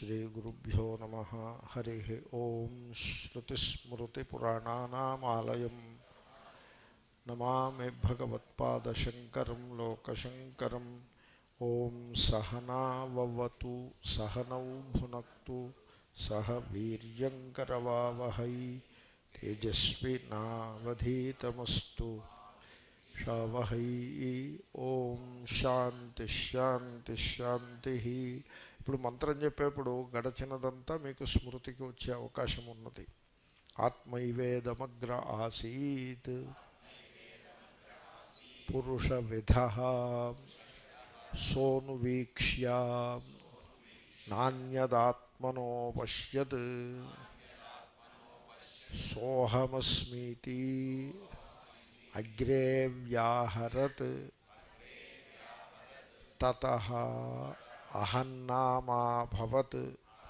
श्रीगुरुभ्यो नमः। हरिः ओं। श्रुतिस्मृतिपुराणानामालयं नमामि भगवत्पादशङ्करं लोकशङ्करम्। ओं सहनाववतु सहनौ भुनक्तु सह वीर्यङ्करवावहै तेजस्विनावधीतमस्तु शावहै। ఓం శాంతి శాంతి శాంతి. ఇప్పుడు మంత్రం చెప్పేప్పుడు గడచినదంతా మీకు స్మృతికి వచ్చే అవకాశం ఉన్నది. ఆత్మైవేదమగ్ర ఆసీత్ పురుషవిధః సోనువీక్ష్య నాన్యదాత్మనో పశ్యత్ సోహమస్మీతి అగ్రే వ్యాహరత్ తతః అహన్నామాభవత్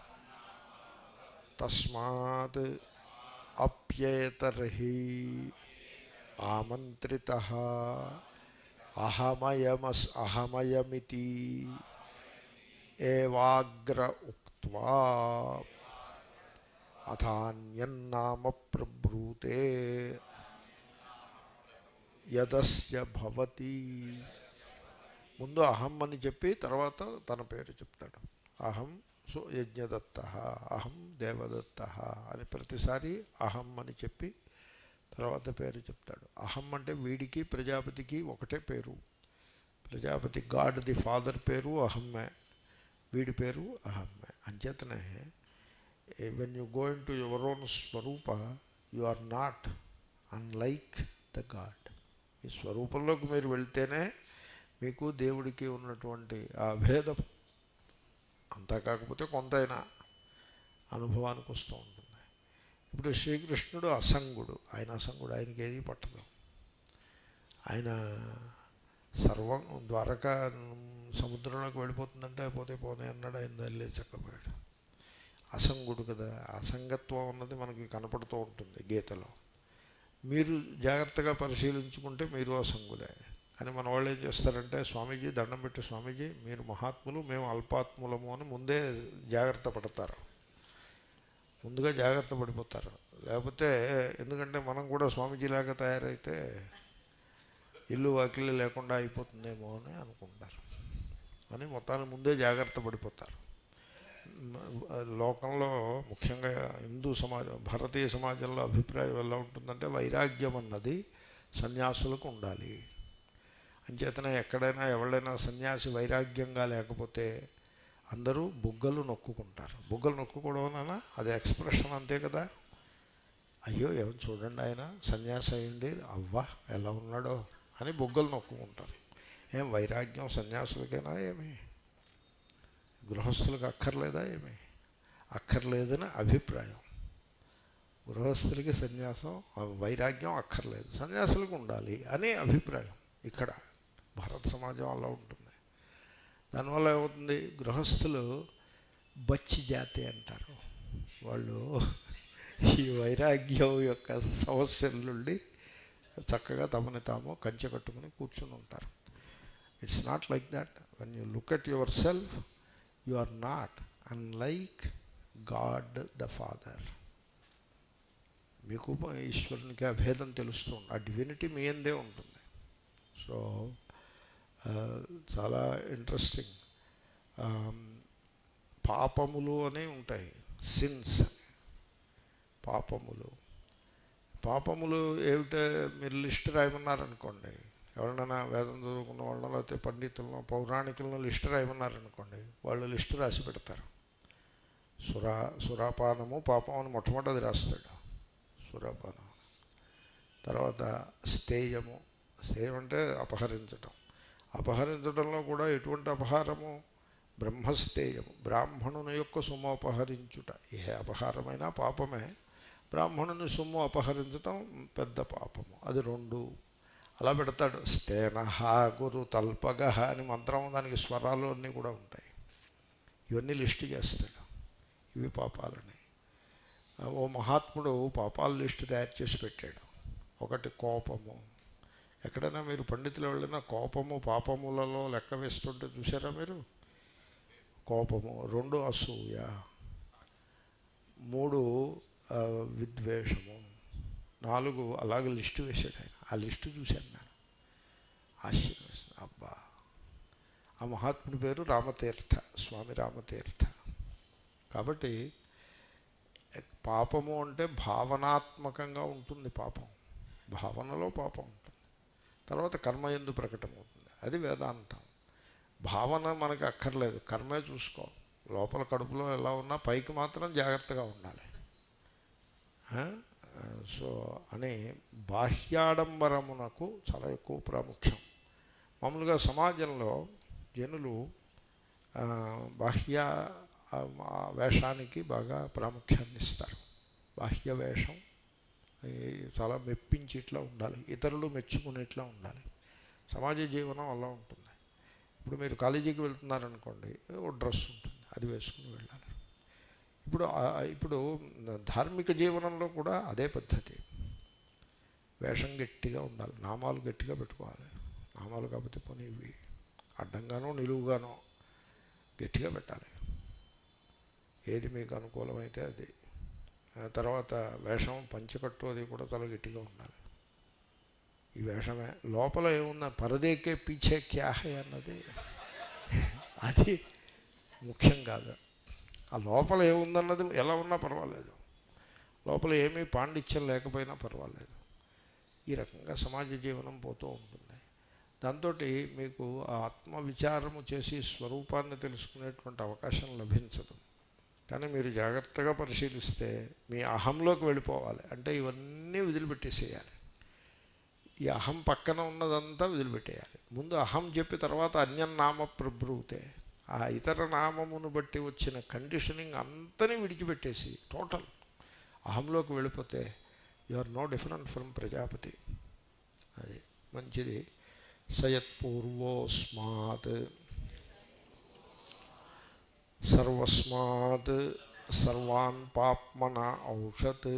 తస్మాత్ అప్యేతర్హి ఆమంత్రితః అహమయమితి ఏవాగ్ర ఉక్త్వా అథాన్యన్నామ ప్రబ్రూతే యదస్య భవతి. ముందు అహం అని చెప్పి తర్వాత తన పేరు చెప్తాడు. అహం యజ్ఞదత్త, అహం దేవదత్త అని ప్రతిసారి అహం అని చెప్పి తర్వాత పేరు చెప్తాడు. అహం అంటే వీడికి ప్రజాపతికి ఒకటే పేరు. ప్రజాపతి గాడ్ ది ఫాదర్ పేరు అహమ్మే, వీడి పేరు అహమ్మే. అంచేతనే when you go into your own ఓన్ స్వరూప you are not unlike the God. ఈ స్వరూపంలోకి మీరు వెళ్తేనే మీకు దేవుడికి ఉన్నటువంటి ఆ భేదం అంతా కాకపోతే కొంతైనా అనుభవానికి వస్తూ ఉంటుంది. ఇప్పుడు శ్రీకృష్ణుడు అసంగుడు, ఆయనకి ఏది పట్టదు. ఆయన సర్వం ద్వారకా సముద్రంలోకి వెళ్ళిపోతుందంటే పోతే పోనే అన్నాడు, ఆయన వెళ్ళే చక్కపోయాడు. అసంగుడు కదా. అసంగత్వం అన్నది మనకి కనపడుతూ ఉంటుంది గీతలో. మీరు జాగ్రత్తగా పరిశీలించుకుంటే మీరు అసంగులే. అని మన వాళ్ళు ఏం చేస్తారంటే, స్వామీజీ దండం పెట్టి, స్వామీజీ మీరు మహాత్ములు మేము అల్పాత్ములము అని ముందే జాగ్రత్త పడతారు, ముందుగా జాగ్రత్త పడిపోతారు. లేకపోతే ఎందుకంటే మనం కూడా స్వామీజీలాగా తయారైతే ఇల్లు వాకిళ్ళు లేకుండా అయిపోతుందేమో అని అనుకుంటారు అని మొత్తానికి ముందే జాగ్రత్త పడిపోతారు. లోకంలో ముఖ్యంగా హిందూ సమాజం, భారతీయ సమాజంలో అభిప్రాయం ఎలా ఉంటుందంటే, వైరాగ్యం అన్నది సన్యాసులకు ఉండాలి. అంచేతనే ఎక్కడైనా ఎవరైనా సన్యాసి వైరాగ్యంగా లేకపోతే అందరూ బుగ్గలు నొక్కుకుంటారు. బుగ్గలు నొక్కుకోవడం అన్నా అది ఎక్స్ప్రెషన్ అంతే కదా. అయ్యో ఎవరు చూడండి ఆయన సన్యాసి అయ్యండి, అవ్వా ఎలా ఉన్నాడో అని బుగ్గలు నొక్కుకుంటారు. ఏం వైరాగ్యం సన్యాసులకైనా ఏమి, గృహస్థులకు అక్కర్లేదా ఏమి? అక్కర్లేదని అభిప్రాయం. గృహస్థులకి సన్యాసం వైరాగ్యం అక్కర్లేదు, సన్యాసులకు ఉండాలి అనే అభిప్రాయం ఇక్కడ భారత సమాజం అలా ఉంటుంది. దానివల్ల ఏమవుతుంది, గృహస్థులు బచ్చి జాతి అంటారు. వాళ్ళు ఈ వైరాగ్యం యొక్క సమస్యల నుండి చక్కగా తమని తాము కంచె కట్టుకుని కూర్చుని ఉంటారు. It's not like that. When you look at yourself you are not unlike God the Father. మీకు ఈశ్వరునికి ఆ భేదం తెలుస్తుంది, ఆ డివినిటీ మీ అందే ఉంటుంది. సో చాలా ఇంట్రెస్టింగ్. పాపములు అని ఉంటాయి, సిన్స్ అని. పాపములు ఏమిటో మీరు లిస్ట్ రాయమన్నారనుకోండి, ఎవరినైనా వేదం చదువుకున్న వాళ్ళలో లేకపోతే పండితులను పౌరాణికులను లిస్ట్ రాయమన్నారనుకోండి, వాళ్ళు లిస్టు రాసి పెడతారు. సురాపానము పాపం అని మొట్టమొదటి రాస్తాడు, సురాపానం. తర్వాత స్థేయం అంటే అపహరించడంలో కూడా ఎటువంటి అపహారము? బ్రహ్మస్థేయము, బ్రాహ్మణుని యొక్క సొమ్ము అపహరించుట. ఏ అపహారమైనా పాపమే. బ్రాహ్మణుని సొమ్ము అపహరించటం పెద్ద పాపము. అది 2 అలా పెడతాడు. స్థేనః గురు తల్పగః అని మంత్రం, దానికి స్వరాలు అన్నీ కూడా ఉంటాయి. ఇవన్నీ లిస్టు చేస్తాడు, ఇవి పాపాలని. ఓ మహాత్ముడు పాపాల లిస్టు తయారు చేసి పెట్టాడు. ఒకటి కోపము. ఎక్కడైనా మీరు పండితులు వెళ్ళినా కోపము పాపములలో లెక్క వేస్తుంటే చూసారా మీరు? కోపము. 2 అసూయ, 3 విద్వేషము, 4 అలాగే లిస్టు వేసాడు ఆయన. ఆ లిస్టు చూశాను నేను, ఆశ్చర్యం వేసింది. అబ్బా, ఆ మహాత్ముడి పేరు రామతీర్థ, స్వామి రామతీర్థ. కాబట్టి పాపము అంటే భావనాత్మకంగా ఉంటుంది. పాపం భావనలో పాపం ఉంటుంది, తర్వాత కర్మయందు ప్రకటమవుతుంది. అది వేదాంతం. భావన మనకు అక్కర్లేదు, కర్మే చూసుకో. లోపల కడుపులో ఎలా ఉన్నా పైకి మాత్రం జాగ్రత్తగా ఉండాలి. సో అని బాహ్యాడంబరమునకు చాలా ఎక్కువ ప్రాముఖ్యం. మామూలుగా సమాజంలో జనులు బాహ్య వేషానికి బాగా ప్రాముఖ్యాన్ని ఇస్తారు. బాహ్య వేషం చాలా మెప్పించి ఇట్లా ఉండాలి, ఇతరులు మెచ్చుకునేట్లా ఉండాలి. సమాజ జీవనం అలా ఉంటుంది. ఇప్పుడు మీరు కాలేజీకి వెళ్తున్నారనుకోండి, ఓ డ్రెస్ ఉంటుంది, అది వేసుకుని వెళ్ళాలి. ఇప్పుడు ధార్మిక జీవనంలో కూడా అదే పద్ధతి. వేషం గట్టిగా ఉండాలి, నామాలు గట్టిగా పెట్టుకోవాలి. నామాలు కాకపోతే పోనీ ఇవి అడ్డంగానో నిలువుగానో గట్టిగా పెట్టాలి, ఏది మీకు అనుకూలమైతే అది. తర్వాత వేషం పంచకట్టు అది కూడా చాలా గట్టిగా ఉండాలి. ఈ వేషమే లోపల ఏమున్నా పరదేకే పీచే క్యా హై అన్నది అది ముఖ్యం కాదు. ఆ లోపల ఏముందన్నది ఎలా ఉన్నా పర్వాలేదు, లోపల ఏమీ పాండిత్యం లేకపోయినా పర్వాలేదు. ఈ రకంగా సమాజ జీవనం పోతూ ఉంటుంది. దాంతో మీకు ఆ ఆత్మవిచారము చేసి స్వరూపాన్ని తెలుసుకునేటువంటి అవకాశం లభించదు. కానీ మీరు జాగ్రత్తగా పరిశీలిస్తే మీ అహంలోకి వెళ్ళిపోవాలి. అంటే ఇవన్నీ వదిలిపెట్టేసేయాలి. ఈ అహం పక్కన ఉన్నదంతా వదిలిపెట్టేయాలి. ముందు అహం చెప్పి తర్వాత అన్యన్నామ ప్రభృతే, ఆ ఇతర నామమును బట్టి వచ్చిన కండిషనింగ్ అంతని విడిచిపెట్టేసి టోటల్ అహంలోకి వెళ్ళిపోతే you are no different from Prajapati. అది మంచిది. సయత్పూర్వోస్మాత్ సర్వస్మాత్ సర్వాన్ పాప్మన ఔషత్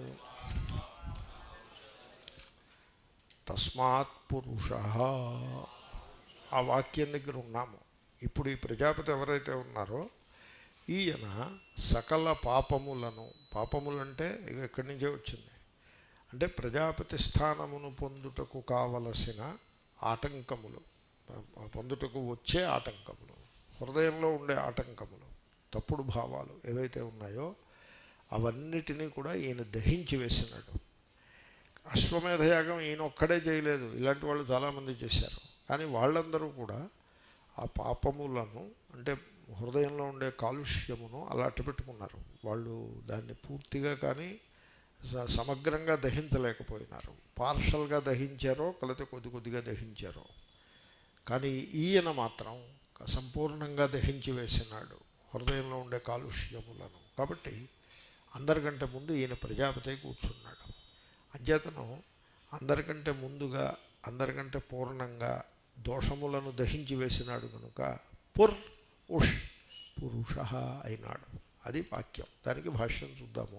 తస్మాత్ పురుష. ఆ వాక్యం దగ్గర ఉన్నాము. ఇప్పుడు ఈ ప్రజాపతి ఎవరైతే ఉన్నారో ఈయన సకల పాపములను, పాపములంటే ఎక్కడి నుంచే వచ్చింది అంటే ప్రజాపతి స్థానమును పొందుటకు కావలసిన ఆటంకములు, పొందుటకు వచ్చే ఆటంకములు, హృదయంలో ఉండే ఆటంకములు, తప్పుడు భావాలు ఏవైతే ఉన్నాయో అవన్నిటినీ కూడా ఈయన దహించి వేసినాడు. అశ్వమేధయాగం ఈయన ఒక్కడే చేయలేదు, ఇలాంటి వాళ్ళు చాలామంది చేశారు. కానీ వాళ్ళందరూ కూడా ఆ పాపములను అంటే హృదయంలో ఉండే కాలుష్యమును అలా అట్టపెట్టుకున్నారు. వాళ్ళు దాన్ని పూర్తిగా కానీ సమగ్రంగా దహించలేకపోయినారు. పార్షల్గా దహించారో లేకపోతే కొద్ది కొద్దిగా దహించారో. కానీ ఈయన మాత్రం సంపూర్ణంగా దహించి వేసినాడు హృదయంలో ఉండే కాలుష్యములను. కాబట్టి అందరికంటే ముందు ఈయన ప్రజాపతి కూర్చున్నాడు. అంచేతను అందరికంటే ముందుగా, అందరికంటే పూర్ణంగా దోషములను దహించి వేసినాడు కనుక పురుష అయినాడు. అది వాక్యం. దానికి భాష్యం చూద్దాము.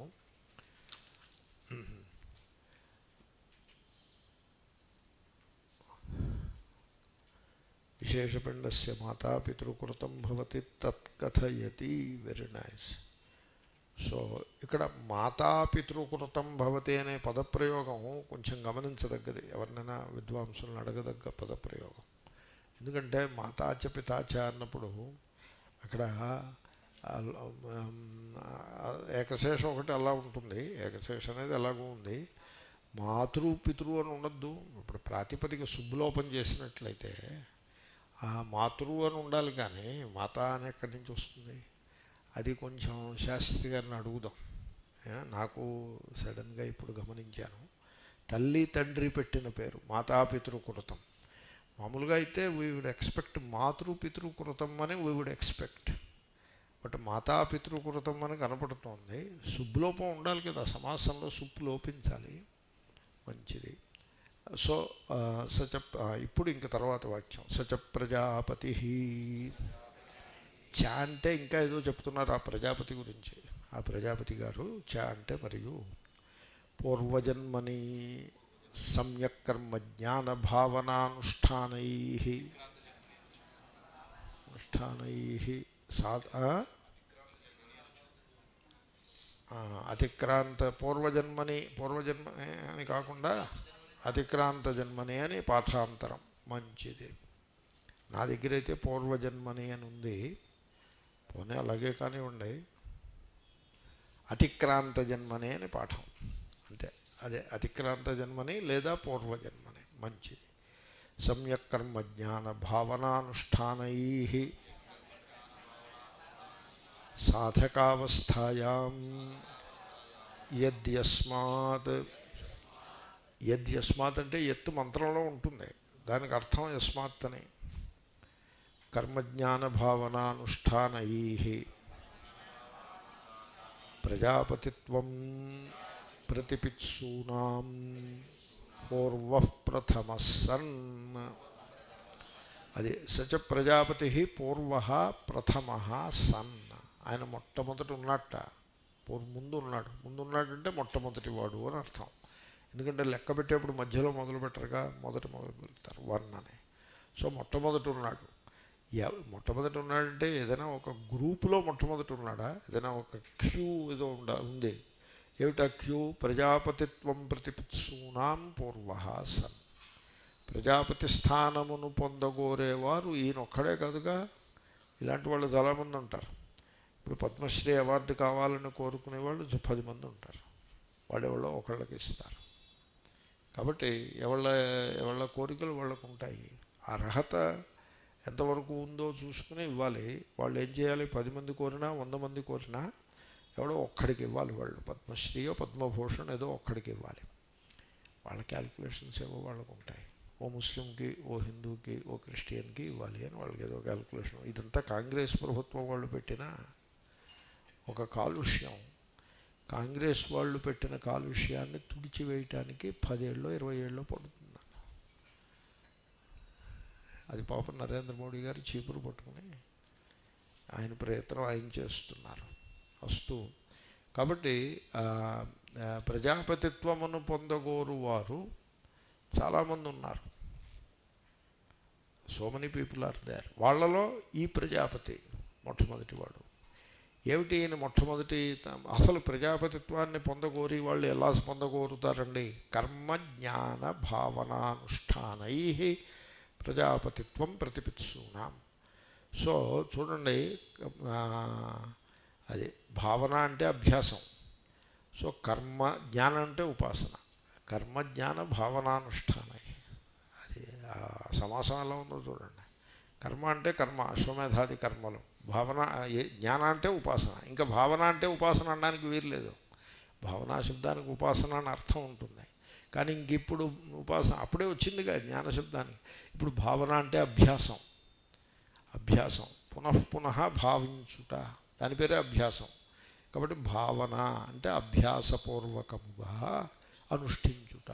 విశేషపిండస్య మాతాపితృకృతం భవతి తత్కథయతి. Very nice. సో ఇక్కడ మాతాపితృకృతం భవతి అనే పదప్రయోగం కొంచెం గమనించదగ్గది, ఎవరినైనా విద్వాంసులను అడగదగ్గ పదప్రయోగం. ఎందుకంటే మాతాచ పితాచ అన్నప్పుడు అక్కడ ఏకశేషం ఒకటి అలా ఉంటుంది. ఏకశేషం అనేది ఎలాగూ ఉంది. మాతృ పితృ అని ఉండద్దు. ఇప్పుడు ప్రాతిపదిక శుభ్లోపం చేసినట్లయితే ఆ మాతృ అని ఉండాలి, కానీ మాత అని ఎక్కడి నుంచి వస్తుంది? అది కొంచెం శాస్త్రి గారిని అడుగుదాం. నాకు సడన్గా ఇప్పుడు గమనించాను. తల్లి తండ్రి పెట్టిన పేరు మాతాపితృకృతం. మామూలుగా అయితే వీ వుడ్ ఎక్స్పెక్ట్ మాతృపితృకృతం అని వీ వుడ్ ఎక్స్పెక్ట్. బట్ మాతాపితృకృతం అని కనపడుతోంది. శుభ్లోపం ఉండాలి కదా, సమాసంలో సుప్పు లోపించాలి. మంచిది. సో ఇప్పుడు ఇంక తర్వాత వాక్యం. సచ ప్రజాపతి. చ అంటే ఇంకా ఏదో చెప్తున్నారు ఆ ప్రజాపతి గురించి. ఆ ప్రజాపతి గారు చ అంటే మరియు పూర్వజన్మని సమ్యక్ కర్మ జ్ఞాన భావనానుష్ఠానై అతిక్రాంత పూర్వజన్మని అని కాకుండా అతిక్రాంత జన్మని అని పాఠాంతరం. మంచిది. నా దగ్గర అయితే పూర్వజన్మని అని ఉంది. పోనీ అలాగే కానివ్వండి. అతిక్రాంత జన్మని అని పాఠం అంతే. అదే అతిక్రాంత జన్మని లేదా పూర్వజన్మని. మంచిది. సమ్యక్ కర్మ జ్ఞాన భావనానుష్ఠానై సాధకావస్థాయాం యద్యస్మాత్. యద్యస్మాత్ అంటే ఎత్తు మంత్రంలో ఉంటుంది, దానికి అర్థం యస్మాత్ అని. కర్మజ్ఞాన భావనానుష్ఠానై ప్రజాపతిత్వం ప్రతిపిత్సూనాం పూర్వ ప్రథమ సన్. అది సచ ప్రజాపతి పూర్వ ప్రథమ సన్. ఆయన మొట్టమొదటి ఉన్నట్ట, ముందు ఉన్నాడంటే మొట్టమొదటి వాడు అని అర్థం. ఎందుకంటే లెక్క పెట్టేప్పుడు మధ్యలో మొదలు పెట్టరుగా, మొదలు పెడతారు 1 అని. సో మొట్టమొదటి ఉన్నాడు. మొట్టమొదటి ఉన్నాడంటే ఏదైనా ఒక గ్రూపులో మొట్టమొదటి ఉన్నాడా, ఏదైనా ఒక క్యూ ఏదో ఉంది. ఏమిటా క్యూ? ప్రజాపతిత్వం ప్రతిపిత్సూనాం పూర్వ సన్. ప్రజాపతి స్థానమును పొందగోరేవారు ఈయనొక్కడే కాదుగా, ఇలాంటి వాళ్ళు చాలామంది ఉంటారు. ఇప్పుడు పద్మశ్రీ అవార్డు కావాలని కోరుకునే వాళ్ళు 10 మంది ఉంటారు. వాళ్ళెవళ్ళో ఒకళ్ళకి ఇస్తారు. కాబట్టి ఎవళ్ళ కోరికలు వాళ్ళకు ఉంటాయి. అర్హత ఎంతవరకు ఉందో చూసుకుని ఇవ్వాలి. వాళ్ళు ఏం చేయాలి? 10 మంది కోరినా 100 మంది కోరినా ఎవడో ఒక్కడికి ఇవ్వాలి. వాళ్ళు పద్మశ్రీయో పద్మభూషణ్ ఏదో ఒక్కడికి ఇవ్వాలి. వాళ్ళ క్యాల్కులేషన్స్ ఏవో వాళ్ళకు ఉంటాయి. ఓ ముస్లింకి, ఓ హిందూకి, ఓ క్రిస్టియన్కి ఇవ్వాలి అని వాళ్ళకి ఏదో క్యాల్కులేషన్. ఇదంతా కాంగ్రెస్ ప్రభుత్వం వాళ్ళు పెట్టిన ఒక కాలుష్యం. కాంగ్రెస్ వాళ్ళు పెట్టిన కాలుష్యాన్ని తుడిచివేయటానికి 10 ఏళ్ళో 20 ఏళ్ళో పడుతుంది. అది పాపం నరేంద్ర మోడీ గారు చీపురు పట్టుకుని ఆయన ప్రయత్నం ఆయన చేస్తున్నారు. వస్తూ కాబట్టి ప్రజాపతిత్వమును పొందగోరు వారు చాలామంది ఉన్నారు. So many people are there. వాళ్ళలో ఈ ప్రజాపతి మొట్టమొదటి వాడు. ఏమిటి ఈయన మొట్టమొదటి? అసలు ప్రజాపతిత్వాన్ని పొందగోరి వాళ్ళు ఎలా పొందగోరుతారండి? కర్మ జ్ఞాన భావనానుష్ఠానై ప్రజాపతిత్వం ప్రతిపిత్సూనాం. సో చూడండి, అది భావన అంటే అభ్యాసం. సో కర్మ జ్ఞానం అంటే ఉపాసన. కర్మ జ్ఞాన భావనానుష్ఠానై. అది సమాసం ఎలా ఉందో చూడండి. కర్మ అంటే కర్మ, అశ్వమేధాది కర్మలు. భావన జ్ఞాన అంటే ఉపాసన. ఇంకా భావన అంటే ఉపాసన అనడానికి వీర్లేదు. భావనా శబ్దానికి ఉపాసన అని అర్థం ఉంటుంది. కానీ ఇంక ఇప్పుడు ఉపాసన అప్పుడే వచ్చిందిగా జ్ఞాన శబ్దానికి. ఇప్పుడు భావన అంటే అభ్యాసం. అభ్యాసం పునఃపునః భావించుట, దాని పేరే అభ్యాసం. కాబట్టి భావన అంటే అభ్యాసపూర్వకముగా అనుష్ఠించుట.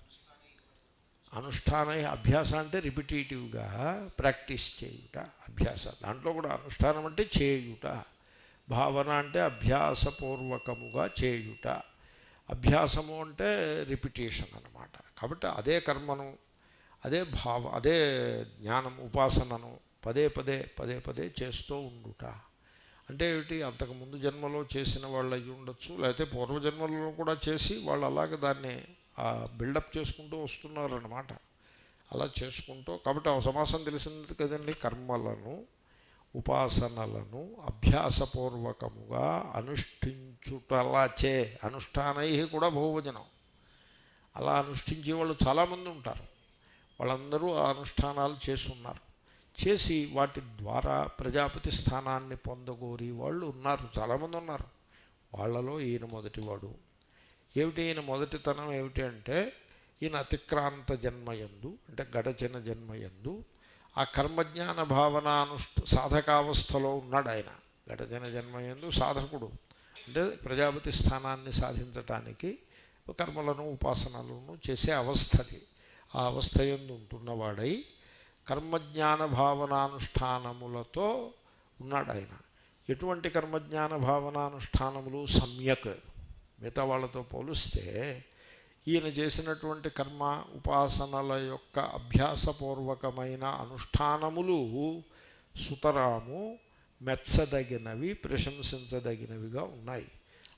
అనుష్ఠాన అభ్యాస అంటే రిపిటేటివ్గా ప్రాక్టీస్ చేయుట అభ్యాస. దాంట్లో కూడా అనుష్ఠానం అంటే చేయుట. భావన అంటే అభ్యాసపూర్వకముగా చేయుట. అభ్యాసము అంటే రిపిటేషన్ అన్నమాట. కాబట్టి అదే కర్మను, అదే అదే జ్ఞానం ఉపాసనను పదే పదే చేస్తూ ఉండుట. అంటే ఏమిటి? అంతకుముందు జన్మలో చేసిన వాళ్ళు అయ్యి ఉండొచ్చు, లేకపోతే పూర్వజన్మలలో కూడా చేసి వాళ్ళు అలాగే దాన్ని బిల్డప్ చేసుకుంటూ వస్తున్నారన్నమాట. అలా చేసుకుంటూ, కాబట్టి ఆ సమాసం తెలిసింది కదండి. కర్మలను ఉపాసనలను అభ్యాసపూర్వకముగా అనుష్ఠించుటలాచే. అనుష్ఠానై కూడా బహువచనం. అలా అనుష్ఠించే వాళ్ళు చాలామంది ఉంటారు. వాళ్ళందరూ ఆ అనుష్ఠానాలు చేస్తున్నారు. చేసి వాటి ద్వారా ప్రజాపతి స్థానాన్ని పొందగోరి వాళ్ళు ఉన్నారు, చాలామంది ఉన్నారు. వాళ్ళలో ఈయన మొదటివాడు. ఏమిటి ఈయన మొదటితనం? ఏమిటి అంటే ఈయన అతిక్రాంత జన్మయందు, అంటే గడచిన జన్మయందు ఆ కర్మజ్ఞాన భావన సాధకావస్థలో ఉన్నాడు. ఆయన గడచిన జన్మయందు సాధకుడు, అంటే ప్రజాపతి స్థానాన్ని సాధించటానికి కర్మలను ఉపాసనలను చేసే అవస్థది. ఆ అవస్థ యందు ఉంటున్నవాడై కర్మజ్ఞాన భావనానుష్ఠానములతో ఉన్నాడు ఆయన. ఎటువంటి కర్మజ్ఞాన భావనానుష్ఠానములు? సమ్యక్. మిగతా వాళ్ళతో పోలిస్తే ఈయన చేసినటువంటి కర్మ ఉపాసనల యొక్క అభ్యాసపూర్వకమైన అనుష్ఠానములు సుతరాము మెచ్చదగినవి, ప్రశంసించదగినవిగా ఉన్నాయి.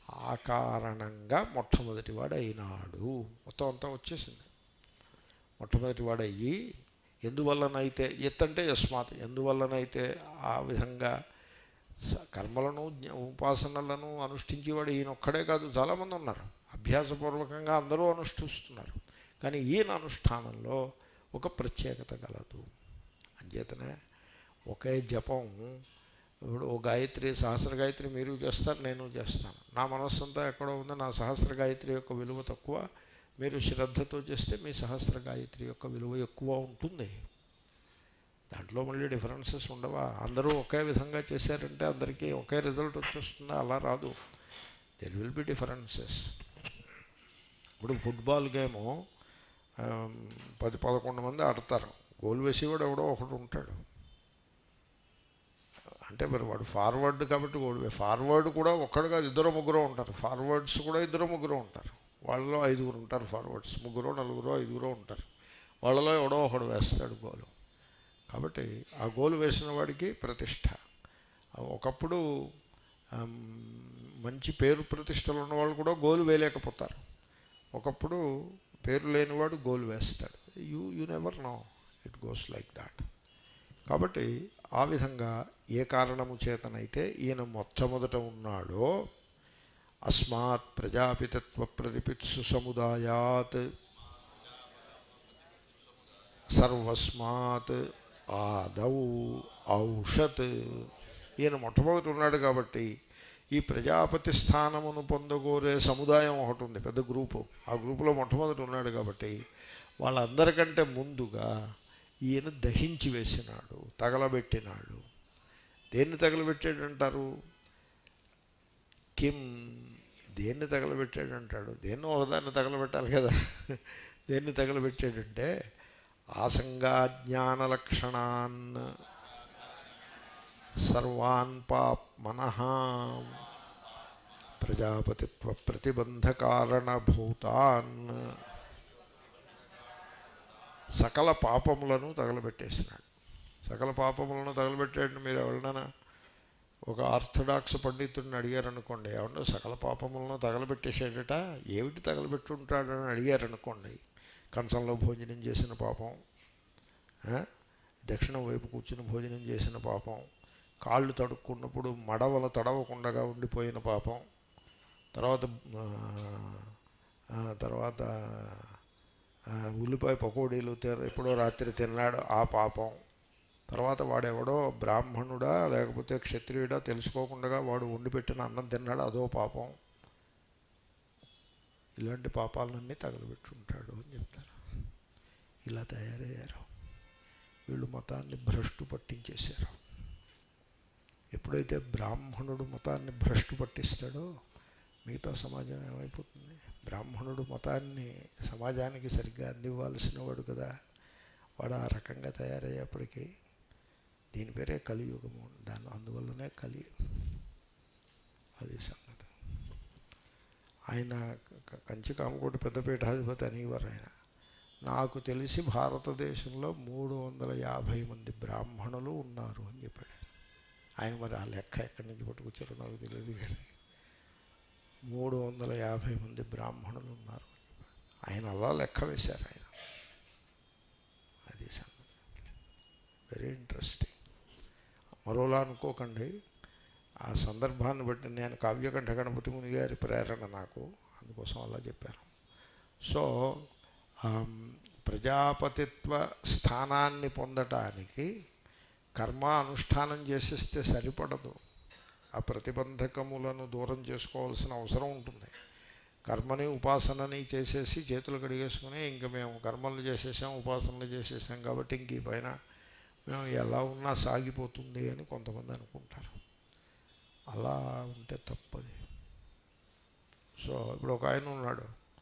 ఆ కారణంగా మొట్టమొదటివాడు అయినాడు. మొత్తం అంతా వచ్చేసింది. మొట్టమొదటివాడయ్యి ఎందువల్లనైతే అంటే యస్మాత్ ఎందువల్లనైతే ఆ విధంగా కర్మలను ఉపాసనలను అనుష్ఠించేవాడు ఈయనొక్కడే కాదు, చాలామంది ఉన్నారు. అభ్యాసపూర్వకంగా అందరూ అనుష్ఠిస్తున్నారు. కానీ ఈయన అనుష్ఠానంలో ఒక ప్రత్యేకత కలదు. అంచేతనే ఒకే జపం, ఇప్పుడు ఓ గాయత్రి, సహస్ర గాయత్రి మీరు చేస్తారు, నేను చేస్తాను. నా మనస్సంతా ఎక్కడో ఉంది, నా సహస్ర గాయత్రి యొక్క విలువ తక్కువ. మీరు శ్రద్ధతో చేస్తే మీ సహస్ర గాయత్రి యొక్క విలువ ఎక్కువ ఉంటుంది. దాంట్లో మళ్ళీ డిఫరెన్సెస్ ఉండవా? అందరూ ఒకే విధంగా చేశారంటే అందరికీ ఒకే రిజల్ట్ వచ్చేస్తుందా? అలా రాదు. There will be differences. ఇప్పుడు ఫుట్బాల్ గేము 10-11 మంది ఆడతారు. గోల్ వేసేవాడు ఎవడో ఒకడు ఉంటాడు. అంటే మరి వాడు ఫార్వర్డ్ కాబట్టి గోల్ ఫార్వర్డ్ కూడా ఒక్కడు కాదు, 2-3 ఉంటారు. ఫార్వర్డ్స్ కూడా 2-3 ఉంటారు. వాళ్ళలో 5 ఉంటారు ఫార్వర్డ్స్, 3-4-5 ఉంటారు. వాళ్ళలో ఎవడో ఒకడు వేస్తాడు గోలు. కాబట్టి ఆ గోలు వేసిన వాడికి ప్రతిష్ట. ఒకప్పుడు మంచి పేరు ప్రతిష్టలు ఉన్నవాళ్ళు కూడా గోలు వేయలేకపోతారు. ఒకప్పుడు పేరు లేనివాడు గోలు వేస్తాడు. You never know, it goes like that. కాబట్టి ఆ విధంగా ఏ కారణము చేతనైతే ఈయన మొట్టమొదట ఉన్నాడో, అస్మాత్ ప్రజాపితత్వ ప్రతిపిత్సు సముదాయాత్ సర్వస్మాత్ ఆదౌ ఔషత్, ఈయన మొట్టమొదటి ఉన్నాడు కాబట్టి ఈ ప్రజాపతి స్థానమును పొందగోరే సముదాయం ఒకటి ఉంది, పెద్ద గ్రూపు. ఆ గ్రూపులో మొట్టమొదటి ఉన్నాడు కాబట్టి వాళ్ళందరికంటే ముందుగా ఈయన దహించి వేసినాడు, తగలబెట్టినాడు. దేన్ని తగలబెట్టాడంటారు? కిం, దేన్ని తగలబెట్టాడంటాడు? దేన్నో ఒకదాన్ని తగలబెట్టాలి కదా. దేన్ని తగలబెట్టాడంటే ఆసంగాజ్ఞానలక్షణాన్ సర్వాన్ పాప్మనః ప్రజాపతిత్వ ప్రతిబంధకారణభూతాన్, సకల పాపములను తగలబెట్టేసినాడు. సకల పాపములను తగలబెట్టాడు. మీరు ఎవరినైనా ఒక ఆర్థడాక్స్ పండితుడిని అడిగారనుకోండి, ఏమన్నా సకల పాపములను తగలబెట్టేసాడట, ఏమిటి తగలబెట్టుంటాడని అడిగారనుకోండి, కంచంలో భోజనం చేసిన పాపం, దక్షిణం వైపు కూర్చుని భోజనం చేసిన పాపం, కాళ్ళు తడుక్కున్నప్పుడు మడవలు తడవకుండా ఉండిపోయిన పాపం, తర్వాత ఉల్లిపాయ పకోడీలు ఎప్పుడో రాత్రి తిన్నాడు ఆ పాపం, తర్వాత వాడెవడో బ్రాహ్మణుడా లేకపోతే క్షత్రియుడా తెలుసుకోకుండా వాడు వండిపెట్టిన అన్నం తిన్నాడు, అదో పాపం. ఇలాంటి పాపాలన్నీ తగలబెట్టుంటాడు అని చెప్తారు. ఇలా తయారయ్యారు వీళ్ళు. మతాన్ని భ్రష్టు పట్టించేశారు. ఎప్పుడైతే బ్రాహ్మణుడు మతాన్ని భ్రష్టు పట్టిస్తాడో మిగతా సమాజం ఏమైపోతుంది? బ్రాహ్మణుడు మతాన్ని సమాజానికి సరిగ్గా అందివ్వాల్సిన వాడు కదా, వాడు ఆ రకంగా తయారయ్యేప్పటికీ దీని పేరే కలియుగము. అందువల్లనే కలి. అది సంగతి. ఆయన కంచి కామకోటి పెద్దపీఠాధిపతి అనేవారు. ఆయన నాకు తెలిసి భారతదేశంలో 350 మంది బ్రాహ్మణులు ఉన్నారు అని చెప్పాడు ఆయన. మరి ఆ లెక్క ఎక్కడి నుంచి పట్టుకొచ్చారో నాకు తెలియదు, కానీ 350 మంది బ్రాహ్మణులు ఉన్నారు అని చెప్పాడు ఆయన. అలా లెక్క వేశారు ఆయన. అది సంగతి. Very interesting. మరోలా అనుకోకండి. ఆ సందర్భాన్ని బట్టి నేను కావ్యకంఠ గణపతి ముని గారి ప్రేరణ నాకు, అందుకోసం అలా చెప్పాను. సో ప్రజాపతిత్వ స్థానాన్ని పొందటానికి కర్మ అనుష్ఠానం చేసేస్తే సరిపడదు. ఆ ప్రతిబంధకములను దూరం చేసుకోవాల్సిన అవసరం ఉంటుంది. కర్మని ఉపాసనని చేసేసి చేతులు కడిగేసుకుని ఇంక మేము కర్మలు చేసేసాం, ఉపాసనలు చేసేసాం కాబట్టి ఇంక ఈ పైన మేము ఎలా ఉన్నా సాగిపోతుంది అని కొంతమంది అనుకుంటారు. అలా ఉంటే తప్పది. సో ఇప్పుడు ఒక ఆయన ఉన్నాడు,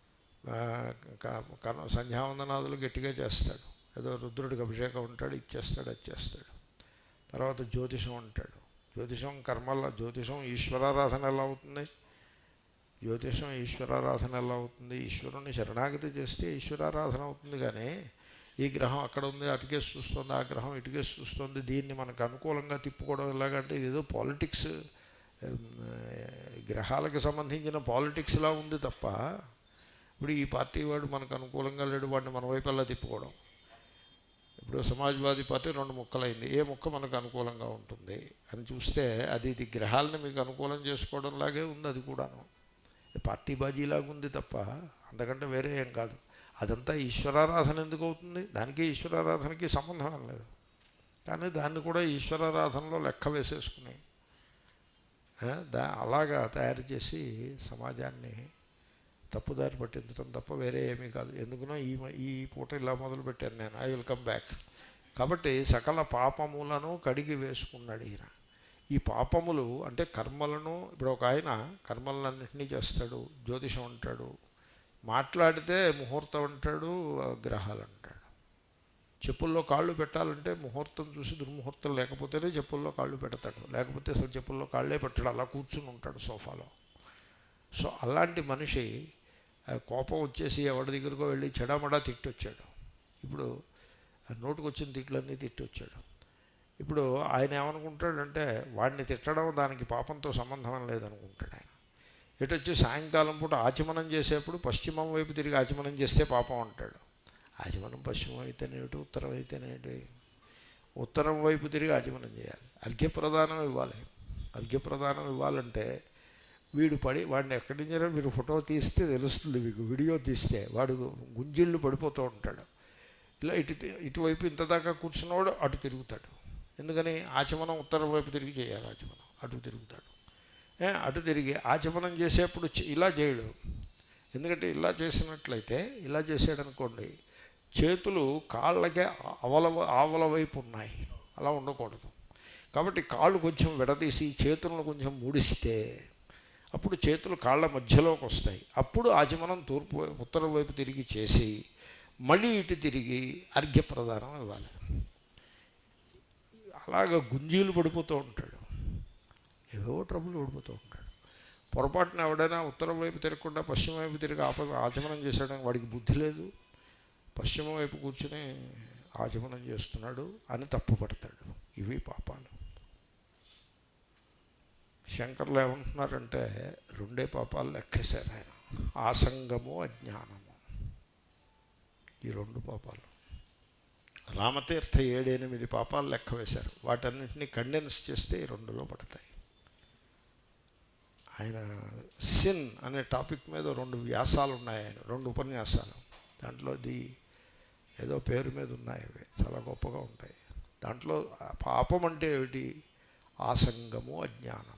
సంధ్యావందనాదులు గట్టిగా చేస్తాడు, ఏదో రుద్రుడికి అభిషేకం ఉంటాడు, ఇచ్చేస్తాడు, అది చేస్తాడు. తర్వాత జ్యోతిషం అంటాడు. జ్యోతిషం కర్మల, జ్యోతిషం ఈశ్వరారాధన ఎలా అవుతుంది? జ్యోతిషం ఈశ్వరారాధన ఎలా అవుతుంది? ఈశ్వరుని శరణాగతి చేస్తే ఈశ్వరారాధన అవుతుంది. కానీ ఈ గ్రహం అక్కడ ఉంది, అటుకేసి చూస్తుంది, ఆ గ్రహం ఇటుకేసి చూస్తుంది, దీన్ని మనకు అనుకూలంగా తిప్పుకోవడం ఎలాగంటే ఇదేదో పాలిటిక్స్ గ్రహాలకు సంబంధించిన పాలిటిక్స్లా ఉంది తప్ప ఇప్పుడు ఈ పార్టీ వాడు మనకు అనుకూలంగా లేడు, వాడిని మన వైపు అలా తిప్పుకోవడం. ఇప్పుడు సమాజ్వాదీ పార్టీ 2 ముక్కలైంది, ఏ ముక్క మనకు అనుకూలంగా ఉంటుంది అని చూస్తే ఇది గ్రహాలను మీకు అనుకూలం చేసుకోవడం లాగే ఉంది. అది కూడాను పార్టీ బాజీలాగా ఉంది తప్ప అంతకంటే వేరే ఏం కాదు. అదంతా ఈశ్వరారాధన ఎందుకు అవుతుంది? దానికి ఈశ్వరారాధనకి సంబంధం లేదు. కానీ దాన్ని కూడా ఈశ్వరారాధనలో లెక్క వేసేసుకుని అలాగా తయారు చేసి సమాజాన్ని తప్పుదారి పట్టించడం తప్ప వేరే ఏమీ కాదు. ఎందుకునో ఈ పూట ఇలా మొదలుపెట్టాను నేను. I will come back. కాబట్టి సకల పాపములను కడిగి వేసుకున్నాడు ఈయన. ఈ పాపములు అంటే కర్మలను, ఇప్పుడు ఒక ఆయన కర్మలన్నింటినీ చేస్తాడు, జ్యోతిషం అంటాడు, మాట్లాడితే ముహూర్తం అంటాడు, గ్రహాలు అంటాడు. చెప్పుల్లో కాళ్ళు పెట్టాలంటే ముహూర్తం చూసి దుర్ముహూర్తం లేకపోతేనే చెప్పుల్లో కాళ్ళు పెడతాడు, లేకపోతే అసలు చెప్పుల్లో కాళ్ళే పెట్టాడు, అలా కూర్చుని ఉంటాడు సోఫాలో. సో అలాంటి మనిషి కోపం వచ్చేసి ఎవరి దగ్గరకో వెళ్ళి చెడామడా తిట్టొచ్చాడు. ఇప్పుడు నోటుకు వచ్చిన తిట్లన్నీ తిట్టొచ్చాడు. ఇప్పుడు ఆయన ఏమనుకుంటాడంటే వాడిని తిట్టడం దానికి పాపంతో సంబంధం లేదనుకుంటాడు ఆయన. ఎటొచ్చి సాయంకాలం పూట ఆచమనం చేసేప్పుడు పశ్చిమం వైపు తిరిగి ఆచమనం చేస్తే పాపం అంటాడు. ఆచమనం పశ్చిమం అయితేనేటి, ఉత్తరం అయితేనేటి, ఉత్తరం వైపు తిరిగి ఆచమనం చేయాలి. అర్ఘ్యప్రదానం ఇవ్వాలి. అర్ఘ్యప్రదానం ఇవ్వాలంటే వాడిని ఎక్కడి నుంచో మీరు ఫోటో తీస్తే తెలుస్తుంది మీకు, వీడియో తీస్తే వాడు గుంజిళ్ళు పడిపోతూ ఉంటాడు. ఇలా ఇటువైపు ఇంతదాకా కూర్చున్నవాడు అటు తిరుగుతాడు. ఎందుకని? ఆచమనం ఉత్తరం వైపు తిరిగి చేయాలి. ఆచమనం అటు తిరుగుతాడు. అటు తిరిగి ఆచమనం చేసేప్పుడు ఇలా చేయడు. ఎందుకంటే ఇలా చేసినట్లయితే, ఇలా చేసాడనుకోండి, చేతులు కాళ్ళకే ఆవల వైపు ఉన్నాయి, అలా ఉండకూడదు. కాబట్టి కాళ్ళు కొంచెం విడదీసి చేతులను కొంచెం ముడిస్తే అప్పుడు చేతులు కాళ్ళ మధ్యలోకి వస్తాయి. అప్పుడు ఆచమనం ఉత్తరం వైపు తిరిగి చేసి మళ్ళీ ఇటు తిరిగి అర్ఘ్యప్రదానం ఇవ్వాలి. అలాగ గుంజీలు పడిపోతూ ఉంటాడు, ఏవో ట్రబుల్ పడిపోతూ ఉంటాడు. పొరపాటున ఎవడైనా ఉత్తరం వైపు తిరగకుండా పశ్చిమ వైపు తిరిగి ఆచమనం చేసాడని వాడికి బుద్ధి లేదు, పశ్చిమ వైపు కూర్చుని ఆచమనం చేస్తున్నాడు అని తప్పు పడతాడు. ఇవి పాపాలు. శంకర్లు ఏమంటున్నారంటే 2 పాపాలు లెక్కేశారు ఆయన, ఆసంగము, అజ్ఞానము. ఈ 2 పాపాలు. రామతీర్థ 7-8 పాపాలు లెక్క వేశారు. వాటన్నింటినీ కండెన్స్ చేస్తే 2లో పడతాయి. ఆయన సిన్ అనే టాపిక్ మీద 2 వ్యాసాలు ఉన్నాయి, ఆయన 2 ఉపన్యాసాలు. దాంట్లో ఏదో పేరు మీద ఉన్నాయి, అవి చాలా గొప్పగా ఉంటాయి. దాంట్లో పాపం అంటే ఏమిటి? ఆసంగము, అజ్ఞానము.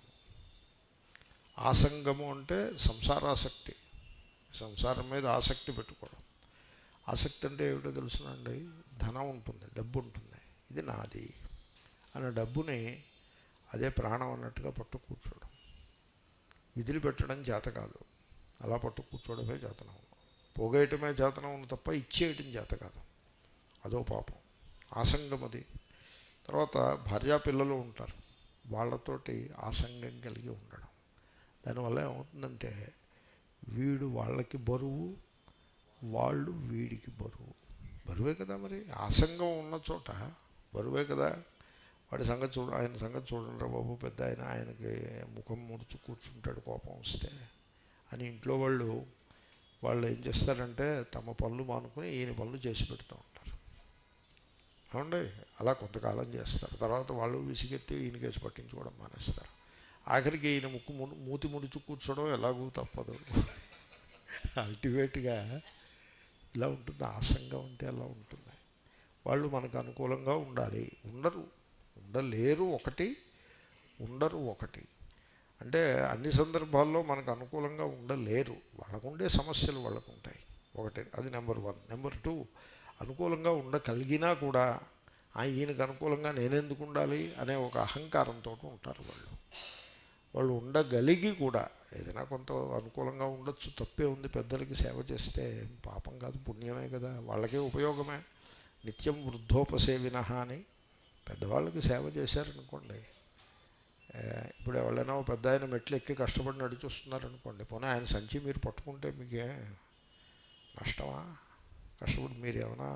ఆసంగము అంటే సంసారాసక్తి, సంసారం మీద ఆసక్తి పెట్టుకోవడం. ఆసక్తి అంటే ఏమిటో తెలుసునండి? ధనం ఉంటుంది, డబ్బు ఉంటుంది, ఇది నాది అనే డబ్బుని అదే ప్రాణం అన్నట్టుగా పట్టు కూర్చోవడం. విధులు పెట్టడం చేత కాదు, అలా పట్టు కూర్చోవడమే చేతనం. పోగేయటమే చేతనం తప్ప ఇచ్చేయటం చేత కాదు. అదో పాపం, ఆసంగం అది. తర్వాత భార్యాపిల్లలు ఉంటారు, వాళ్ళతోటి ఆసంగం కలిగి ఉండడం. దానివల్ల ఏమవుతుందంటే వీడు వాళ్ళకి బరువు, వాళ్ళు వీడికి బరువు. బరువే కదా మరి, ఆసంగం ఉన్న చోట బరువే కదా. వాడి సంగతి ఆయన సంగతి చూడండి రా బాబు, పెద్ద ఆయనకి ముఖం ముడుచు కూర్చుంటాడు కోపం వస్తే అని ఇంట్లో వాళ్ళు ఏం చేస్తారంటే తమ పనులు మానుకుని ఈయన పనులు చేసి పెడుతూ ఉంటారు. ఏమండి? అలా కొంతకాలం చేస్తారు. తర్వాత వాళ్ళు విసిగెత్తి ఈయన కేసు పట్టించుకోవడం మానేస్తారు. ఆఖరికి ఈయన మూతి ముడుచు కూర్చోవడం ఎలాగూ తప్పదు. అల్టిమేట్గా ఇలా ఉంటుంది. ఆసంగం అంటే అలా ఉంటుంది. వాళ్ళు మనకు అనుకూలంగా ఉండాలి, ఉండలేరు ఒకటి, ఉండరు ఒకటి. అంటే అన్ని సందర్భాల్లో మనకు అనుకూలంగా ఉండలేరు. వాళ్ళకుండే సమస్యలు వాళ్ళకు ఉంటాయి ఒకటి. అది నెంబర్ 1. నెంబర్ 2, అనుకూలంగా ఉండగలిగినా కూడా ఈయనకు అనుకూలంగా నేనెందుకు ఉండాలి అనే ఒక అహంకారంతో ఉంటారు వాళ్ళు ఉండగలిగి కూడా ఏదైనా కొంత అనుకూలంగా ఉండొచ్చు, తప్పే ఉంది. పెద్దలకి సేవ చేస్తే పాపం కాదు, పుణ్యమే కదా, వాళ్ళకే ఉపయోగమే. నిత్యం వృద్ధోపసేవిన అని పెద్దవాళ్ళకి సేవ చేశారనుకోండి. ఇప్పుడు ఎవరైనా పెద్ద ఆయన మెట్లు ఎక్కి కష్టపడి నడిచొస్తున్నారనుకోండి, పోనీ ఆయన సంచి మీరు పట్టుకుంటే మీకే నష్టమా? కష్టపడి మీరు ఏమైనా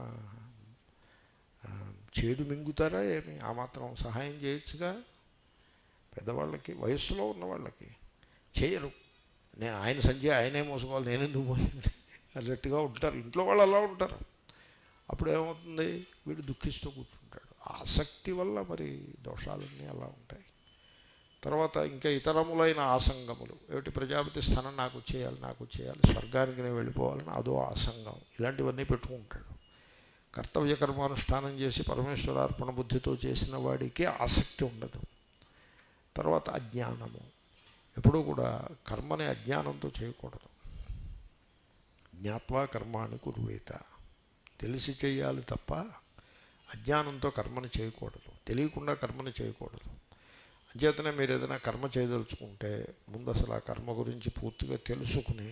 చేదు మింగుతారా ఏమి? ఆ మాత్రం సహాయం చేయొచ్చుగా పెద్దవాళ్ళకి, వయస్సులో ఉన్నవాళ్ళకి. చేయరు. ఆయన సంచి ఆయనే మోసుకోవాలి, నేనెందుకు పోయింది అన్నట్టుగా ఉంటారు. ఇంట్లో వాళ్ళు అలా ఉంటారు. అప్పుడు ఏమవుతుంది, వీడు దుఃఖిస్తూ కూర్చుంటాడు. ఆసక్తి వల్ల మరి దోషాలన్నీ అలా ఉంటాయి. తర్వాత ఇంకా ఇతరములైన ఆసంగములు ఏమిటి, ప్రజాపతి స్థానం నాకు చేయాలి, స్వర్గానికి నేను వెళ్ళిపోవాలని అదో ఆసంగం. ఇలాంటివన్నీ పెట్టుకుంటాడు. కర్తవ్య కర్మానుష్ఠానం చేసి పరమేశ్వరార్పణ బుద్ధితో చేసిన వాడికి ఆసక్తి ఉండదు. తర్వాత అజ్ఞానము. ఎప్పుడూ కూడా కర్మని అజ్ఞానంతో చేయకూడదు. జ్ఞాత్వా కర్మాణి కుర్వేత, తెలిసి చేయాలి తప్ప అజ్ఞానంతో కర్మని చేయకూడదు, తెలియకుండా కర్మని చేయకూడదు. అంచేతనే మీరు ఏదైనా కర్మ చేయదలుచుకుంటే ముందు అసలు ఆ కర్మ గురించి పూర్తిగా తెలుసుకుని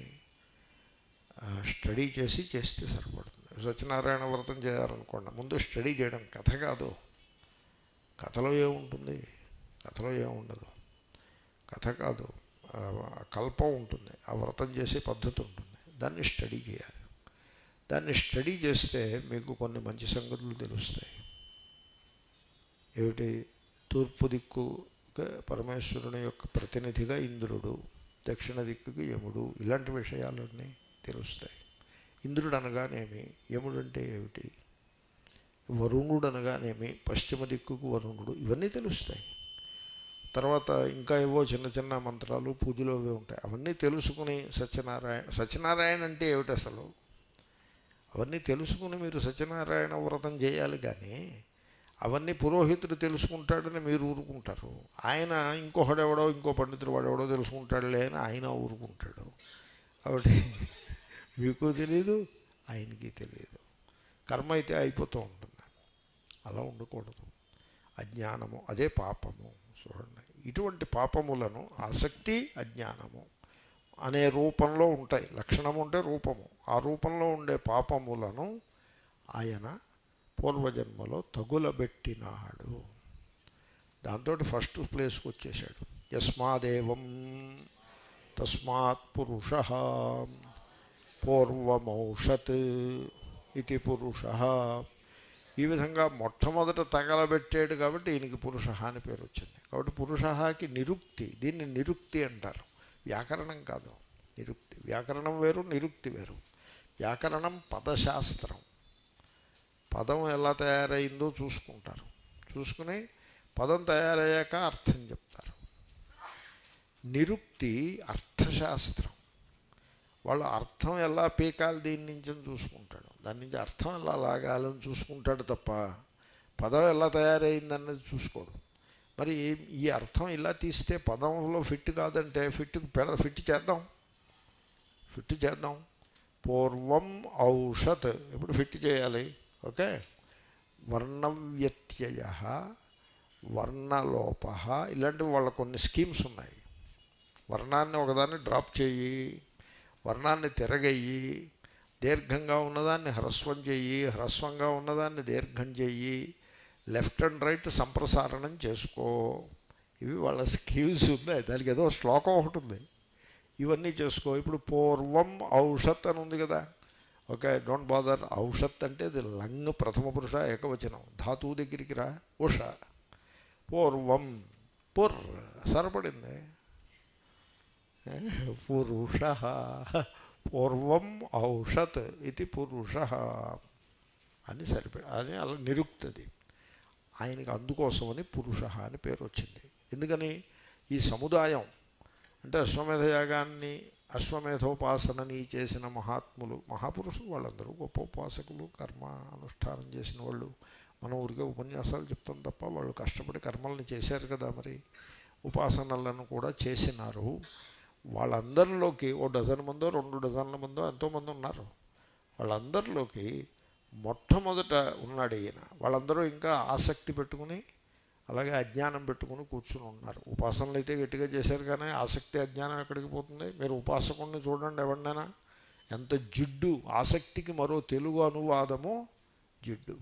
స్టడీ చేస్తే సరిపడుతుంది. సత్యనారాయణ వ్రతం చేయాలనుకోండి, ముందు స్టడీ చేయడం. కథ కాదు, కథలో ఏముంటుంది, కథలో ఏముండదు. కథ కాదు, కల్పం ఉంటుంది. ఆ వ్రతం చేసే పద్ధతి ఉంటుంది, దాన్ని స్టడీ చేయాలి. దాన్ని స్టడీ చేస్తే మీకు కొన్ని మంచి సంగతులు తెలుస్తాయి. ఏమిటి, తూర్పు దిక్కు పరమేశ్వరుని యొక్క ప్రతినిధిగా ఇంద్రుడు, దక్షిణ దిక్కుకి యముడు, ఇలాంటి విషయాలన్నీ తెలుస్తాయి. ఇంద్రుడు అనగానేమి, యముడు అంటే ఏమిటి, వరుణుడు అనగానేమి, పశ్చిమ దిక్కుకు వరుణుడు, ఇవన్నీ తెలుస్తాయి. తర్వాత ఇంకా ఏవో చిన్న చిన్న మంత్రాలు పూజలు అవి ఉంటాయి. అవన్నీ తెలుసుకుని సత్యనారాయణ అంటే ఏమిటి అసలు, అవన్నీ తెలుసుకుని మీరు సత్యనారాయణ వ్రతం చేయాలి. కానీ అవన్నీ పురోహితుడు తెలుసుకుంటాడని మీరు ఊరుకుంటారు. ఆయన ఇంకొకడెవడో, ఇంకో పండితుడు వాడెవడో తెలుసుకుంటాడులే అని ఆయన ఊరుకుంటాడు. కాబట్టి మీకు తెలియదు, ఆయనకి తెలియదు. కర్మ అయితే అయిపోతూ ఉంటుంది. అలా ఉండకూడదు. అజ్ఞానము అదే పాపము. చూడండి, ఇటువంటి పాపములను ఆసక్తి, అజ్ఞానము అనే రూపంలో ఉంటాయి. లక్షణము అంటే రూపము. ఆ రూపంలో ఉండే పాపములను ఆయన పూర్వజన్మలో తగులబెట్టినాడు. దాంతో ఫస్ట్ ప్లేస్కి వచ్చేసాడు. యస్మాదేవం తస్మాత్ పురుష పూర్వమౌషత్ ఇది పురుష. ఈ విధంగా మొట్టమొదట తగలబెట్టాడు కాబట్టి ఈయనకి పురుష అని పేరు వచ్చింది. కాబట్టి పురుషకి నిరుక్తి, దీన్ని నిరుక్తి అంటారు. వ్యాకరణం కాదు, నిరుక్తి. వ్యాకరణం వేరు, నిరుక్తి వేరు. వ్యాకరణం పదశాస్త్రం. పదం ఎలా తయారైందో చూసుకుంటారు, చూసుకుని పదం తయారయ్యాక అర్థం చెప్తారు. నిరుక్తి అర్థశాస్త్రం. వాళ్ళు అర్థం ఎలా పీకాలి దీని నుంచి అని చూసుకుంటాడు, దాని నుంచి అర్థం ఎలా లాగాలని చూసుకుంటాడు తప్ప పదం ఎలా తయారైందన్నది చూసుకోడు. మరి ఈ అర్థం ఇలా తీస్తే పదంలో ఫిట్ కాదంటే ఫిట్ చేద్దాం. పూర్వం ఔషత్, ఇప్పుడు ఫిట్ చేయాలి. ఓకే, వర్ణవ్యత్యయ, వర్ణలోప, ఇలాంటివి వాళ్ళ కొన్ని స్కీమ్స్ ఉన్నాయి. వర్ణాన్ని ఒకదాన్ని డ్రాప్ చేయి, వర్ణాన్ని తిరగయ్యి, దీర్ఘంగా ఉన్నదాన్ని హ్రస్వం చెయ్యి, హ్రస్వంగా ఉన్నదాన్ని దీర్ఘం చెయ్యి, లెఫ్ట్ అండ్ రైట్ సంప్రసారణం చేసుకో. ఇవి వాళ్ళ స్కీమ్స్ ఉన్నాయి. దానికి ఏదో శ్లోకం ఒకటి ఉంది. ఇవన్నీ చేసుకో. ఇప్పుడు పూర్వం ఔషత్ అని ఉంది కదా. Okay, don't bother. ఔషత్ అంటే అది లంగ్ ప్రథమ పురుష ఏకవచనం. ధాతువు దగ్గరికి రా. ఉష, పూర్వం, పుర్ సరిపడింది. పురుష, పూర్వం ఔషత్ ఇది పురుష అని సరిపడి అని అలా నిరుక్తది. ఆయనకి అందుకోసమని పురుష అని పేరు వచ్చింది. ఎందుకని, ఈ సముదాయం అంటే అశ్వమేధయాగాన్ని, అశ్వమేధోపాసనని చేసిన మహాత్ములు, మహాపురుషులు, వాళ్ళందరూ గొప్ప ఉపాసకులు, కర్మ అనుష్ఠానం చేసిన వాళ్ళు. మనం ఊరికే ఉపన్యాసాలు చెప్తాం తప్ప వాళ్ళు కష్టపడి కర్మల్ని చేశారు కదా. మరి ఉపాసనలను కూడా చేసినారు. వాళ్ళందరిలోకి 1 డజన్ మందో 2 డజన్ల మందో ఎంతోమంది ఉన్నారు. వాళ్ళందరిలోకి మొట్టమొదట ఉన్నాడు ఈయన. వాళ్ళందరూ ఇంకా ఆసక్తి పెట్టుకుని, అలాగే అజ్ఞానం పెట్టుకుని కూర్చుని ఉన్నారు. ఉపాసనలు అయితే గట్టిగా చేశారు, కానీ ఆసక్తి అజ్ఞానం ఎక్కడికి పోతుంది? మీరు ఉపాసకుడిని చూడండి, ఎవరినైనా ఎంత జిడ్డు. ఆసక్తికి మరో తెలుగు అనువాదము జిడ్డు.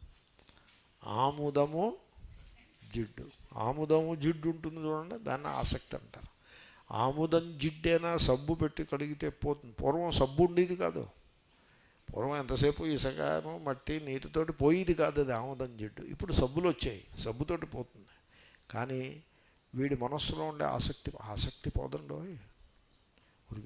ఆముదము జిడ్డు. ఆముదము జిడ్డు ఉంటుంది చూడండి, దాన్ని ఆసక్తి అంటారు. ఆముదం జిడ్డేనా సబ్బు పెట్టి కడిగితే పోతుంది. పూర్వం సబ్బు ఉండేది కాదు. పూర్వం ఎంతసేపు ఇసుకను మట్టి నీటితోటి పోయేది కాదు అది ఆముదం జిడ్డు. ఇప్పుడు సబ్బులు వచ్చాయి, సబ్బుతోటి పోతుంది. కానీ వీడి మనస్సులో ఉండే ఆసక్తి పోదండో.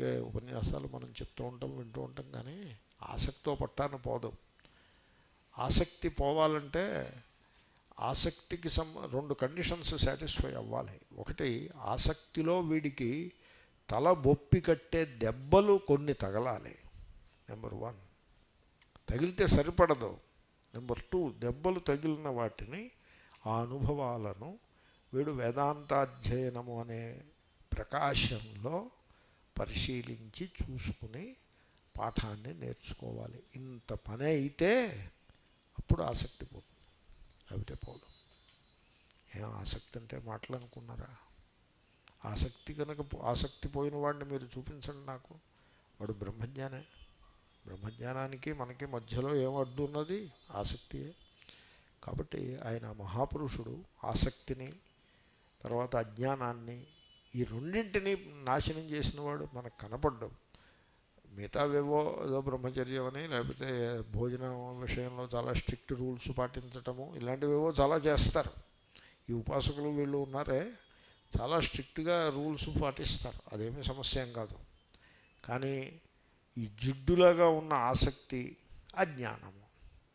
ఊరికే ఉపన్యాసాలు మనం చెప్తూ ఉంటాం, వింటూ ఉంటాం, కానీ ఆసక్తితో పట్టాను పోదు. ఆసక్తి పోవాలంటే ఆసక్తికి రెండు కండిషన్స్ సాటిస్ఫై అవ్వాలి. ఒకటి, ఆసక్తిలో వీడికి తల బొప్పి కట్టే దెబ్బలు కొన్ని తగలాలి. నెంబర్ 1, తగిలితే సరిపడదు. నెంబర్ 2, దెబ్బలు తగిలిన వాటిని, ఆ అనుభవాలను వీడు వేదాంతాధ్యయనము అనే ప్రకాశంలో పరిశీలించి చూసుకుని పాఠాన్ని నేర్చుకోవాలి. ఇంత పని అయితే అప్పుడు ఆసక్తి పోతుంది, లేకపోతే పోదు. ఏం ఆసక్తి అంటే మాటలు అనుకున్నారా? ఆసక్తి కనుక ఆసక్తి పోయిన వాడిని మీరు చూపించండి నాకు, వాడు బ్రహ్మజ్ఞానే. బ్రహ్మజ్ఞానానికి మనకి మధ్యలో ఏం అడ్డు ఉన్నది? ఆసక్తియే. కాబట్టి ఆయన మహాపురుషుడు ఆసక్తిని, తర్వాత అజ్ఞానాన్ని, ఈ రెండింటినీ నాశనం చేసినవాడు మనకు కనపడ్డాడు. మిగతావేవో ఏదో బ్రహ్మచర్యం అని, లేకపోతే భోజనం విషయంలో చాలా స్ట్రిక్ట్ రూల్స్ పాటించటము, ఇలాంటివేవో చాలా చేస్తారు. ఈ ఉపాసకులు వీళ్ళు ఉన్నారే, చాలా స్ట్రిక్ట్గా రూల్స్ పాటిస్తారు, అదేమీ సమస్య ఏం కాదు. కానీ ఈ జిడ్డులాగా ఉన్న ఆసక్తి, అజ్ఞానము,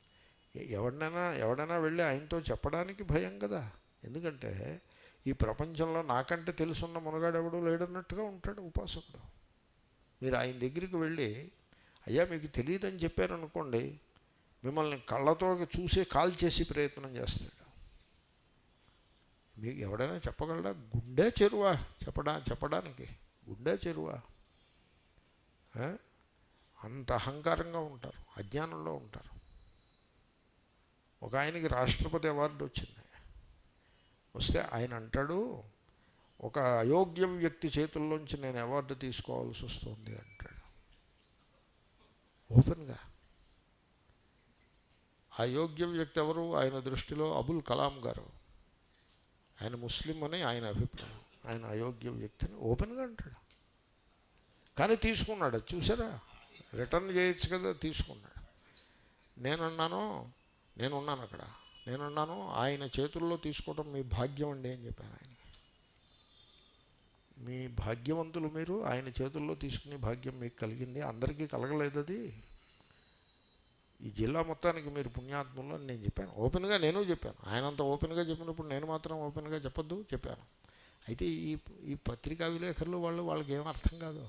ఎవడైనా వెళ్ళి ఆయనతో చెప్పడానికి భయం కదా. ఎందుకంటే ఈ ప్రపంచంలో నాకంటే తెలుసున్న మునగాడు ఎవడూ లేడన్నట్టుగా ఉంటాడు ఉపాసకుడు. మీరు ఆయన దగ్గరికి వెళ్ళి, అయ్యా మీకు తెలియదని చెప్పారనుకోండి, మిమ్మల్ని కళ్ళతో చూసే కాల్ చేసి ప్రయత్నం చేస్తాడు. మీకు ఎవడైనా చెప్పగలడా? గుండె చెరువా చెప్పడానికి గుండె చెరువా? అంత అహంకారంగా ఉంటారు, అజ్ఞానంలో ఉంటారు. ఒక ఆయనకి రాష్ట్రపతి అవార్డు వచ్చింది. వస్తే ఆయన అంటాడు, ఒక అయోగ్య వ్యక్తి చేతుల్లోంచి నేను అవార్డు తీసుకోవాల్సి వస్తుంది అంటాడు ఓపెన్గా. అయోగ్య వ్యక్తి ఎవరు? ఆయన దృష్టిలో అబుల్ కలాం గారు. ఆయన ముస్లిం అని ఆయన అభిప్రాయం. ఆయన అయోగ్య వ్యక్తిని ఓపెన్గా అంటాడు. కానీ తీసుకున్నాడు. చూసారా? రిటర్న్ చేయొచ్చు కదా, తీసుకున్నాడు. నేనున్నాను అక్కడ. నేనున్నాను, ఆయన చేతుల్లో తీసుకోవడం మీ భాగ్యం అండి అని చెప్పాను. ఆయన మీ భాగ్యవంతులు మీరు, ఆయన చేతుల్లో తీసుకునే భాగ్యం మీకు కలిగింది, అందరికీ కలగలేదు అది. ఈ జిల్లా మొత్తానికి మీరు పుణ్యాత్ములు అని నేను చెప్పాను. ఓపెన్గా నేను చెప్పాను. ఆయన అంత ఓపెన్గా చెప్పినప్పుడు నేను మాత్రం ఓపెన్గా చెప్పొద్దు చెప్పాను. అయితే ఈ పత్రికా విలేకరులు వాళ్ళకి ఏం అర్థం కాదు.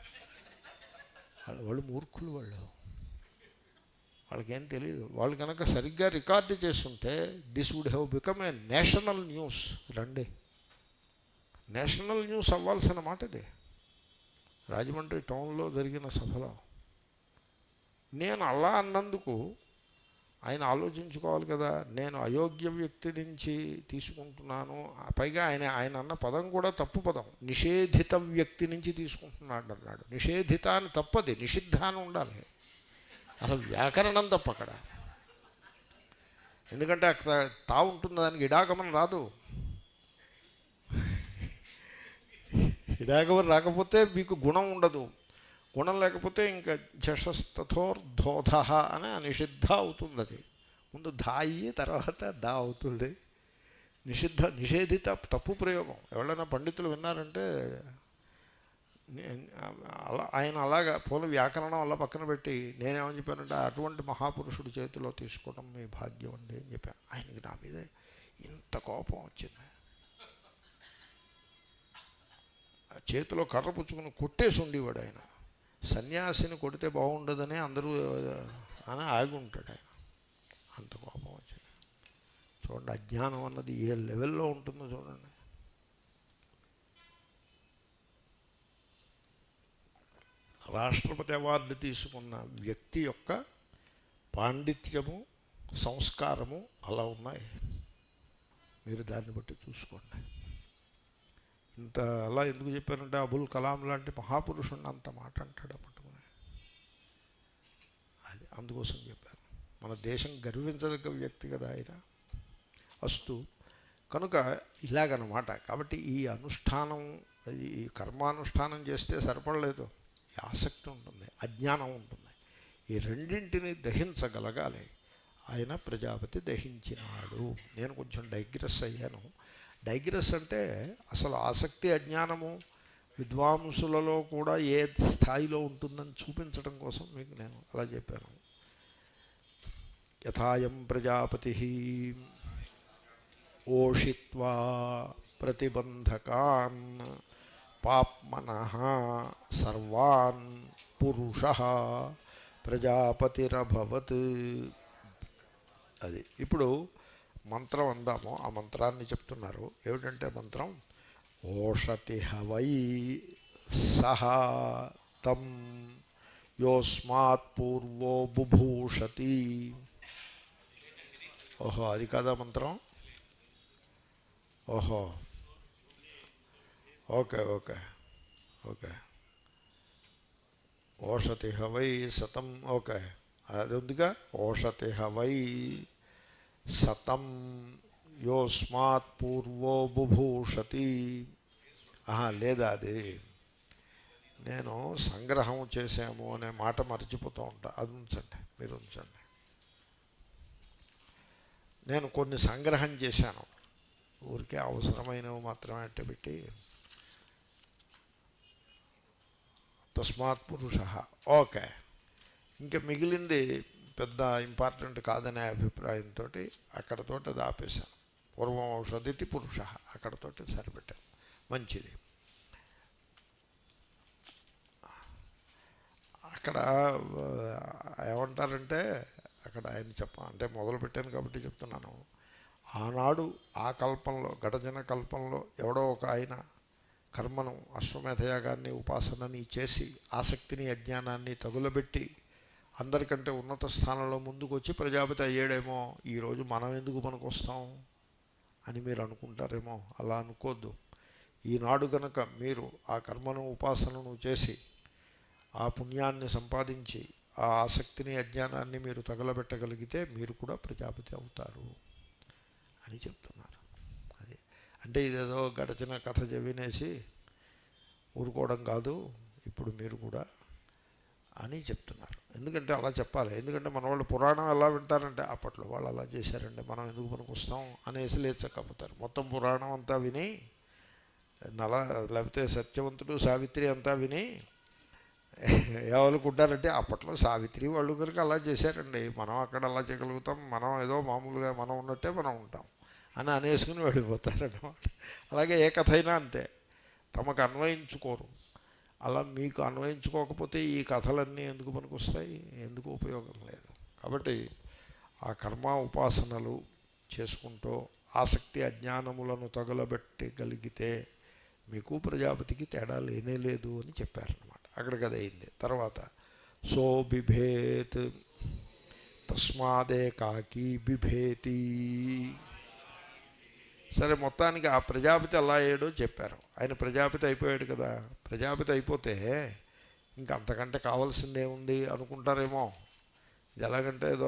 వాళ్ళు మూర్ఖులు, వాళ్ళకేం తెలియదు. వాళ్ళు కనుక సరిగ్గా రికార్డు చేస్తుంటే this would have become a national news. రండి, నేషనల్ న్యూస్ అవ్వాల్సిన మాట ఇది. రాజమండ్రి టౌన్లో జరిగిన సభలో నేను అలా అన్నందుకు ఆయన ఆలోచించుకోవాలి కదా. నేను అయోగ్య వ్యక్తి నుంచి తీసుకుంటున్నాను, పైగా ఆయన అన్న పదం కూడా తప్పు పదం. నిషేధిత వ్యక్తి నుంచి తీసుకుంటున్నాడు అన్నాడు. నిషేధిత అని తప్పది, నిషిద్ధ అని ఉండాలి. అసలు వ్యాకరణం తప్ప అక్కడ. ఎందుకంటే అక్కడ తా ఉంటుంది, దానికి ఇడాగమనం రాదు. ఇడాగమనం రాకపోతే మీకు గుణం ఉండదు. గుణం లేకపోతే ఇంకా జషస్తథోర్ధోధ అని నిషిద్ధ అవుతుంది. అది ముందు ధాయి తర్వాత దా అవుతుంది. నిషేధిత తప్పు ప్రయోగం. ఎవరైనా పండితులు విన్నారంటే ఆయన అలాగా పూల వ్యాకరణం అలా పక్కన పెట్టి నేనేమని చెప్పానంటే, అటువంటి మహాపురుషుడి చేతిలో తీసుకోవడం మీ భాగ్యం అండి అని చెప్పాను. ఆయనకి నా మీద ఇంత కోపం వచ్చింది. చేతిలో కర్ర పుచ్చుకుని కొట్టేసి ఉండేవాడు ఆయన. సన్యాసిని కొడితే బాగుండదని అందరూ అని ఆగి ఉంటాడు ఆయన. అంత కోపం వచ్చింది. చూడండి, అజ్ఞానం అన్నది ఏ లెవెల్లో ఉంటుందో చూడండి. రాష్ట్రపతి అవార్డు తీసుకున్న వ్యక్తి యొక్క పాండిత్యము, సంస్కారము అలా ఉన్నాయి. మీరు దాన్ని బట్టి చూసుకోండి. ఇంత అలా ఎందుకు చెప్పారంటే, అబుల్ కలాం లాంటి మహాపురుషుడిని అంత మాట అంటాడు పట్టుకుని. అది అందుకోసం చెప్పాను. మన దేశం గర్వించదగ్గ వ్యక్తి కదా ఆయన. అస్తు కనుక ఇలాగనమాట. కాబట్టి ఈ అనుష్ఠానం, ఈ కర్మానుష్ఠానం చేస్తే సరిపడలేదు. ఆసక్తి ఉంటుంది, అజ్ఞానం ఉంటుంది. ఈ రెండింటిని దహించగలగాలి. ఆయన ప్రజాపతి దహించినాడు. నేను కొంచెం డైగ్రెస్ అయ్యాను. డైగ్రెస్ అంటే అసలు ఆసక్తి అజ్ఞానము విద్వాంసులలో కూడా ఏ స్థాయిలో ఉంటుందని చూపించడం కోసం మీకు నేను అలా చెప్పాను. యథాయం ప్రజాపతి ఓషిత్వా ప్రతిబంధకాన్ పాప్మనః సర్వాన్ పురుషః ప్రజాపతిరభవత్. అది ఇప్పుడు మంత్రం అందాము. ఆ మంత్రాన్ని చెప్తున్నారు. ఏమిటంటే మంత్రం ఓషతి హవై సహ తం యోస్మాత్ పూర్వో బుభూషతి. ఓహో, అది కాదా మంత్రం? ఓహో, ఓకే ఓకే ఓకే. ఓషతి హవై సతం. ఓకే, అది ఉందిగా. ఓషతి హవై సతం యోస్మాత్ పూర్వో బుభూషతి. లేదా, అది నేను సంగ్రహం చేసాము అనే మాట మర్చిపోతూ ఉంటా. అది ఉంచండి, మీరు ఉంచండి. నేను కొన్ని సంగ్రహం చేశాను, ఊరికే అవసరమైనవి మాత్రమే అట్ట పెట్టి. తస్మాత్ పురుష. ఓకే, ఇంకా మిగిలింది పెద్ద ఇంపార్టెంట్ కాదనే అభిప్రాయంతో అక్కడతో అది ఆపేశాను. పూర్వం ఔషధితి పురుష, అక్కడతోటి సరిపెట్టాను. మంచిది. అక్కడ ఏమంటారంటే, అక్కడ ఆయన అంటే మొదలుపెట్టాను కాబట్టి చెప్తున్నాను. ఆనాడు ఆ కల్పంలో, ఘటజన కల్పంలో ఎవడో ఒక ఆయన కర్మను, అశ్వమేధయాగాన్ని, ఉపాసనని చేసి ఆసక్తిని, అజ్ఞానాన్ని తగులబెట్టి అందరికంటే ఉన్నత స్థానంలో ముందుకు వచ్చి ప్రజాపతి అయ్యాడేమో, ఈరోజు మనం ఎందుకు పనికొస్తాం అని మీరు అనుకుంటారేమో. అలా అనుకోద్దు. ఈనాడు గనక మీరు ఆ కర్మను, ఉపాసనను చేసి ఆ పుణ్యాన్ని సంపాదించి ఆ ఆసక్తిని, అజ్ఞానాన్ని మీరు తగలబెట్టగలిగితే మీరు కూడా ప్రజాపతి అవుతారు అని చెప్తున్నారు. అది అంటే ఇదేదో గడిచిన కథ వినేసి ఊరుకోవడం కాదు, ఇప్పుడు మీరు కూడా అని చెప్తున్నారు. ఎందుకంటే అలా చెప్పాలి. ఎందుకంటే మన వాళ్ళు పురాణం ఎలా వింటారంటే, అప్పట్లో వాళ్ళు అలా చేశారంటే మనం ఎందుకు పనికి వస్తాం అనేసి లేచకపోతారు. మొత్తం పురాణం అంతా విని లేకపోతే సత్యవంతుడు, సావిత్రి అంతా విని ఎవరుకుంటారంటే, అప్పట్లో సావిత్రి వాళ్ళు కనుక అలా చేశారండి, మనం అక్కడ అలా చేయగలుగుతాం, మనం ఏదో మామూలుగా మనం ఉన్నట్టే మనం ఉంటాం అని అనేసుకుని వెళ్ళిపోతారన్నమాట. అలాగే ఏ కథ అయినా అంతే, తమకు అన్వయించుకోరు. అలా మీకు అన్వయించుకోకపోతే ఈ కథలన్నీ ఎందుకు పనికి వస్తాయి, ఎందుకు ఉపయోగం లేదు. కాబట్టి ఆ కర్మ, ఉపాసనలు చేసుకుంటూ ఆసక్తి, అజ్ఞానములను తగులబెట్టగలిగితే మీకు ప్రజాపతికి తేడా లేనే లేదు అని చెప్పారన్నమాట. అక్కడికి అది అయింది. తర్వాత సో బిభేత్ తస్మాదేకాకీ బిభేతి. సరే, మొత్తానికి ఆ ప్రజాపతి ఎలా అయ్యాడో చెప్పారు. ఆయన ప్రజాపతి అయిపోయాడు కదా. ప్రజాపతి అయిపోతే ఇంకా అంతకంటే కావాల్సిందేముంది అనుకుంటారేమో. ఇది ఎలాగంటే ఏదో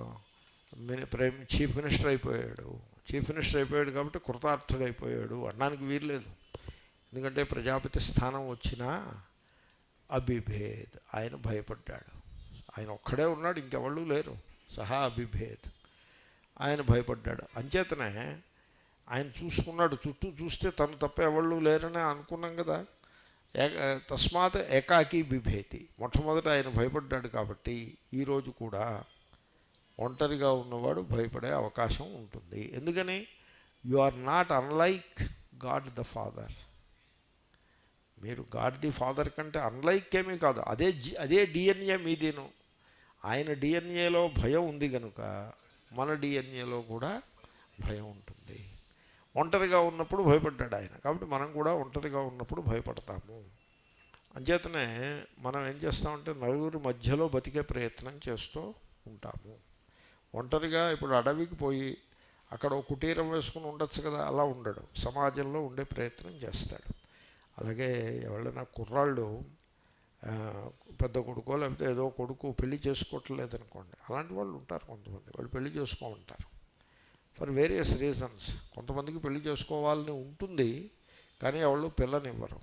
చీఫ్ మినిస్టర్ అయిపోయాడు. చీఫ్ మినిస్టర్ అయిపోయాడు కాబట్టి కృతార్థుడైపోయాడు అనడానికి వీల్లేదు. ఎందుకంటే ప్రజాపతి స్థానం వచ్చినా అబిభేద్, ఆయన భయపడ్డాడు. ఆయన ఒక్కడే ఉన్నాడు, ఇంకెవళ్ళు లేరు. సహా అబిభేద్, ఆయన భయపడ్డాడు. అంచేతనే ఆయన చూసుకున్నాడు, చుట్టూ చూస్తే తను తప్ప ఎవళ్ళు లేరని అనుకున్నాం కదా. తస్మాత్ ఏకాకీ బిభేతి, మొట్టమొదట ఆయన భయపడ్డాడు. కాబట్టి ఈరోజు కూడా ఒంటరిగా ఉన్నవాడు భయపడే అవకాశం ఉంటుంది. ఎందుకని? You are not unlike God the father. మీరు గాడ్ ది ఫాదర్ కంటే అన్లైక్ ఏమీ కాదు. అదే డిఎన్ఏ మీదేను. ఆయన డిఎన్ఏలో భయం ఉంది కనుక మన డిఎన్ఏలో కూడా భయం ఉంటుంది. ఒంటరిగా ఉన్నప్పుడు భయపడ్డాడు ఆయన, కాబట్టి మనం కూడా ఒంటరిగా ఉన్నప్పుడు భయపడతాము. అంచేతనే మనం ఏం చేస్తామంటే నలుగురి మధ్యలో బతికే ప్రయత్నం చేస్తూ ఉంటాము. ఒంటరిగా ఇప్పుడు అడవికి పోయి అక్కడ ఒక కుటీరం వేసుకుని ఉండొచ్చు కదా, అలా ఉండడు. సమాజంలో ఉండే ప్రయత్నం చేస్తాడు. అలాగే ఎవరైనా కుర్రాళ్ళు పెద్ద కొడుకో లేకపోతే ఏదో కొడుకు పెళ్లి చేసుకోవట్లేదనుకోండి, అలాంటి వాళ్ళు ఉంటారు కొంతమంది. వాళ్ళు పెళ్లి చేసుకోమంటారు ఫర్ వేరియస్ రీజన్స్. కొంతమందికి పెళ్లి చేసుకోవాలని ఉంటుంది కానీ ఎవరు పిల్లనివ్వరు,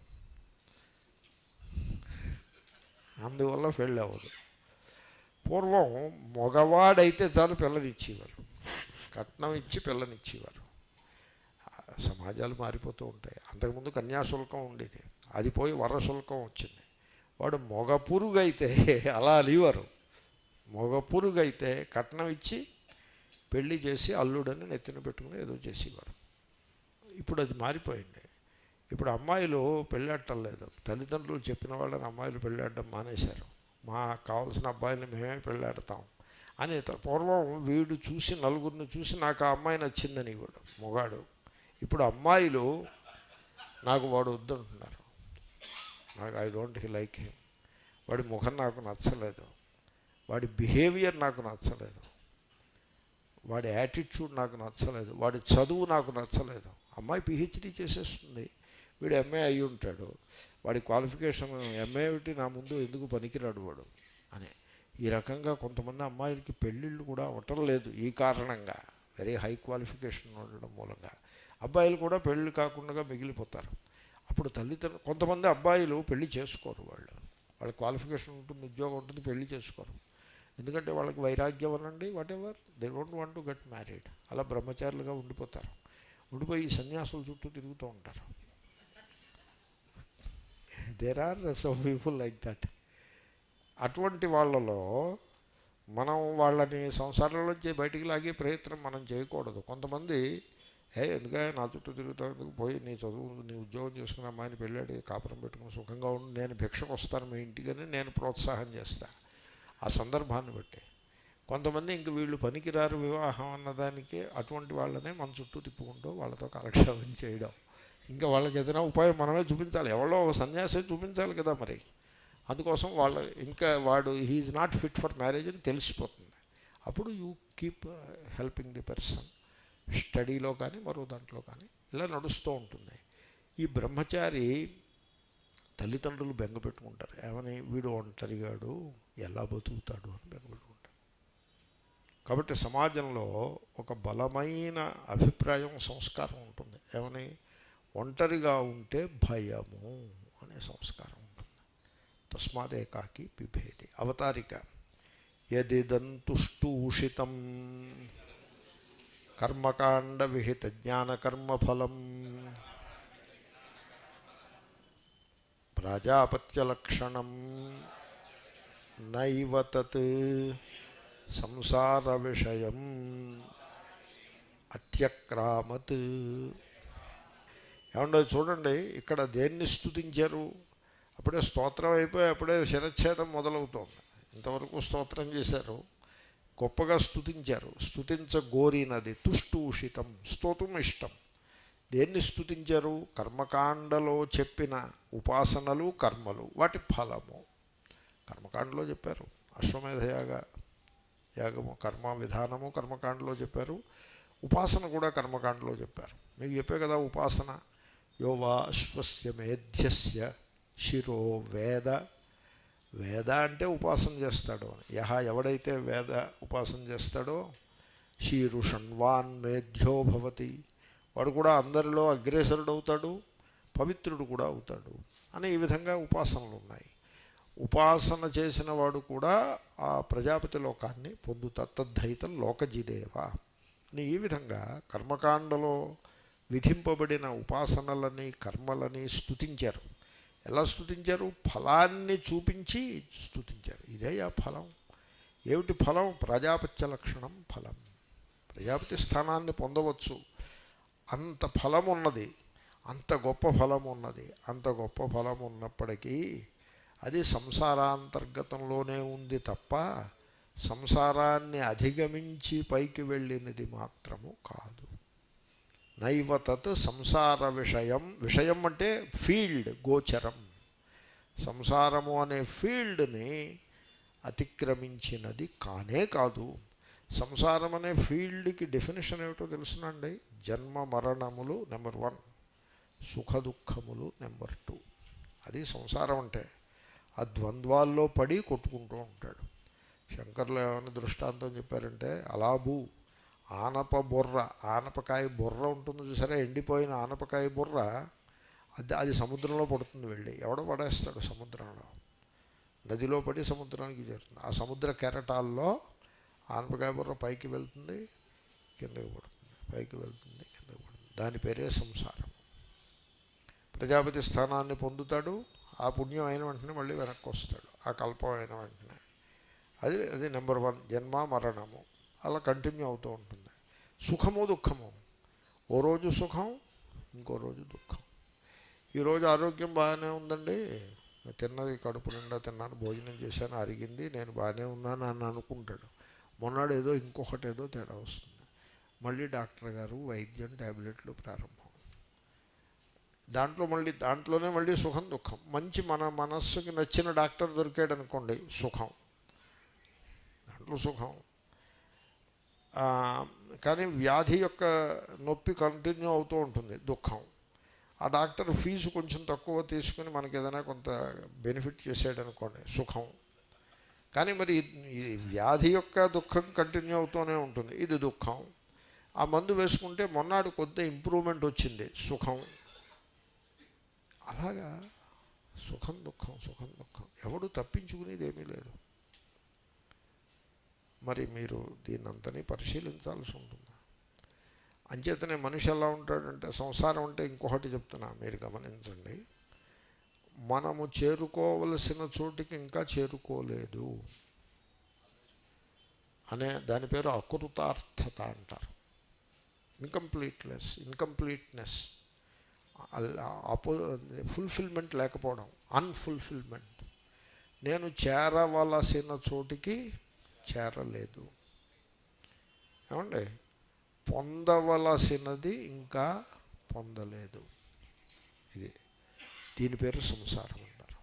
అందువల్ల పెళ్ళి అవ్వదు. పూర్వం మగవాడైతే చాలు పిల్లనిచ్చేవారు, కట్నం ఇచ్చి పిల్లనిచ్చేవారు. సమాజాలు మారిపోతూ ఉంటాయి. అంతకుముందు కన్యాశుల్కం ఉండేది, అది పోయి వరశుల్కం వచ్చింది. వాడు మగ పురుగు అయితే అలా అలివారు. మగ పురుగు అయితే కట్నం ఇచ్చి పెళ్లి చేసి అల్లుడని నెత్తిన పెట్టుకుని ఏదో చేసేవారు. ఇప్పుడు అది మారిపోయింది. ఇప్పుడు అమ్మాయిలు పెళ్ళాడటం లేదు. తల్లిదండ్రులు చెప్పిన వాళ్ళని అమ్మాయిలు పెళ్ళాడడం మానేశారు. మాకు కావాల్సిన అబ్బాయిని మేమే పెళ్ళాడతాం అని. పూర్వం వీడు చూసి నలుగురిని చూసి నాకు ఆ అమ్మాయి నచ్చిందని వాడు మొగాడు. ఇప్పుడు అమ్మాయిలు నాకు వాడు వద్దంటున్నారు. నాకు ఐ డోంట్ లైక్ హిమ్, వాడి ముఖం నాకు నచ్చలేదు, వాడి బిహేవియర్ నాకు నచ్చలేదు, వాడి యాటిట్యూడ్ నాకు నచ్చలేదు, వాడి చదువు నాకు నచ్చలేదు. అమ్మాయి పిహెచ్డీ చేసేస్తుంది, వీడు ఎంఏ అయి ఉంటాడు, వాడి క్వాలిఫికేషన్ ఎంఏ ఒకటి నా ముందు ఎందుకు పనికిరాడు వాడు అని. ఈ రకంగా కొంతమంది అమ్మాయిలకి పెళ్ళిళ్ళు కూడా అవ్వటం లేదు ఈ కారణంగా. వెరీ హై క్వాలిఫికేషన్ ఉండడం మూలంగా అబ్బాయిలు కూడా పెళ్ళి కాకుండా మిగిలిపోతారు. అప్పుడు తల్లిదండ్రులు కొంతమంది అబ్బాయిలు పెళ్లి చేసుకోరు. వాళ్ళ క్వాలిఫికేషన్ ఉంటుంది, ఉద్యోగం ఉంటుంది, పెళ్లి చేసుకోరు. ఎందుకంటే వాళ్ళకి వైరాగ్యం అనండి, whatever, they don't want to get married. అలా బ్రహ్మచారులుగా ఉండిపోతారు. ఉండిపోయి సన్యాసుల చుట్టూ తిరుగుతూ ఉంటారు. There are some people like that. అటువంటి వాళ్ళలో మనం వాళ్ళని సంసారంలోంచి బయటికి లాగే ప్రయత్నం మనం చేయకూడదు. కొంతమంది ఎందుకంటే నా చుట్టూ తిరుగుతావు, ఎందుకు పోయి నీ చదువు నీ ఉద్యోగం చేసుకున్న అమ్మాయిని పెళ్ళాడి కాపురం పెట్టుకుని సుఖంగా ఉండి నేను భిక్షకు వస్తాను మీ ఇంటికని నేను ప్రోత్సాహం చేస్తాను ఆ సందర్భాన్ని బట్టి. కొంతమంది ఇంక వీళ్ళు పనికిరారు వివాహం అన్నదానికి అటువంటి వాళ్ళనే మన చుట్టూ తిప్పుకుంటూ వాళ్ళతో కాలక్షేపం చేయడం. ఇంకా వాళ్ళకి ఏదైనా ఉపాయం మనమే చూపించాలి, ఎవరో ఒక సన్యాసే చూపించాలి కదా మరి. అందుకోసం ఇంకా వాడు he is not fit for marriage అని తెలిసిపోతుంది. అప్పుడు you keep helping the person స్టడీలో కానీ మరో దాంట్లో కానీ ఇలా నడుస్తూ ఉంటుంది. ఈ బ్రహ్మచారి తల్లిదండ్రులు బెంగ పెట్టుకుంటారు. ఏమని, వీడు ఒంటరిగాడు ఎలా బతుకుతాడు అని బెంగ పెట్టుకుంటారు. కాబట్టి సమాజంలో ఒక బలమైన అభిప్రాయం సంస్కారం ఉంటుంది. ఏమని, ఒంటరిగా ఉంటే భయము అనే సంస్కారం ఉంటుంది. తస్మాత్ ఏకాకి బిభేది. అవతారిక యదిదంతుష్టూషితం కర్మకాండ విహిత జ్ఞానకర్మఫలం ప్రజాపత్యలక్షణం నైవ తత్ సంసార విషయం అత్యక్రామత్. ఏమండో చూడండి, ఇక్కడ దేన్ని స్తుతించారు? అప్పుడే స్తోత్రం అయిపోయి అప్పుడే శిరచ్ఛేదం మొదలవుతోంది. ఇంతవరకు స్తోత్రం చేశారు, గొప్పగా స్తుతించారు. స్తుతించగోరినది తుష్టూషితం, స్తోత్రం ఇష్టం. దేన్ని స్తుతించారు? కర్మకాండలో చెప్పిన ఉపాసనలు కర్మలు, వాటి ఫలము కర్మకాండలో చెప్పారు. అశ్వమేధ యాగము కర్మ విధానము కర్మకాండలో చెప్పారు, ఉపాసన కూడా కర్మకాండలో చెప్పారు. మీకు చెప్పే కదా ఉపాసన. యోవా అశ్వస్య మేధ్యస్య శిరో వేద. వేద అంటే ఉపాసన చేస్తాడో అని. ఎవడైతే వేద ఉపాసన చేస్తాడో శీరుషణ్వాన్ మేధ్యో భవతి, వాడు కూడా అందరిలో అగ్రేసరుడు అవుతాడు, పవిత్రుడు కూడా అవుతాడు అని ఈ విధంగా ఉపాసనలు ఉన్నాయి. ఉపాసన చేసిన వాడు కూడా ఆ ప్రజాపతి లోకాన్ని పొందుతాడు. తద్ధైతం లోకజిదేవ అని ఈ విధంగా కర్మకాండలో విధింపబడిన ఉపాసనలని కర్మలని స్తుతించారు. ఎలా స్తుతించారు? ఫలాన్ని చూపించి స్తుతించారు. ఇదే ఆ ఫలం. ఏమిటి ఫలం? ప్రజాపత్య లక్షణం ఫలం. ప్రజాపతి స్థానాన్ని పొందవచ్చు. అంత ఫలం ఉన్నది, అంత గొప్ప ఫలం ఉన్నది. అంత గొప్ప ఫలం ఉన్నప్పటికీ అది సంసారాంతర్గతంలోనే ఉంది తప్ప సంసారాన్ని అధిగమించి పైకి వెళ్ళినది మాత్రము కాదు. నైవ తత్ సంసార విషయం. విషయం అంటే ఫీల్డ్, గోచరం. సంసారము అనే ఫీల్డ్ని అతిక్రమించినది కానే కాదు. సంసారం అనే ఫీల్డ్కి డెఫినేషన్ ఏమిటో తెలుసునండి. జన్మ మరణములు నెంబర్ 1, సుఖ దుఃఖములు నెంబర్ 2. అది సంసారం అంటే. ఆ ద్వంద్వాల్లో పడి కొట్టుకుంటూ ఉంటాడు. శంకర్లు ఏమైనా దృష్టాంతం చెప్పారంటే, అలాబు ఆనప బుర్ర, ఆనపకాయ బుర్ర ఉంటుంది చూసారా, ఎండిపోయిన ఆనపకాయ బుర్ర, అది సముద్రంలో పడుతుంది. వెళ్ళి ఎవడో పడేస్తాడు సముద్రంలో, నదిలో పడి సముద్రానికి చేరుతుంది. ఆ సముద్ర కెరటాల్లో ఆనపకాయ బుర్ర పైకి వెళ్తుంది, కిందకి పడుతుంది, పైకి వెళ్తుంది, కిందకి పడుతుంది. దాని పేరే సంసారం. ప్రజాపతి స్థానాన్ని పొందుతాడు. ఆ పుణ్యం అయిన వెంటనే మళ్ళీ వెనక్కి వస్తాడు, ఆ కల్పం అయిన వెంటనే. అది అది నెంబర్ 1, జన్మ మరణము అలా కంటిన్యూ అవుతూ ఉంటుంది. సుఖము దుఃఖము, ఓ రోజు సుఖం, ఇంకో రోజు దుఃఖం. ఈరోజు ఆరోగ్యం బాగానే ఉందండి, తిన్నది కడుపు నిండా తిన్నాను, భోజనం చేశాను, అరిగింది, నేను బాగానే ఉన్నాను అని అనుకుంటాడు. మొన్నాడు ఏదో ఇంకొకటి ఏదో తేడా వస్తుంది, మళ్ళీ డాక్టర్ గారు వైద్యం ట్యాబ్లెట్లు ప్రారంభం. దాంట్లోనే మళ్ళీ సుఖం దుఃఖం. మంచి మన మనస్సుకి నచ్చిన డాక్టర్ దొరికాడు అనుకోండి, సుఖం, దాంట్లో సుఖం. కానీ వ్యాధి యొక్క నొప్పి కంటిన్యూ అవుతూ ఉంటుంది, దుఃఖం. ఆ డాక్టర్ ఫీజు కొంచెం తక్కువ తీసుకుని మనకి ఏదైనా కొంత బెనిఫిట్ చేసాడు అనుకోండి, సుఖం. కానీ మరి ఈ వ్యాధి యొక్క దుఃఖం కంటిన్యూ అవుతూనే ఉంటుంది, ఇది దుఃఖం. ఆ మందు వేసుకుంటే మొన్నాడు కొంత ఇంప్రూవ్మెంట్ వచ్చింది, సుఖం. అలాగా సుఖం దుఃఖం సుఖం దుఃఖం, ఎవడు తప్పించుకునేది ఏమీ లేదు. మరి మీరు దీన్నంతని పరిశీలించాల్సి ఉంటుంది. అంచేతనే మనిషి ఎలా ఉంటాడంటే, సంసారం అంటే ఇంకొకటి చెప్తున్నా, మీరు గమనించండి. మనము చేరుకోవలసిన చోటికి ఇంకా చేరుకోలేదు అనే దాని పేరు అకృతార్థత అంటారు. ఇన్కంప్లీట్నెస్, ఫుల్ఫిల్మెంట్ లేకపోవడం, అన్ఫుల్ఫిల్మెంట్. నేను చేరవలసిన చోటికి చేరలేదు. ఏమండి, పొందవలసినది ఇంకా పొందలేదు. దీని పేరు సంసారం అంటారు.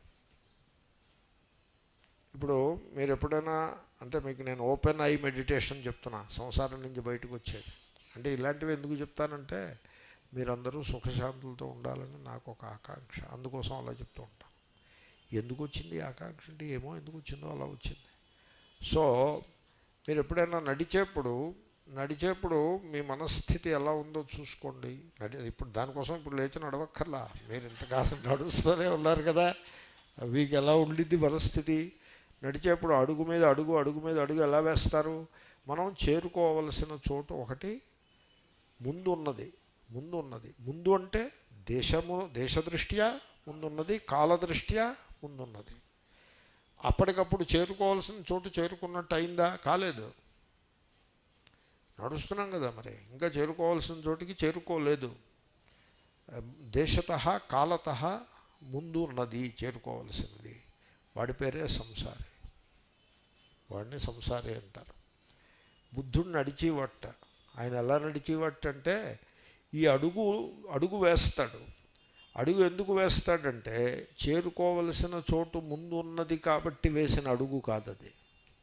ఇప్పుడు మీరు ఎప్పుడైనా, అంటే మీకు నేను ఓపెన్ ఐ మెడిటేషన్ చెప్తున్నా, సంసారం నుంచి బయటకు వచ్చేది. అంటే ఇలాంటివి ఎందుకు చెప్తానంటే, మీరందరూ సుఖశాంతులతో ఉండాలని నాకు ఒక ఆకాంక్ష, అందుకోసం అలా చెప్తూ ఉంటాను. ఎందుకు వచ్చింది ఆకాంక్ష అంటే, ఏమో ఎందుకు వచ్చిందో అలా వచ్చింది. సో మీరు ఎప్పుడైనా నడిచేప్పుడు మీ మనస్థితి ఎలా ఉందో చూసుకోండి. ఇప్పుడు దానికోసం ఇప్పుడు లేచి నడవక్కర్లా, మీరు ఇంతకాలం నడుస్తూనే ఉన్నారు కదా, మీకు ఎలా ఉండిద్ది మనస్థితి. నడిచేప్పుడు అడుగు మీద అడుగు ఎలా వేస్తారు? మనం చేరుకోవలసిన చోటు ఒకటి ముందు అంటే దేశదృష్ట్యా ముందున్నది, కాలదృష్ట్యా ముందున్నది. అప్పటికప్పుడు చేరుకోవాల్సిన చోటు చేరుకున్నట్టు అయిందా? కాలేదు. నడుస్తున్నాం కదా, మరి ఇంకా చేరుకోవాల్సిన చోటికి చేరుకోలేదు. దేశతః కాలతః ముందు ఉన్నది చేరుకోవాల్సినది, వాడి పేరే సంసారి. వాడిని సంసారి అంటారు. బుద్ధుడు నడిచేవట్ట. ఆయన ఎలా నడిచేవట్టంటే, ఈ అడుగు వేస్తాడు. అడుగు ఎందుకు వేస్తాడంటే, చేరుకోవలసిన చోటు ముందు ఉన్నది కాబట్టి వేసిన అడుగు కాదది.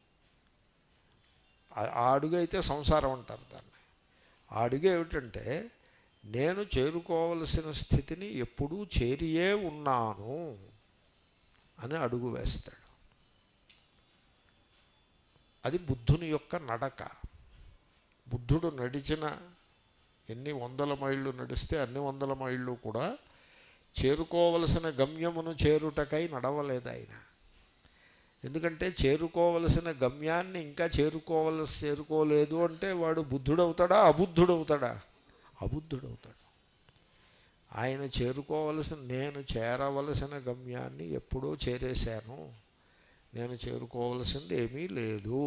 ఆ అడుగు అయితే సంసారం అంటారు దాన్ని. ఆ అడుగు ఏమిటంటే, నేను చేరుకోవలసిన స్థితిని ఎప్పుడూ చేరియే ఉన్నాను అని అడుగు వేస్తాడు. అది బుద్ధుని యొక్క నడక. బుద్ధుడు నడిచిన ఎన్ని వందల మైళ్ళు నడిస్తే అన్ని వందల మైళ్ళు కూడా చేరుకోవలసిన గమ్యమును చేరుటకై నడవలేదు ఆయన. ఎందుకంటే చేరుకోవలసిన గమ్యాన్ని ఇంకా చేరుకోలేదు అంటే వాడు బుద్ధుడవుతాడా అబుద్ధుడవుతాడా? అబుద్ధుడవుతాడు. ఆయన నేను చేరవలసిన గమ్యాన్ని ఎప్పుడో చేరేశాను, నేను చేరుకోవలసింది ఏమీ లేదు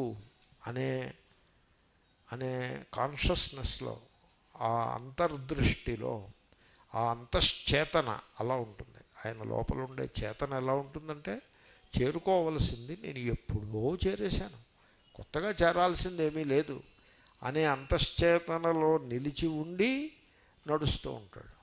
అనే కాన్షియస్నెస్లో, ఆ అంతర్దృష్టిలో, ఆ అంతశ్చేతన అలా ఉంటుంది. ఆయన లోపల ఉండే చేతన ఎలా ఉంటుందంటే, చేరుకోవలసింది నేను ఎప్పుడో చేరేశాను, కొత్తగా చేరాల్సింది ఏమీ లేదు అనే అంతశ్చేతనలో నిలిచి ఉండి నడుస్తూ ఉంటాడు.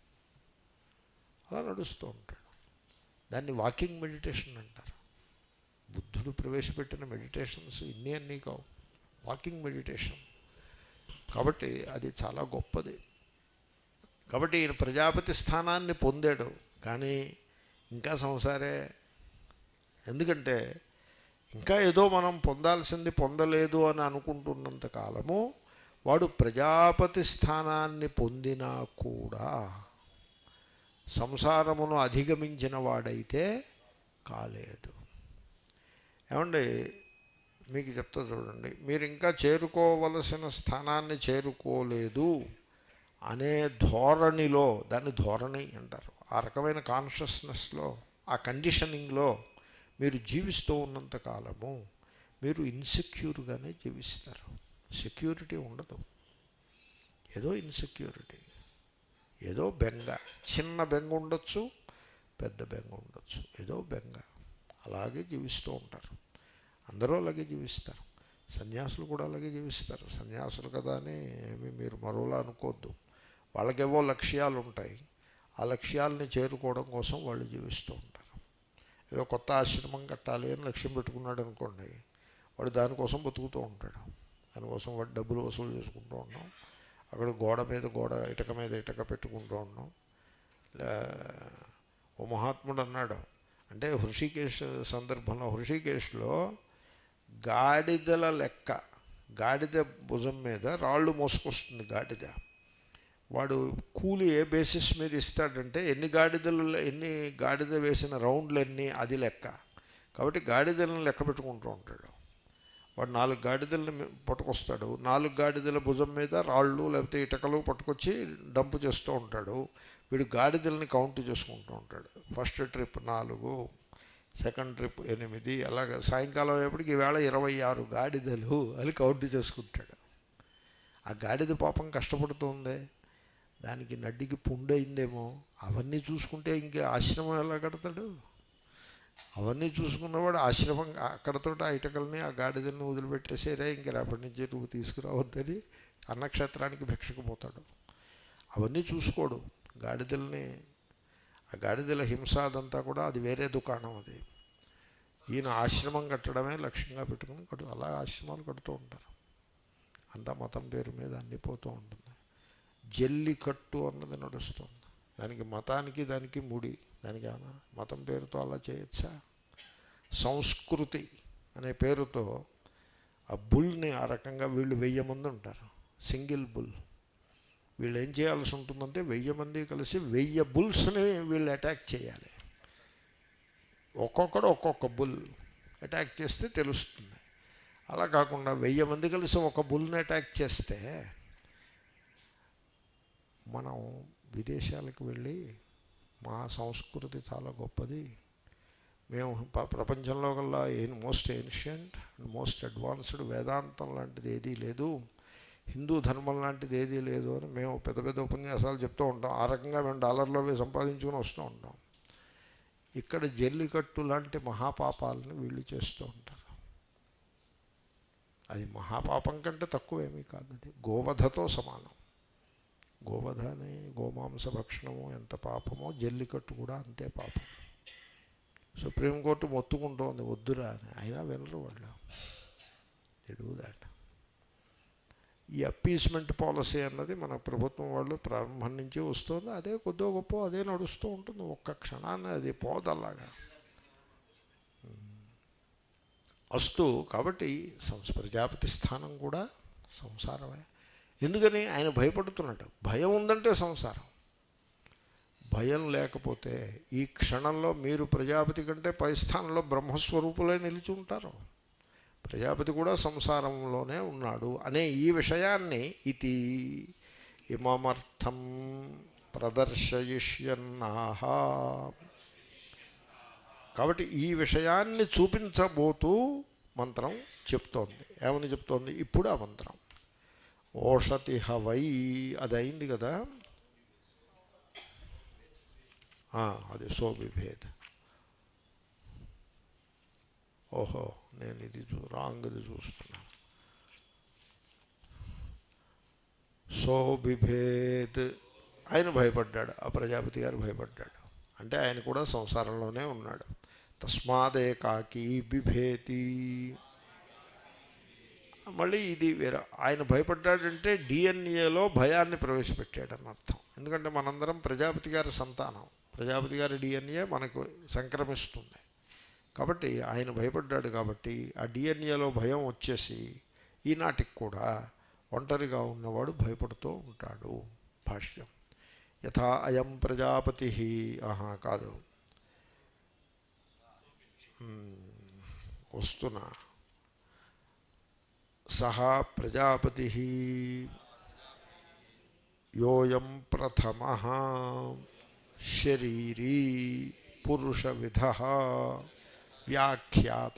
అలా నడుస్తూ ఉంటాడు. దాన్ని వాకింగ్ మెడిటేషన్ అంటారు. బుద్ధుడు ప్రవేశపెట్టిన మెడిటేషన్స్ అన్నీ కావు, వాకింగ్ మెడిటేషన్. కాబట్టి అది చాలా గొప్పది. కాబట్టి ఈయన ప్రజాపతి స్థానాన్ని పొందాడు, కానీ ఇంకా సంసారే. ఎందుకంటే ఇంకా ఏదో మనం పొందాల్సింది పొందలేదు అని అనుకుంటున్నంత కాలము వాడు ప్రజాపతి స్థానాన్ని పొందినా కూడా సంసారమును అధిగమించిన వాడైతే కాలేదు. ఏమండి, మీకు చెప్తా చూడండి, మీరు ఇంకా చేరుకోవలసిన స్థానాన్ని చేరుకోలేదు అనే ధోరణిలో, దాన్ని ధోరణి అంటారు, ఆ ఆ రకమైన కాన్షియస్నెస్లో, ఆ కండిషనింగ్లో మీరు జీవిస్తూ ఉన్నంత కాలము మీరు ఇన్సెక్యూర్గానే జీవిస్తారు. సెక్యూరిటీ ఉండదు. ఏదో ఇన్సెక్యూరిటీ, ఏదో బెంగ. చిన్న బెంగ ఉండొచ్చు, పెద్ద బెంగ ఉండొచ్చు, ఏదో బెంగ. అలాగే జీవిస్తూ ఉంటారు. అందరూ అలాగే జీవిస్తారు. సన్యాసులు కూడా అలాగే జీవిస్తారు. సన్యాసులు కదా అని ఏమి మీరు మరోలా అనుకోవద్దు. వాళ్ళకేవో లక్ష్యాలు ఉంటాయి. ఆ లక్ష్యాలని చేరుకోవడం కోసం వాళ్ళు జీవిస్తూ ఉంటారు. ఏదో కొత్త ఆశ్రమం కట్టాలి అని లక్ష్యం పెట్టుకున్నాడు అనుకోండి, వాడు దానికోసం బతుకుతూ ఉంటాడు. దానికోసం వాడు డబ్బులు వసూలు చేసుకుంటూ ఉన్నాం. అక్కడ గోడ మీద గోడ, ఇటక మీద ఇటక పెట్టుకుంటూ ఉన్నాం. ఓ మహాత్ముడు అన్నాడు, అంటే హృషికేశ్ సందర్భంలో, హృషికేశ్లో గాడిదల లెక్క, గాడిద భుజం మీద రాళ్ళు మోసుకొస్తుంది గాడిద. వాడు కూలి ఏ బేసిస్ మీద ఇస్తాడంటే ఎన్ని గాడిద వేసిన రౌండ్లు ఎన్ని, అది లెక్క. కాబట్టి గాడిదలను లెక్క పెట్టుకుంటూ ఉంటాడు. వాడు 4 గాడిదలను పట్టుకొస్తాడు. 4 గాడిదల భుజం మీద రాళ్ళు లేకపోతే ఇటకలు పట్టుకొచ్చి డంపు చేస్తూ ఉంటాడు. వీడు గాడిదలని కౌంట్ చేసుకుంటూ ఉంటాడు. ఫస్ట్ ట్రిప్ 4, సెకండ్ ట్రిప్ 8, అలాగే సాయంకాలం అయ్యేప్పటికి ఈవేళ 26 గాడిదలు అని కౌంట్ చేసుకుంటాడు. ఆ గాడిద పాపం కష్టపడుతుంది, దానికి నడ్డికి పుండయిందేమో. అవన్నీ చూసుకుంటే ఇంకే ఆశ్రమం ఎలా కడతాడు? అవన్నీ చూసుకున్నవాడు ఆశ్రమం అక్కడతో ఆ ఇటకల్ని ఆ గాడిదల్ని వదిలిపెట్టేసేరే, ఇంక రేపటి నుంచి నువ్వు తీసుకురావద్దని అన్నక్షేత్రానికి భిక్షకు పోతాడు. అవన్నీ చూసుకోడు. గాడిదల్ని, ఆ గాడిదల హింస అదంతా కూడా అది వేరే దుకాణం. అది ఈయన ఆశ్రమం కట్టడమే లక్ష్యంగా పెట్టుకుని అలా ఆశ్రమాలు కడుతూ ఉంటారు. అంతా మతం పేరు మీద అన్నీ పోతూ ఉంటుంది. జల్లికట్టు అన్నది నడుస్తుంది. దానికి మతానికి దానికి ముడి. దానికి ఏమన్నా మతం పేరుతో అలా చేయొచ్చా? సంస్కృతి అనే పేరుతో ఆ బుల్ని ఆ రకంగా వీళ్ళు 1000 మంది ఉంటారు, సింగిల్ బుల్. వీళ్ళు ఏం చేయాల్సి ఉంటుందంటే 1000 మంది కలిసి 1000 బుల్స్ని వీళ్ళు అటాక్ చేయాలి. ఒక్కొక్కడు ఒక్కొక్క బుల్ అటాక్ చేస్తే తెలుస్తుంది. అలా కాకుండా 1000 మంది కలిసి ఒక బుల్ని అటాక్ చేస్తే, మనం విదేశాలకు వెళ్ళి మా సంస్కృతి చాలా గొప్పది, మేము ప్రపంచంలో కల్లా most ancient and most advanced, వేదాంతం లాంటిది ఏదీ లేదు, హిందూ ధర్మం లాంటిది ఏదీ లేదు అని మేము పెద్ద పెద్ద ఉపన్యాసాలు చెప్తూ ఉంటాం. ఆ రకంగా మేము డాలర్లో సంపాదించుకొని వస్తూ ఉంటాం. ఇక్కడ జల్లికట్టు లాంటి మహాపాపాలను వీళ్ళు చేస్తూ ఉంటారు. అది మహాపాపం కంటే తక్కువేమీ కాదు. అది గోవధతో సమానం. గోవధ అని, గోమాంస భక్షణము ఎంత పాపమో జల్లికట్టు కూడా అంతే పాపం. సుప్రీంకోర్టు మొత్తుకుంటోంది వద్దురా అని, అయినా వినరు వాళ్ళు. They do that. ఈ అప్పీస్మెంట్ పాలసీ అన్నది మన ప్రభుత్వం వాళ్ళు ప్రారంభం నుంచి వస్తుంది. అదే కొద్దో గొప్ప అదే నడుస్తూ ఉంటుంది. ఒక్క క్షణాన్ని అది పోదల్లాగా వస్తూ. కాబట్టి ప్రజాపతి స్థానం కూడా సంసారమే. ఎందుకని ఆయన భయపడుతున్నాడు. భయం ఉందంటే సంసారం. భయం లేకపోతే ఈ క్షణంలో మీరు ప్రజాపతి కంటే పై స్థానంలో బ్రహ్మస్వరూపులై నిలిచి ఉంటారు. ప్రజాపతి కూడా సంసారంలోనే ఉన్నాడు అనే ఈ విషయాన్ని ఇతి ఇమమర్థం ప్రదర్శయిష్యన్నాహ. కాబట్టి ఈ విషయాన్ని చూపించబోతూ మంత్రం చెప్తోంది. ఏమని చెప్తోంది? ఇప్పుడు ఆ మంత్రం ఓషతి హవై, అది అయింది కదా. అది సోబిభేద్. ఓహో, నేను ఇది రాంగ్ది చూస్తున్నాను. సోబిభేద్, ఆయన భయపడ్డాడు. ఆ ప్రజాపతి గారు భయపడ్డాడు. అంటే ఆయన కూడా సంసారంలోనే ఉన్నాడు. తస్మాదేకాకీ బిభేతి. మళ్ళీ ఇది వేరే. ఆయన భయపడ్డాడంటే డిఎన్ఏలో భయాన్ని ప్రవేశపెట్టాడని అర్థం. ఎందుకంటే మనందరం ప్రజాపతి గారి సంతానం. ప్రజాపతి గారి డిఎన్ఏ మనకు సంక్రమిస్తుంది. కాబట్టి ఆయన భయపడ్డాడు. కాబట్టి ఆ డిఎన్ఏలో భయం వచ్చేసి ఈనాటికి కూడా ఒంటరిగా ఉన్నవాడు భయపడుతూ ఉంటాడు. భాష్యం యథా అయం ప్రజాపతి. కాదు, వస్తున్నా. సహా ప్రజాపతి యోయం ప్రథమః శరీరీ పురుష విధ వ్యాఖ్యాత.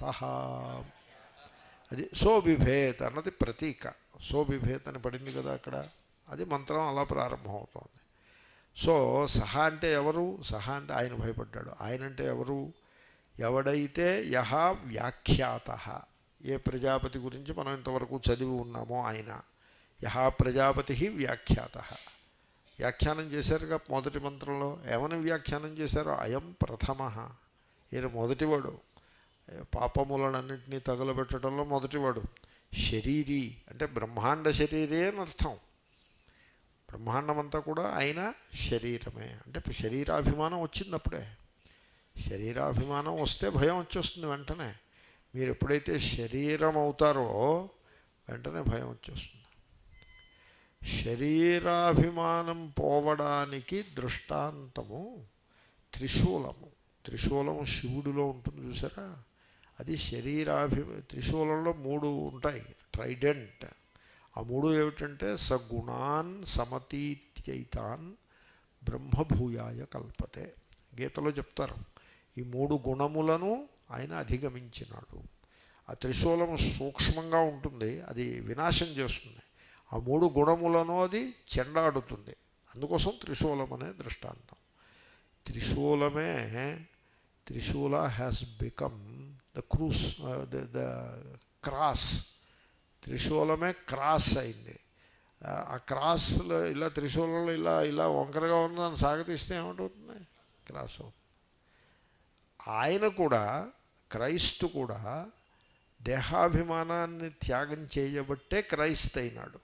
అది సోబిభేత్ అన్నది ప్రతీక. సోబిభేత్ అని పడింది కదా అక్కడ, అది మంత్రం అలా ప్రారంభమవుతోంది. సో సహ అంటే ఎవరు? సహ అంటే ఆయన భయపడ్డాడు. ఆయన అంటే ఎవరు? ఎవడైతే యహ వ్యాఖ్యాత, ఏ ప్రజాపతి గురించి మనం ఇంతవరకు చదివి ఉన్నామో ఆయన. యహ ప్రజాపతి వ్యాఖ్యాత, వ్యాఖ్యానం చేశారుగా మొదటి మంత్రంలో. ఏమని వ్యాఖ్యానం చేశారో? అయం ప్రథమ, ఈయన మొదటివాడు, పాపములనన్నింటినీ తగులబెట్టడంలో మొదటివాడు. శరీరీ అంటే బ్రహ్మాండ శరీరే అని అర్థం. బ్రహ్మాండమంతా కూడా ఆయన శరీరమే. అంటే శరీరాభిమానం వచ్చింది అప్పుడే. శరీరాభిమానం వస్తే భయం వచ్చేస్తుంది వెంటనే. మీరు ఎప్పుడైతే శరీరం అవుతారో వెంటనే భయం వచ్చేస్తుంది. శరీరాభిమానం పోవడానికి దృష్టాంతము త్రిశూలము. త్రిశూలము శివుడిలో ఉంటుంది చూసారా, అది త్రిశూలంలో 3 ఉంటాయి, ట్రైడెంట్. ఆ 3 ఏమిటంటే సగుణాన్ సమతీత్యైతాన్ బ్రహ్మభూయాయ కల్పతే. గీతలో చెప్తారు ఈ 3 గుణములను ఆయన అధిగమించినాడు. ఆ త్రిశూలము సూక్ష్మంగా ఉంటుంది, అది వినాశం చేస్తుంది. ఆ 3 గుణములను అది చెండాడుతుంది. అందుకోసం త్రిశూలం అనే దృష్టాంతం. Trishula has become the cross, the cross. త్రిశూలమే క్రాస్ అయింది. ఆ క్రాస్లో ఇలా త్రిశూలంలో ఇలా ఇలా వంకరగా ఉందని సాగతీస్తే ఏమంటుంది? క్రాస్ అవుతుంది. ఆయన కూడా, క్రైస్తు కూడా దేహాభిమానాన్ని త్యాగం చేయబట్టే క్రైస్తు అయినాడు.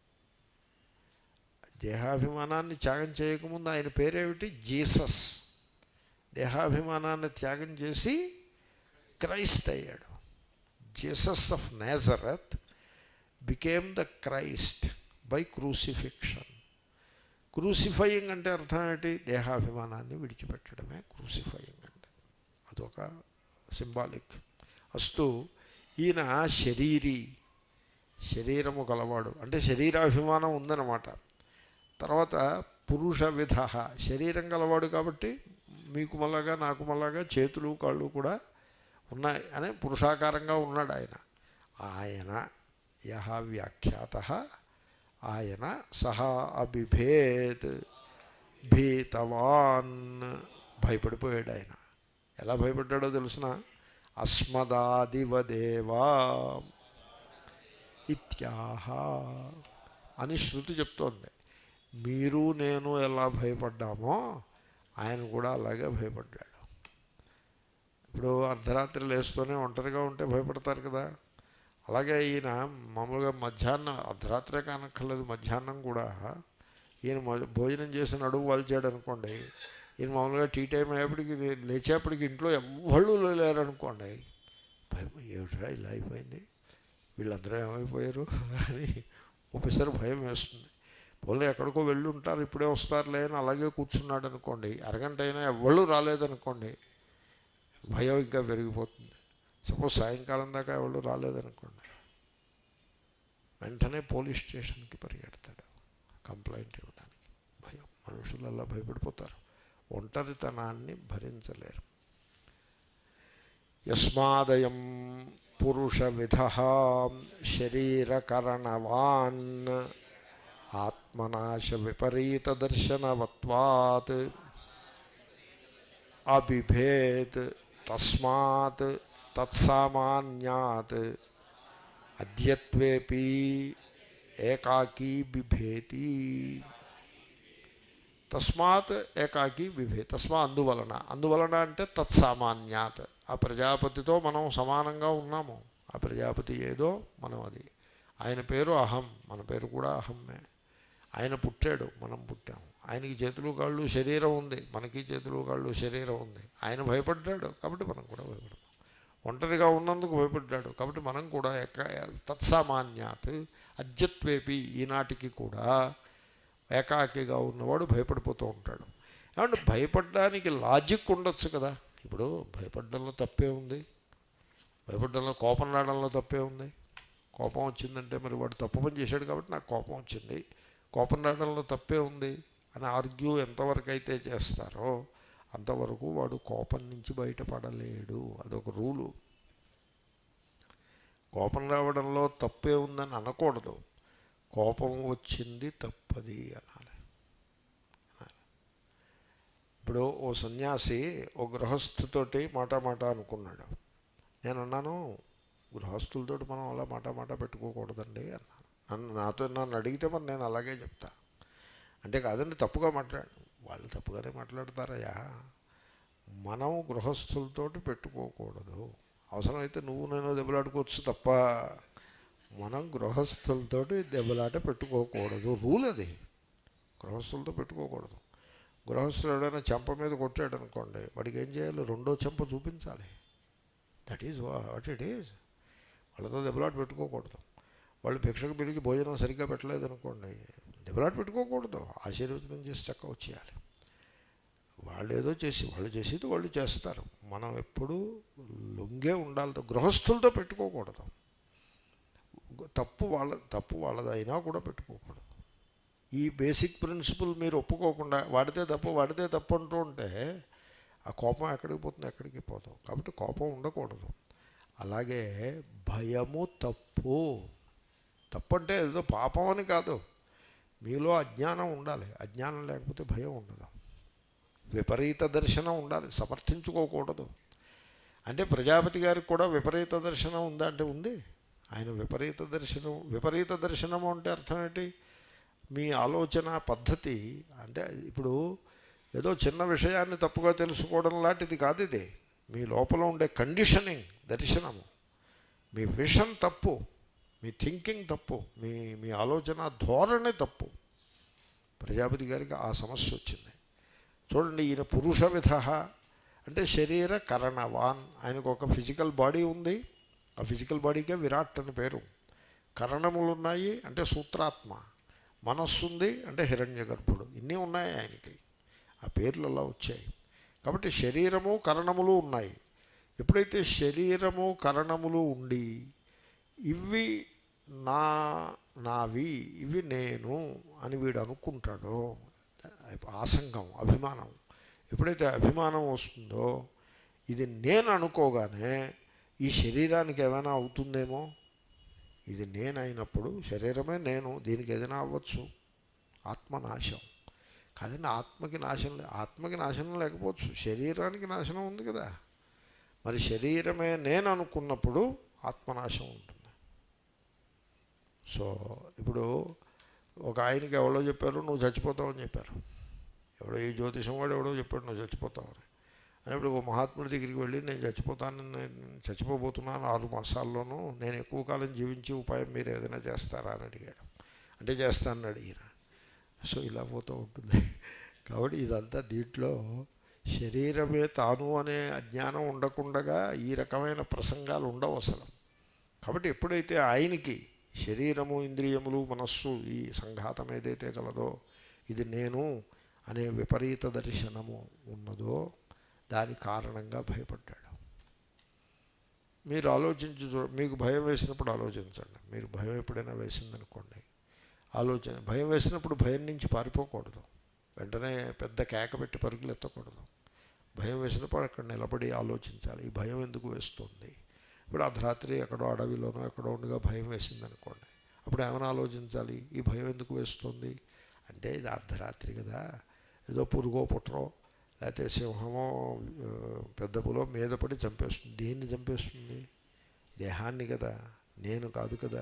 దేహాభిమానాన్ని త్యాగం చేయకముందు ఆయన పేరేమిటి? జీసస్. దేహాభిమానాన్ని త్యాగం చేసి క్రైస్తు అయ్యాడు. Jesus of Nazareth became the Christ by crucifixion. Crucifying అంటే అర్థం ఏంటి? దేహాభిమానాన్ని విడిచిపెట్టడమే క్రూసిఫయింగ్ అంటే. అదొక సింబాలిక్. అస్తు ఈయన శరీరీ, శరీరము గలవాడు అంటే శరీరాభిమానం ఉందన్నమాట. తర్వాత పురుష విధ, శరీరం గలవాడు కాబట్టి మీకు మళ్ళాగా నాకు మళ్ళాగా చేతులు కాళ్ళు కూడా ఉన్నాయి అని పురుషాకారంగా ఉన్నాడు ఆయన. ఆయన యహ వ్యాఖ్యాత, ఆయన సహ అబిభేత్ భీతవాన్, భయపడిపోయాడు ఆయన. ఎలా భయపడ్డాడో తెలుసిన? అస్మదాదివదేవా ఇత్యాహ అని శృతి చెప్తోంది. మీరు నేను ఎలా భయపడ్డామో ఆయన కూడా అలాగే భయపడ్డాడు. ఇప్పుడు అర్ధరాత్రి లేస్తూనే ఒంటరిగా ఉంటే భయపడతారు కదా, అలాగే ఈయన మామూలుగా మధ్యాహ్నం, అర్ధరాత్రే కానక్కర్లేదు, మధ్యాహ్నం కూడా ఈయన భోజనం చేసి నడుము వాల్చాడు అనుకోండి, ఈయన మామూలుగా టీ టైం అయ్యేప్పటికి లేచేపటికి ఇంట్లో ఎవ్వళ్ళు లేరనుకోండి, భయం, ఏమిట్రా ఇలా అయిపోయింది, వీళ్ళందరూ ఏమైపోయారు అని ఒకసారి భయం వేస్తుంది. పోలే ఎక్కడికో వెళ్ళి ఉంటారు, ఇప్పుడే వస్తారులే అని అలాగే కూర్చున్నాడు అనుకోండి, అరగంట అయినా ఎవ్వళ్ళు రాలేదనుకోండి, భయం ఇంకా పెరిగిపోతుంది. సపోజ్ సాయంకాలం దాకా ఎవరు రాలేదనుకోండి, వెంటనే పోలీస్ స్టేషన్కి పరిగెడతాడు కంప్లైంట్ ఇవ్వడానికి. భయం, మనుషులు అలా భయపడిపోతారు, ఒంటరితనాన్ని భరించలేరు. యస్మాదయం పురుష విధ శరీరకరణవాన్ ఆత్మనాశ విపరీత దర్శనవత్వాత్ అబిభేత్ తస్మాత్ తత్సామాన్యాత్ అద్యత్వేపి ఏకాకీ బిభేతి. తస్మాత్ ఏకాకీ బిభేతి, తస్మా అందువలన అంటే తత్సామాన్యాత్, ఆ ప్రజాపతితో మనం సమానంగా ఉన్నాము. ఆ ప్రజాపతి ఏదో మనం అది. ఆయన పేరు అహం, మన పేరు కూడా అహమ్మే. ఆయన పుట్టాడు, మనం పుట్టాము. ఆయనకి చేతులు కాళ్ళు శరీరం ఉంది, మనకి చేతులు కాళ్ళు శరీరం ఉంది. ఆయన భయపడ్డాడు కాబట్టి మనం కూడా భయపడతాం. ఒంటరిగా ఉన్నందుకు భయపడ్డాడు కాబట్టి మనం కూడా తత్సామాన్యాత్ అద్యత్వేపి, ఈనాటికి కూడా ఏకాకిగా ఉన్నవాడు భయపడిపోతూ ఉంటాడు. ఏమంటే భయపడడానికి లాజిక్ ఉండొచ్చు కదా. ఇప్పుడు భయపడడంలో తప్పే ఉంది, భయపడడంలో కోపం రావడంలో తప్పే ఉంది. కోపం వచ్చిందంటే మరి వాడు తప్పు పని చేశాడు కాబట్టి నాకు కోపం వచ్చింది, కోపం రావడంలో తప్పే ఉంది. అని ఆర్గ్యూ ఎంతవరకు అయితే చేస్తారో అంతవరకు వాడు కోపం నుంచి బయటపడలేడు. అదొక రూలు. కోపం రావడంలో తప్పే ఉందని అనకూడదు. కోపం వచ్చింది తప్పది అనాలి. ఇప్పుడు ఓ సన్యాసి ఓ గృహస్థుతోటి మాట అనుకున్నాడు. నేను అన్నాను, గృహస్థులతో మనం అలా మాట పెట్టుకోకూడదండి అన్నాను. నన్ను అడిగితే మరి నేను అలాగే చెప్తా. అంటే కాదండి, తప్పుగా మాట్లాడు. వాళ్ళు తప్పుగానే మాట్లాడతారయ్యా. మనం గృహస్థులతోటి పెట్టుకోకూడదు. అవసరమైతే నువ్వు నేను దెబ్బలాడుకోవచ్చు తప్ప మనం గృహస్థులతోటి దెబ్బలాట పెట్టుకోకూడదు. రూల్ అది. గృహస్థులతో పెట్టుకోకూడదు. గృహస్థులు ఎవడైనా చెంప మీద కొట్టాడు అనుకోండి, వాడికి ఏం చేయాలి? రెండో చెంప చూపించాలి. That is what it is. వాళ్ళతో దెబ్బలాట పెట్టుకోకూడదు. వాళ్ళు భిక్షకు పిలిచి భోజనం సరిగ్గా పెట్టలేదనుకోండి, దెబ్బలాట పెట్టుకోకూడదు. ఆశీర్వచనం చేసి చక్క వచ్చేయాలి. వాళ్ళు ఏదో వాళ్ళు చేసేది వాళ్ళు చేస్తారు. మనం ఎప్పుడూ లొంగే ఉండాలి. గృహస్థులతో పెట్టుకోకూడదు. తప్పు వాళ్ళదైనా కూడా పెట్టుకోకూడదు. ఈ బేసిక్ ప్రిన్సిపల్ మీరు ఒప్పుకోకుండా వాడితే తప్పు అంటూ ఉంటే ఆ కోపం ఎక్కడికి పోతుంది? ఎక్కడికి పోతాం. కాబట్టి కోపం ఉండకూడదు. అలాగే భయము తప్పు అంటే ఏదో పాపం అని కాదు. మీలో అజ్ఞానం ఉండాలి. అజ్ఞానం లేకపోతే భయం ఉండదు. విపరీత దర్శనం ఉండాలి. సమర్థించుకోకూడదు. అంటే ప్రజాపతి గారికి కూడా విపరీత దర్శనం ఉందా అంటే ఉంది. ఆయన విపరీత దర్శనము అంటే అర్థం ఏంటి? మీ ఆలోచన పద్ధతి అంటే ఇప్పుడు ఏదో చిన్న విషయాన్ని తప్పుగా తెలుసుకోవడం లాంటిది కాదు ఇది. మీ లోపల ఉండే కండిషనింగ్ దర్శనము. మీ విషన్ తప్పు, మీ థింకింగ్ తప్పు, మీ ఆలోచన ధోరణి తప్పు. ప్రజాపతి గారికి ఆ సమస్య వచ్చింది. చూడండి, ఈయన పురుష విధ అంటే శరీర కరణవాన్. ఆయనకు ఒక ఫిజికల్ బాడీ ఉంది. ఆ ఫిజికల్ బాడీకే విరాట్ అని పేరు. కరణములు ఉన్నాయి అంటే సూత్రాత్మ. మనస్సు ఉంది అంటే హిరణ్య గర్భుడు. ఇన్ని ఉన్నాయి ఆయనకి. ఆ పేర్లు అలా వచ్చాయి. కాబట్టి శరీరము కరణములు ఉన్నాయి. ఎప్పుడైతే శరీరము కరణములు ఉండి ఇవి నావి, ఇవి నేను అని వీడు అనుకుంటాడో, ఆసంగం, అభిమానం. ఎప్పుడైతే అభిమానం వస్తుందో, ఇది నేను అనుకోగానే ఈ శరీరానికి ఏమైనా అవుతుందేమో, ఇది నేనైనప్పుడు శరీరమే నేను, దీనికి ఏదైనా అవ్వచ్చు. ఆత్మనాశం కాదండి. ఆత్మకి నాశనం లేకపోవచ్చు, శరీరానికి నాశనం ఉంది కదా. మరి శరీరమే నేను అనుకున్నప్పుడు ఆత్మనాశం ఉంటుంది. సో ఇప్పుడు ఒక ఆయనకి ఎవరో చెప్పారు నువ్వు చచ్చిపోతావని చెప్పారు. ఎవడో ఈ జ్యోతిషం వాడు ఎవడో చెప్పాడు నువ్వు చచ్చిపోతావని. అని ఇప్పుడు ఒక మహాత్ముడి దగ్గరికి వెళ్ళి నేను చచ్చిపోబోతున్నాను 6 మాసాల్లోనూ, నేను ఎక్కువ కాలం జీవించే ఉపాయం మీరు ఏదైనా చేస్తారా అని అడిగాడు. అంటే చేస్తానన్నాడు ఈయన. సో ఇలా పోతూ ఉంటుంది. కాబట్టి ఇదంతా దీంట్లో శరీరమే తాను అనే అజ్ఞానం ఉండకుండగా ఈ రకమైన ప్రసంగాలు ఉండవు అసలు. కాబట్టి ఎప్పుడైతే ఆయనకి శరీరము, ఇంద్రియములు, మనస్సు ఈ సంఘాతం ఏదైతే కలదో ఇది నేను అనే విపరీత దర్శనము ఉన్నదో దాని కారణంగా భయపడ్డాడు. మీరు మీకు భయం వేసినప్పుడు ఆలోచించండి. మీరు భయం ఎప్పుడైనా వేసిందనుకోండి, భయం వేసినప్పుడు భయం నుంచి పారిపోకూడదు. వెంటనే పెద్ద కేక పెట్టి పరుగులు ఎత్తకూడదు. భయం వేసినప్పుడు అక్కడ నిలబడి ఆలోచించాలి. ఈ భయం ఎందుకు వేస్తుంది? ఇప్పుడు అర్ధరాత్రి ఎక్కడో అడవిలోనో ఎక్కడో ఉండగా భయం వేసిందనుకోండి, అప్పుడు ఏమైనా ఆలోచించాలి. ఈ భయం ఎందుకు వేస్తుంది అంటే ఇది అర్ధరాత్రి కదా, ఏదో పురుగో పుట్టరో లేకపోతే సింహమో పెద్ద పులో మీద పడి చంపేస్తుంది. దేన్ని చంపేస్తుంది? దేహాన్ని కదా, నేను కాదు కదా.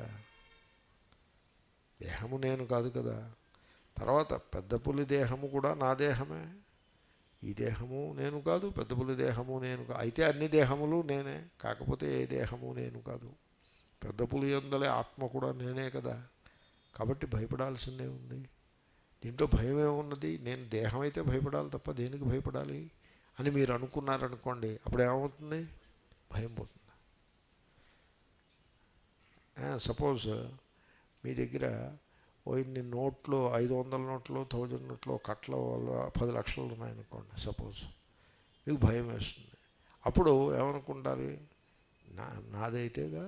దేహము నేను కాదు కదా. తర్వాత పెద్ద పులి దేహము కూడా నా దేహమే. ఈ దేహము నేను కాదు, పెద్ద పులి దేహము నేను కాదు. అయితే అన్ని దేహములు నేనే, కాకపోతే ఏ దేహము నేను కాదు. పెద్ద పులి యందలే ఆత్మ కూడా నేనే కదా. కాబట్టి భయపడాల్సిందే ఉంది. దీంట్లో భయం ఏమున్నది? నేను దేహం అయితే భయపడాలి తప్ప దేనికి భయపడాలి అని మీరు అనుకున్నారనుకోండి, అప్పుడు ఏమవుతుంది? భయం పోతుంది. సపోజ్ మీ దగ్గర ఇన్ని నోట్లు, 500 నోట్లు, 1000 నోట్లు, కట్టలు 10 లక్షలు ఉన్నాయనుకోండి సపోజ్. మీకు భయం వేస్తుంది. అప్పుడు ఏమనుకుంటారు? నాదైతేగా,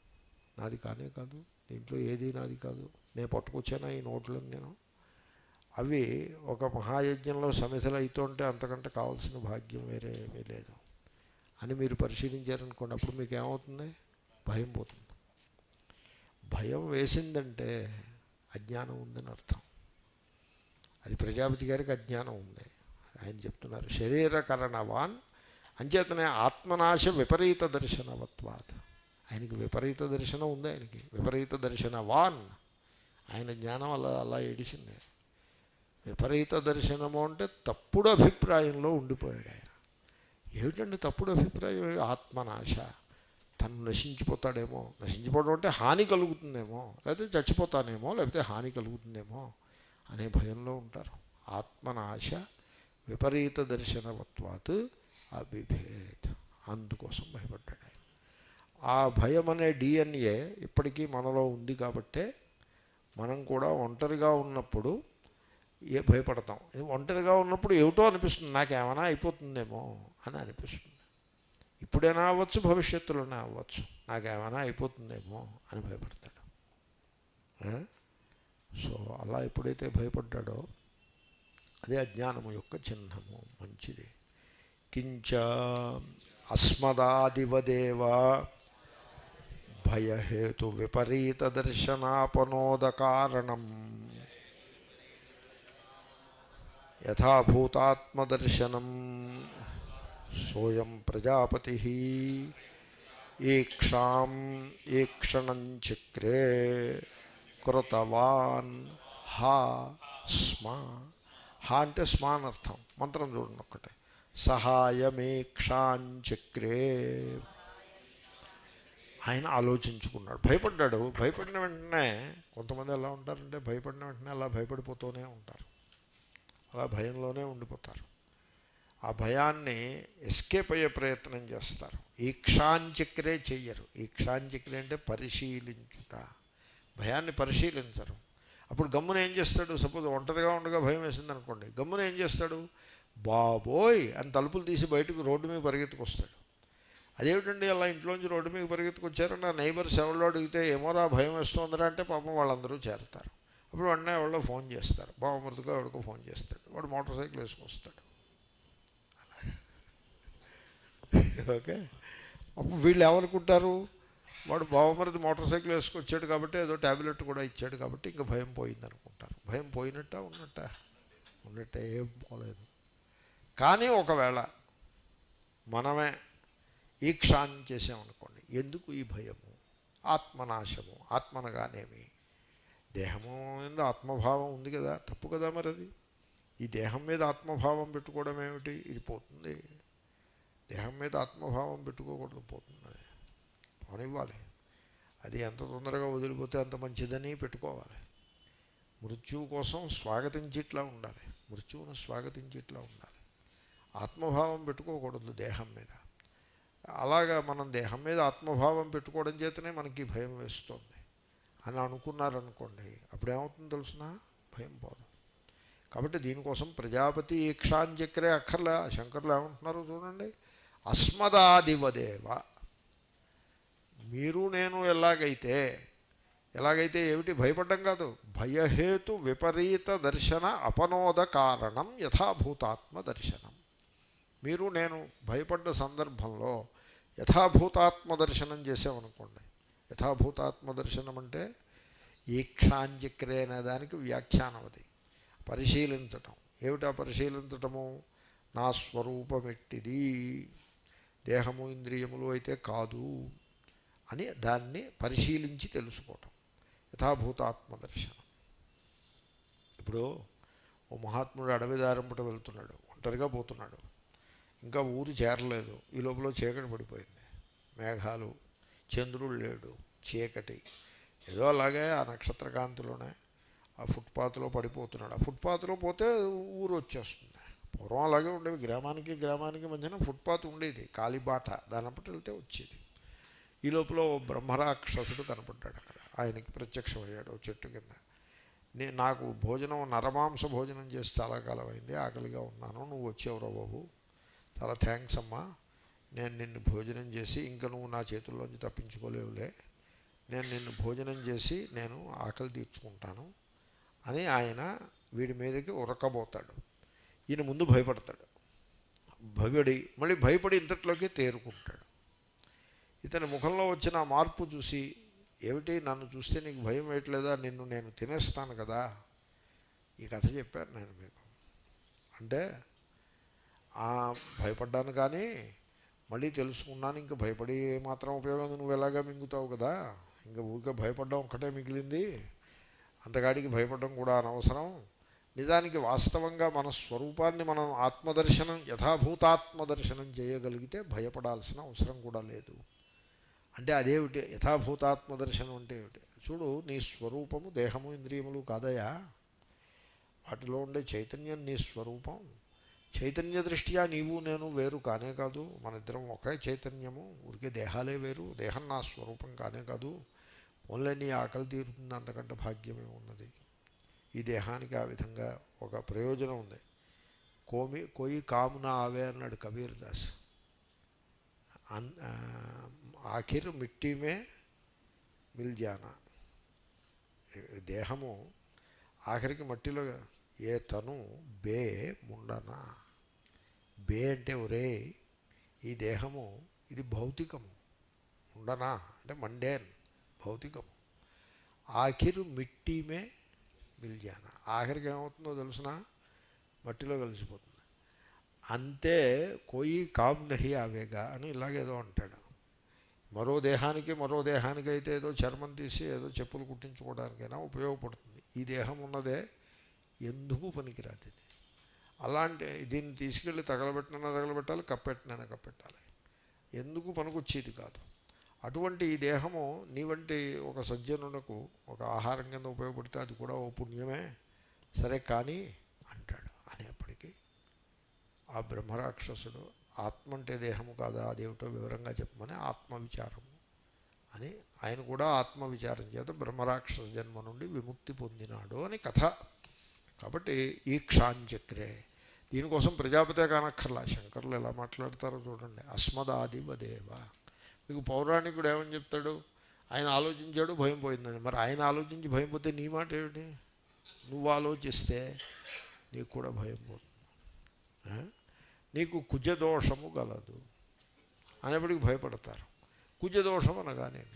నాది కానే కాదు, దీంట్లో ఏది నాది కాదు, నేను పట్టుకొచ్చానా ఈ నోట్లను నేను అవి ఒక మహాయజ్ఞంలో సమిధలు అవుతుంటే అంతకంటే కావాల్సిన భాగ్యం వేరే ఏమీ లేదు అని మీరు పరిశీలించారనుకోండి. అప్పుడు మీకు ఏమవుతుంది? భయం పోతుంది. భయం వేసిందంటే అజ్ఞానం ఉందని అర్థం. అది ప్రజాపతి గారికి అజ్ఞానం ఉంది. ఆయన చెప్తున్నారు శరీరకరణవాన్ అంచేతనే ఆత్మనాశ విపరీత దర్శనవత్వాత్. ఆయనకి విపరీత దర్శనం ఉంది. ఆయనకి విపరీత దర్శనవాన్, ఆయన జ్ఞానం అలా ఏడిసింది. విపరీత దర్శనము అంటే తప్పుడు అభిప్రాయంలో ఉండిపోయాడు ఆయన. ఏమిటండి తప్పుడు అభిప్రాయం? ఆత్మనాశ, తను నశించిపోతాడేమో, నశించిపోవడం అంటే హాని కలుగుతుందేమో, లేకపోతే చచ్చిపోతానేమో, లేకపోతే హాని కలుగుతుందేమో అనే భయంలో ఉంటారు. ఆత్మనాశ విపరీత దర్శనవత్వాత్ అభిభేద్, అందుకోసం భయపడ్డాడు ఆయన. ఆ భయం అనే డిఎన్ఏ ఇప్పటికీ మనలో ఉంది. కాబట్టే మనం కూడా ఒంటరిగా ఉన్నప్పుడు భయపడతాం. ఒంటరిగా ఉన్నప్పుడు ఏమిటో అనిపిస్తుంది, నాకేమైనా అయిపోతుందేమో అని అనిపిస్తుంది. ఇప్పుడైనా అవ్వచ్చు, భవిష్యత్తులోనే అవ్వచ్చు, నాకేమైనా అయిపోతుందేమో అని భయపడతాడు. సో అలా ఎప్పుడైతే భయపడ్డాడో అదే అజ్ఞానము యొక్క చిహ్నము. మంచిది. కించ అస్మదాదివదేవ భయహేతు విపరీత దర్శనాపనోద కారణం యథాభూతాత్మదర్శనం సోయం ప్రజాపతి ఈక్షాం ఈక్షణం చక్రే కృతవాన్ హా స్మ. హా అంటే స్మ అని అర్థం. మంత్రం చూడండి ఒక్కటే. సహాయమీక్షాంచక్రే. ఆయన ఆలోచించుకున్నాడు, భయపడ్డాడు. భయపడిన వెంటనే కొంతమంది ఎలా ఉంటారంటే భయపడిన వెంటనే అలా భయపడిపోతూనే ఉంటారు, అలా భయంలోనే ఉండిపోతారు. ఆ భయాన్ని ఎస్కేప్ అయ్యే ప్రయత్నం చేస్తారు. ఈక్షాంచక్రే చెయ్యరు. ఈక్షాంచక్రే అంటే పరిశీలించుట. భయాన్ని పరిశీలించరు. అప్పుడు గమ్మున ఏం చేస్తాడు? సపోజ్ ఒంటరిగా ఉండగా భయం వేసింది అనుకోండి, గమ్మున ఏం చేస్తాడు? బాబోయ్ అని తలుపులు తీసి బయటకు రోడ్డు మీద పరిగెత్తుకొస్తాడు. అదేమిటండి అలా ఇంట్లోంచి రోడ్డు మీద పరిగెత్తుకొచ్చారు? నా నైబర్స్ ఎవరో అడిగితే ఏమోరా భయం వేస్తుందిరా అంటే పాపం వాళ్ళందరూ చేరతారు. అప్పుడు వెంటనే ఎవరో ఫోన్ చేస్తారు, బావమృతిగా ఎవరికో ఫోన్ చేస్తాడు, వాడు మోటార్ సైకిల్ వేసుకొస్తాడు. అలాగే ఓకే. అప్పుడు వీళ్ళు ఏమనుకుంటారు? వాడు బావమృతి మోటార్ సైకిల్ వేసుకొచ్చాడు కాబట్టి ఏదో ట్యాబ్లెట్ కూడా ఇచ్చాడు కాబట్టి ఇంకా భయం పోయింది అనుకుంటారు. భయం పోయినట్ట ఉన్నట్టే, ఏం పోలేదు. కానీ ఒకవేళ మనమే ఈక్షాన్ని చేసామనుకోండి, ఎందుకు ఈ భయము? ఆత్మనాశము. ఆత్మనగానేమి? దేహము మీద ఆత్మభావం ఉంది కదా, తప్పు కదా మరి అది. ఈ దేహం మీద ఆత్మభావం పెట్టుకోవడం ఏమిటి? ఇది పోతుంది. దేహం మీద ఆత్మభావం పెట్టుకోకూడదు, పోతుంది. అది పోనివ్వాలి. అది ఎంత తొందరగా వదిలిపోతే అంత మంచిదని పెట్టుకోవాలి. మృత్యువు కోసం స్వాగతించేట్లా ఉండాలి, మృత్యువును స్వాగతించేట్లా ఉండాలి. ఆత్మభావం పెట్టుకోకూడదు దేహం మీద. అలాగా మనం దేహం మీద ఆత్మభావం పెట్టుకోవడం చేతనే మనకి భయం వేస్తుంది అని అనుకున్నారనుకోండి, అప్పుడేమవుతుందో తెలుసిన? భయం పోదు. కాబట్టి దీనికోసం ప్రజాపతి ఈక్షాంచక్రే అక్కర్లే. శంకర్లు ఏమంటున్నారో చూడండి. అస్మదాదివదేవ, మీరు నేను ఎలాగైతే ఏమిటి? భయపడ్డం కాదు, భయహేతు విపరీత దర్శన అపనోద కారణం యథాభూతాత్మ దర్శనం. మీరు నేను భయపడ్డ సందర్భంలో యథాభూతాత్మ దర్శనం చేసామనుకోండి. యథాభూతాత్మ దర్శనం అంటే ఈక్షాంచక్రే అనే దానికి వ్యాఖ్యానం. అది పరిశీలించటం. ఏమిటా పరిశీలించటము? నా స్వరూపమెట్టిది, దేహము ఇంద్రియములు అయితే కాదు అని దాన్ని పరిశీలించి తెలుసుకోవటం యథాభూతాత్మ దర్శనం. ఇప్పుడు ఓ మహాత్ముడు అడవి దారంపుట వెళ్తున్నాడు, ఒంటరిగా పోతున్నాడు, ఇంకా ఊరు చేరలేదు. ఈ లోపల చీకటి పడిపోయింది, మేఘాలు, చంద్రుడు లేడు, చీకటి. ఏదో అలాగే ఆ నక్షత్రకాంతిలోనే ఆ ఫుట్పాత్లో పడిపోతున్నాడు. ఆ ఫుట్పాత్లో పోతే ఊరు వచ్చేస్తుంది. పూర్వం అలాగే ఉండేవి, గ్రామానికి మధ్యన ఫుట్పాత్ ఉండేది, కాలిబాట, దానప్పటి వెళ్తే వచ్చేది. ఈ లోపల ఓ బ్రహ్మరాక్షసుడు కనపడ్డాడు అక్కడ. ఆయనకి ప్రత్యక్షమయ్యాడు చెట్టు కింద. నాకు భోజనం, నరమాంస భోజనం చేసి చాలా కాలం అయింది, ఆకలిగా ఉన్నాను, నువ్వు వచ్చేవరా బాబు, చాలా థ్యాంక్స్ అమ్మా, నేను నిన్ను భోజనం చేసి ఇంకా నువ్వు నా చేతుల్లోంచి తప్పించుకోలేవులే, నేను నిన్ను భోజనం చేసి నేను ఆకలి తీర్చుకుంటాను అని ఆయన వీడి మీదకి ఉరకబోతాడు. ఈయన ముందు భయపడతాడు. మళ్ళీ భయపడి ఇంతట్లోకి తేరుకుంటాడు. ఇతని ముఖంలో వచ్చిన ఆ మార్పు చూసి, ఏమిటి నన్ను చూస్తే నీకు భయం వేయట్లేదా, నిన్ను నేను తినేస్తాను కదా, ఈ కథ చెప్పాను నేను మీకు అంటే, భయపడ్డాను కానీ మళ్ళీ తెలుసుకున్నాను, ఇంక భయపడి మాత్రం ఉపయోగం, నువ్వు ఎలాగా మింగుతావు కదా, ఇంకా ఊరికే భయపడడం ఒక్కటే మిగిలింది, అంతగాడికి భయపడడం కూడా అనవసరం. నిజానికి వాస్తవంగా మన స్వరూపాన్ని మనం ఆత్మదర్శనం, యథాభూతాత్మదర్శనం చేయగలిగితే భయపడాల్సిన అవసరం కూడా లేదు. అంటే అదేమిటి యథాభూతాత్మదర్శనం అంటే ఏమిటి? చూడు, నీ స్వరూపము దేహము ఇంద్రియములు కాదయా, వాటిలో ఉండే చైతన్యం నీ స్వరూపం. చైతన్య దృష్ట్యా నీవు నేను వేరు కానే కాదు, మన ఇద్దరం ఒకే చైతన్యము, ఊరికే దేహాలే వేరు, దేహం నా స్వరూపం కానే కాదు. ఓన్లీ నీ ఆకలి తీరుతుంది, అంతకంటే భాగ్యమే ఉన్నది. ఈ దేహానికి ఆ విధంగా ఒక ప్రయోజనం ఉంది. కోయి కామునా ఆవే అన్నాడు కబీర్ దాస్. ఆఖిర్ మిట్టీ మే మిల్ జానా, దేహము ఆఖరికి మట్టిలో. ఏ తను బే ముండనా, బే అంటే ఒరే, ఈ దేహము ఇది భౌతికము, ముండనా అంటే మండేన్, భౌతికము. ఆఖిర్ మిట్టీ మే మిల్ జానా, ఆఖరికి ఏమవుతుందో తెలుసిన, మట్టిలో కలిసిపోతుంది. అంతే కోయి కామ్ నహి ఆవేగా అని ఇలాగేదో అంటాడు. మరో దేహానికి అయితే ఏదో చర్మం తీసి ఏదో చెప్పులు కుట్టించుకోవడానికైనా ఉపయోగపడుతుంది. ఈ దేహం ఉన్నదే ఎందుకు పనికిరాదు ఇది. అలాంటి దీన్ని తీసుకెళ్ళి తగలబెట్టాలి, కప్పెట్టాలి, ఎందుకు పనికొచ్చేది కాదు. అటువంటి ఈ దేహము నీ వంటి ఒక సజ్జనునకు ఒక ఆహారం కింద ఉపయోగపడితే అది కూడా ఓ పుణ్యమే, సరే కానీ అంటాడు. అనేప్పటికీ ఆ బ్రహ్మరాక్షసుడు ఆత్మ అంటే దేహము కాదా, అదేమిటో వివరంగా చెప్పమని ఆత్మవిచారము అని, ఆయన కూడా ఆత్మవిచారం చేత బ్రహ్మరాక్షస జన్మ నుండి విముక్తి పొందినాడు అని కథ. కాబట్టి ఈ క్షాంచక్రే, దీనికోసం ప్రజాపతే కానక్కర్లా, శంకరులు ఎలా మాట్లాడతారో చూడండి. అస్మదాదివదేవ, మీకు పౌరాణికుడు ఏమని చెప్తాడు, ఆయన ఆలోచించాడు భయం పోయిందని. మరి ఆయన ఆలోచించి భయం పోతే నీ మాట ఏమిటి? నువ్వు ఆలోచిస్తే నీకు కూడా భయం పోతుంది. నీకు కుజదోషము గలదు అనేప్పటికి భయపడతారు. కుజదోషం అనగానేమి?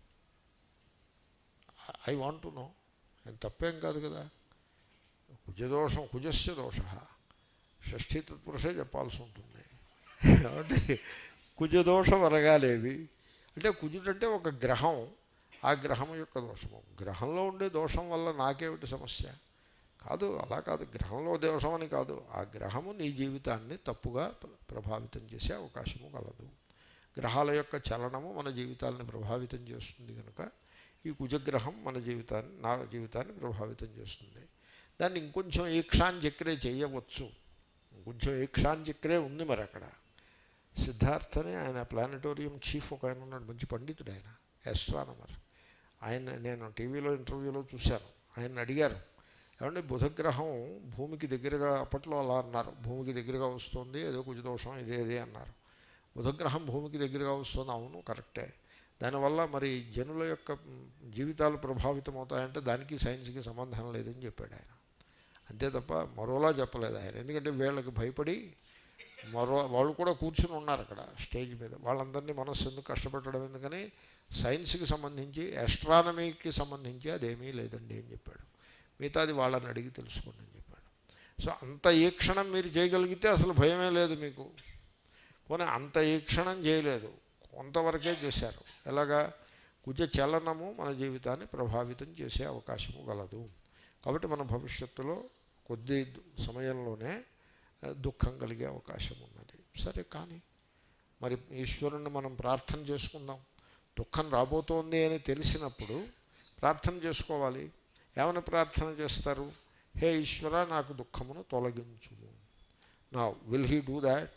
I want to know. నేను తప్పేం కాదు కదా. కుజదోషం, కుజస్య దోష, షష్ఠీ తత్పురుషే చెప్పాల్సి ఉంటుంది. కాబట్టి కుజదోషం అనగాలేవి అంటే, కుజుడంటే ఒక గ్రహం, ఆ గ్రహం యొక్క దోషము. గ్రహంలో ఉండే దోషం వల్ల నాకేమిటి సమస్య? కాదు, అలా కాదు, గ్రహంలో దోషం అని కాదు, ఆ గ్రహము నీ జీవితాన్ని తప్పుగా ప్రభావితం చేసే అవకాశము కలదు. గ్రహాల యొక్క చలనము మన జీవితాన్ని ప్రభావితం చేస్తుంది కనుక ఈ కుజగ్రహం మన జీవితాన్ని, నా జీవితాన్ని ప్రభావితం చేస్తుంది. దాన్ని ఇంకొంచెం ఈక్షాంచక్రే చేయవచ్చు. ఇంకొంచెం ఈక్షాంచక్రే ఉంది మరి అక్కడ. సిద్ధార్థని ఆయన ప్లానటోరియం చీఫ్ ఒక ఆయన ఉన్నాడు, మంచి పండితుడు, ఆయన ఆస్ట్రానమర్. ఆయన నేను టీవీలో ఇంటర్వ్యూలో చూశాను. ఆయన అడిగారు, ఏమంటే బుధగ్రహం భూమికి దగ్గరగా, అప్పట్లో అలా అన్నారు, భూమికి దగ్గరగా వస్తుంది, ఏదో కుజదోషం ఇదే అన్నారు. బుధగ్రహం భూమికి దగ్గరగా వస్తుంది, అవును కరెక్టే. దానివల్ల మరి జనుల యొక్క జీవితాలు ప్రభావితం అవుతాయంటే దానికి సైన్స్కి సంబంధం లేదని చెప్పాడు ఆయన. అంతే తప్ప మరోలా చెప్పలేదు ఆయన. ఎందుకంటే వీళ్ళకి భయపడి వాళ్ళు కూడా కూర్చుని ఉన్నారు అక్కడ స్టేజ్ మీద. వాళ్ళందరినీ మనస్సు ఎందుకు కష్టపెట్టడం ఎందుకని, సైన్స్కి సంబంధించి, ఆస్ట్రానమీకి సంబంధించి అదేమీ లేదండి అని చెప్పాడు. మిగతాది వాళ్ళని అడిగి తెలుసుకోండి అని చెప్పాడు. సో అంత ఈక్షణం మీరు చేయగలిగితే అసలు భయమే లేదు మీకు. పోనీ అంత ఈక్షణం చేయలేదు, కొంతవరకే చేశారు. ఎలాగా? కుజ చలనము మన జీవితాన్ని ప్రభావితం చేసే అవకాశము గలదు. కాబట్టి మన భవిష్యత్తులో కొద్ది సమయంలోనే దుఃఖం కలిగే అవకాశం ఉన్నది. సరే కానీ మరి ఈశ్వరుణ్ణి మనం ప్రార్థన చేసుకుందాం. దుఃఖం రాబోతోంది అని తెలిసినప్పుడు ప్రార్థన చేసుకోవాలి. ఏమైనా ప్రార్థన చేస్తారు? హే ఈశ్వర, నాకు దుఃఖమును తొలగించుము. నా విల్ హీ డూ దాట్?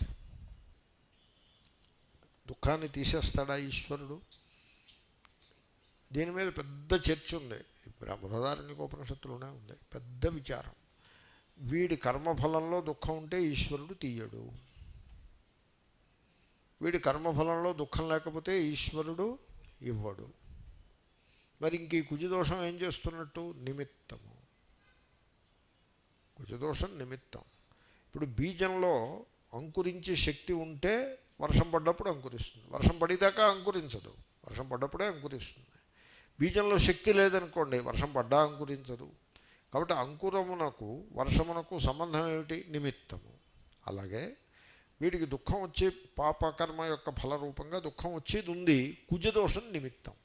దుఃఖాన్ని తీసేస్తాడా ఈశ్వరుడు? దీని మీద పెద్ద చర్చ ఉంది. బృహదారణ్యకోపనిషత్తులోనే ఉంది పెద్ద విచారం. వీడి కర్మఫలంలో దుఃఖం ఉంటే ఈశ్వరుడు తీయడు, వీడి కర్మఫలంలో దుఃఖం లేకపోతే ఈశ్వరుడు ఇవ్వడు. మరి ఇంక ఈ కుజదోషం ఏం చేస్తున్నట్టు? నిమిత్తము. కుజదోషం నిమిత్తం. ఇప్పుడు బీజంలో అంకురించే శక్తి ఉంటే వర్షం పడ్డప్పుడు అంకురిస్తుంది, వర్షం పడేదాకా అంకురించదు, వర్షం పడ్డప్పుడే అంకురిస్తుంది. బీజంలో శక్తి లేదనుకోండి, వర్షం పడ్డా అంకురించదు. కాబట్టి అంకురమునకు వర్షమునకు సంబంధం ఏమిటి? నిమిత్తము. అలాగే వీడికి దుఃఖం వచ్చే పాపకర్మ యొక్క ఫలరూపంగా దుఃఖం వచ్చేది ఉంది, కుజదోషం నిమిత్తం.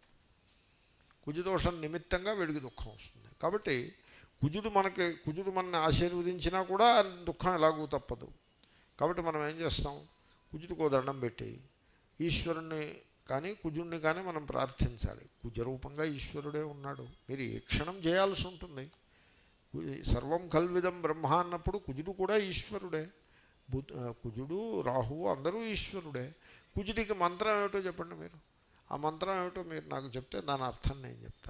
కుజదోషం నిమిత్తంగా వీడికి దుఃఖం వస్తుంది. కాబట్టి కుజుడు మనల్ని ఆశీర్వదించినా కూడా దుఃఖం ఎలాగూ తప్పదు. కాబట్టి మనం ఏం చేస్తాం? కుజుడికో దండం పెట్టి ఈశ్వరుణ్ణి కానీ కుజుడిని కానీ మనం ప్రార్థించాలి. కుజరూపంగా ఈశ్వరుడే ఉన్నాడు, మీరు ఏ క్షణం చేయాల్సి ఉంటుంది. సర్వం కల్విదం బ్రహ్మ అన్నప్పుడు కుజుడు కూడా ఈశ్వరుడే. కుజుడు రాహువు అందరూ ఈశ్వరుడే. కుజుడికి మంత్రం ఏమిటో చెప్పండి మీరు. ఆ మంత్రం ఏమిటో మీరు నాకు చెప్తే దాని అర్థం నేను చెప్తా.